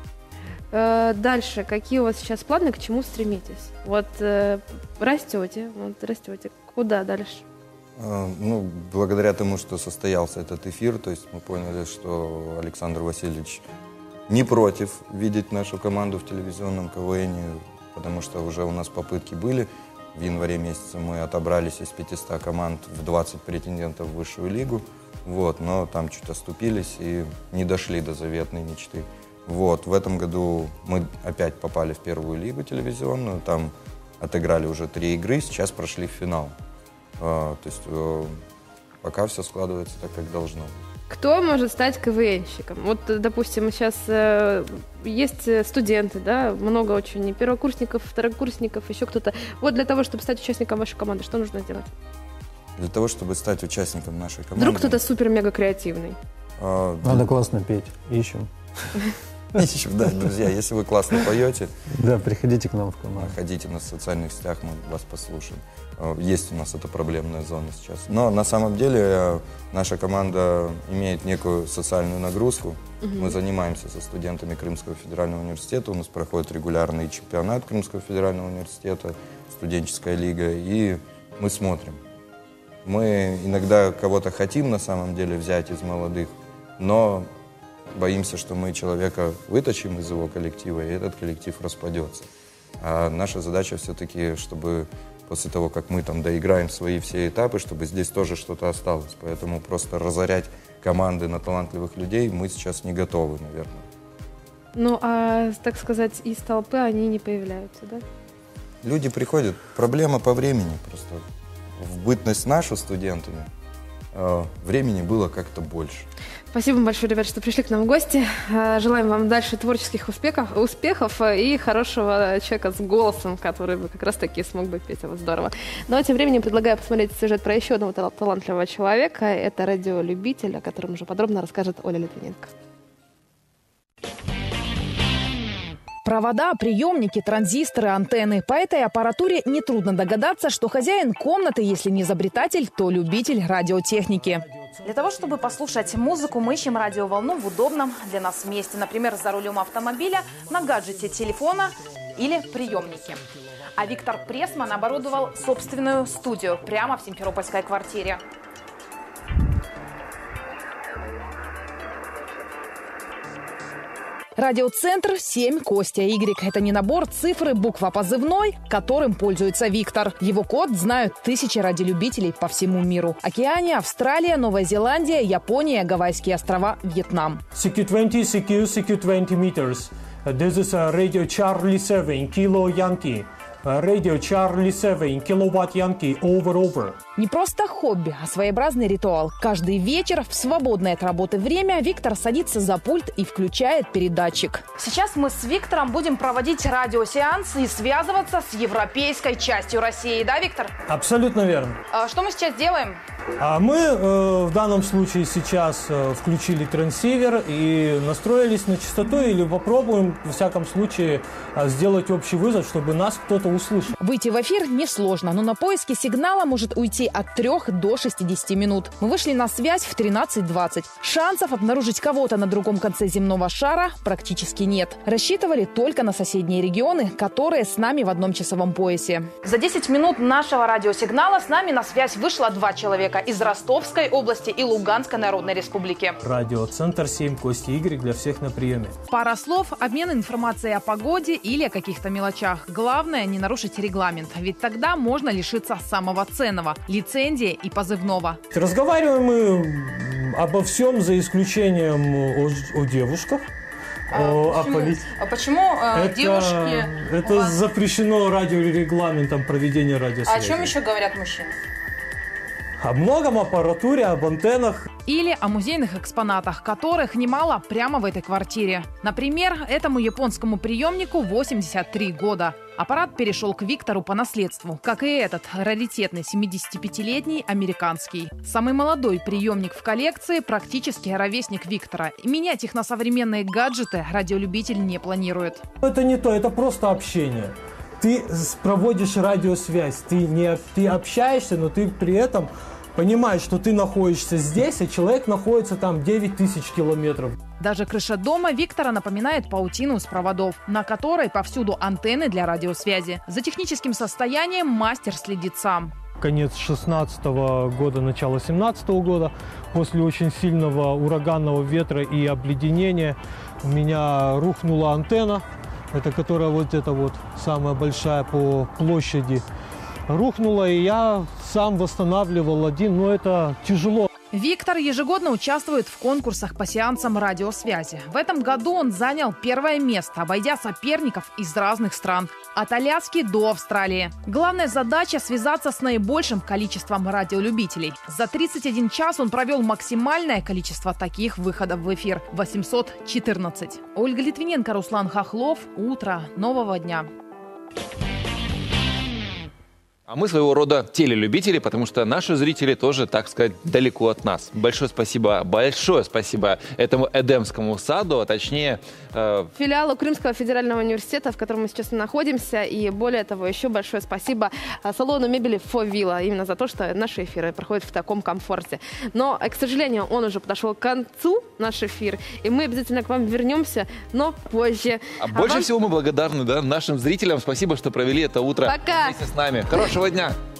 Дальше, какие у вас сейчас планы, к чему стремитесь? Вот э, растете, вот растете, куда дальше? Ну, благодаря тому, что состоялся этот эфир, то есть мы поняли, что Александр Васильевич не против видеть нашу команду в телевизионном КВНе, потому что уже у нас попытки были. В январе месяце мы отобрались из пятисот команд в двадцать претендентов в высшую лигу, вот, но там чуть оступились и не дошли до заветной мечты. Вот, в этом году мы опять попали в первую лигу телевизионную, там отыграли уже три игры, сейчас прошли в финал. А, то есть э, пока все складывается так, как должно. Кто может стать КВНщиком? Вот, допустим, сейчас э, есть студенты, да, много очень первокурсников, второкурсников, еще кто-то. Вот для того, чтобы стать участником вашей команды, что нужно сделать? Для того, чтобы стать участником нашей команды... Вдруг кто-то супер-мега креативный? А, Надо классно петь, ищем. Ищем, да, друзья, если вы классно поете... Да, приходите к нам в команду. Ходите на социальных сетях, мы вас послушаем. Есть у нас эта проблемная зона сейчас. Но на самом деле наша команда имеет некую социальную нагрузку. Угу. Мы занимаемся со студентами Крымского федерального университета. У нас проходит регулярный чемпионат Крымского федерального университета, студенческая лига, и мы смотрим. Мы иногда кого-то хотим на самом деле взять из молодых, но боимся, что мы человека вытащим из его коллектива, и этот коллектив распадется. А наша задача все-таки, чтобы после того, как мы там доиграем свои все этапы, чтобы здесь тоже что-то осталось. Поэтому просто разорять команды на талантливых людей мы сейчас не готовы, наверное. Ну, а, так сказать, из толпы они не появляются, да? Люди приходят. Проблема по времени просто. В бытность нашу студентами э, времени было как-то больше. Спасибо большое, ребят, что пришли к нам в гости. Желаем вам дальше творческих успехов, успехов и хорошего человека с голосом, который бы как раз-таки смог бы петь. Вот здорово. Ну а тем временем предлагаю посмотреть сюжет про еще одного талантливого человека. Это радиолюбитель, о котором уже подробно расскажет Оля Литвиненко. Провода, приемники, транзисторы, антенны. По этой аппаратуре нетрудно догадаться, что хозяин комнаты, если не изобретатель, то любитель радиотехники. Для того, чтобы послушать музыку, мы ищем радиоволну в удобном для нас месте. Например, за рулем автомобиля, на гаджете телефона или приемнике. А Виктор Пресман оборудовал собственную студию прямо в симферопольской квартире. Радиоцентр семь Костя Y. Это не набор цифр, буква позывной, которым пользуется Виктор. Его код знают тысячи радиолюбителей по всему миру. Океания, Австралия, Новая Зеландия, Япония, Гавайские острова, Вьетнам. C Q двадцать, C Q, C Q двадцать meters. This is a radio Charlie seven, Kilo Yankee. Radio Charlie seven, Kilowatt Yankee, over, over. Не просто хобби, а своеобразный ритуал. Каждый вечер в свободное от работы время Виктор садится за пульт и включает передатчик. Сейчас мы с Виктором будем проводить радиосеанс и связываться с европейской частью России. Да, Виктор? Абсолютно верно. А что мы сейчас делаем? А мы э, в данном случае сейчас э, включили трансивер и настроились на частоту, или попробуем, во всяком случае, э, сделать общий вызов, чтобы нас кто-то услышал. Выйти в эфир несложно, но на поиски сигнала может уйти от трёх до шестидесяти минут. Мы вышли на связь в тринадцать двадцать. Шансов обнаружить кого-то на другом конце земного шара практически нет. Рассчитывали только на соседние регионы, которые с нами в одном часовом поясе. За десять минут нашего радиосигнала с нами на связь вышло два человека из Ростовской области и Луганской Народной Республики. Радиоцентр семь Костя Y для всех на приеме. Пара слов, обмен информацией о погоде или о каких-то мелочах. Главное не нарушить регламент, ведь тогда можно лишиться самого ценного – лицензии и позывного. Разговариваем мы обо всем, за исключением о, о девушках. А, о, почему, поли... а почему это, девушки... Это вас... запрещено радиорегламентом проведения радиосвязи. А о чем еще говорят мужчины? О многом, аппаратуре, об антеннах. Или о музейных экспонатах, которых немало прямо в этой квартире. Например, этому японскому приемнику восемьдесят три года. Аппарат перешел к Виктору по наследству, как и этот раритетный семидесятипятилетний американский. Самый молодой приемник в коллекции, практически ровесник Виктора. И менять их на современные гаджеты радиолюбитель не планирует. Это не то, это просто общение. Ты проводишь радиосвязь, ты, не, ты общаешься, но ты при этом понимаешь, что ты находишься здесь, а человек находится там девять тысяч километров. Даже крыша дома Виктора напоминает паутину из проводов, на которой повсюду антенны для радиосвязи. За техническим состоянием мастер следит сам. Конец шестнадцатого года, начало семнадцатого года, после очень сильного ураганного ветра и обледенения у меня рухнула антенна. Это которая вот эта вот самая большая по площади рухнула, и я сам восстанавливал один, но это тяжело. Виктор ежегодно участвует в конкурсах по сеансам радиосвязи. В этом году он занял первое место, обойдя соперников из разных стран. От Аляски до Австралии. Главная задача – связаться с наибольшим количеством радиолюбителей. За тридцать один час он провел максимальное количество таких выходов в эфир – восемьсот четырнадцать. Ольга Литвиненко, Руслан Хохлов. Утро нового дня. А мы своего рода телелюбители, потому что наши зрители тоже, так сказать, далеко от нас. Большое спасибо, большое спасибо этому Эдемскому саду, а точнее... Э... филиалу Крымского федерального университета, в котором мы сейчас находимся. И более того, еще большое спасибо салону мебели Фовила, именно за то, что наши эфиры проходят в таком комфорте. Но, к сожалению, он уже подошел к концу, наш эфир, и мы обязательно к вам вернемся, но позже. А, а больше вам... всего мы благодарны, да, нашим зрителям. Спасибо, что провели это утро Пока. вместе с нами. Хорошего дня!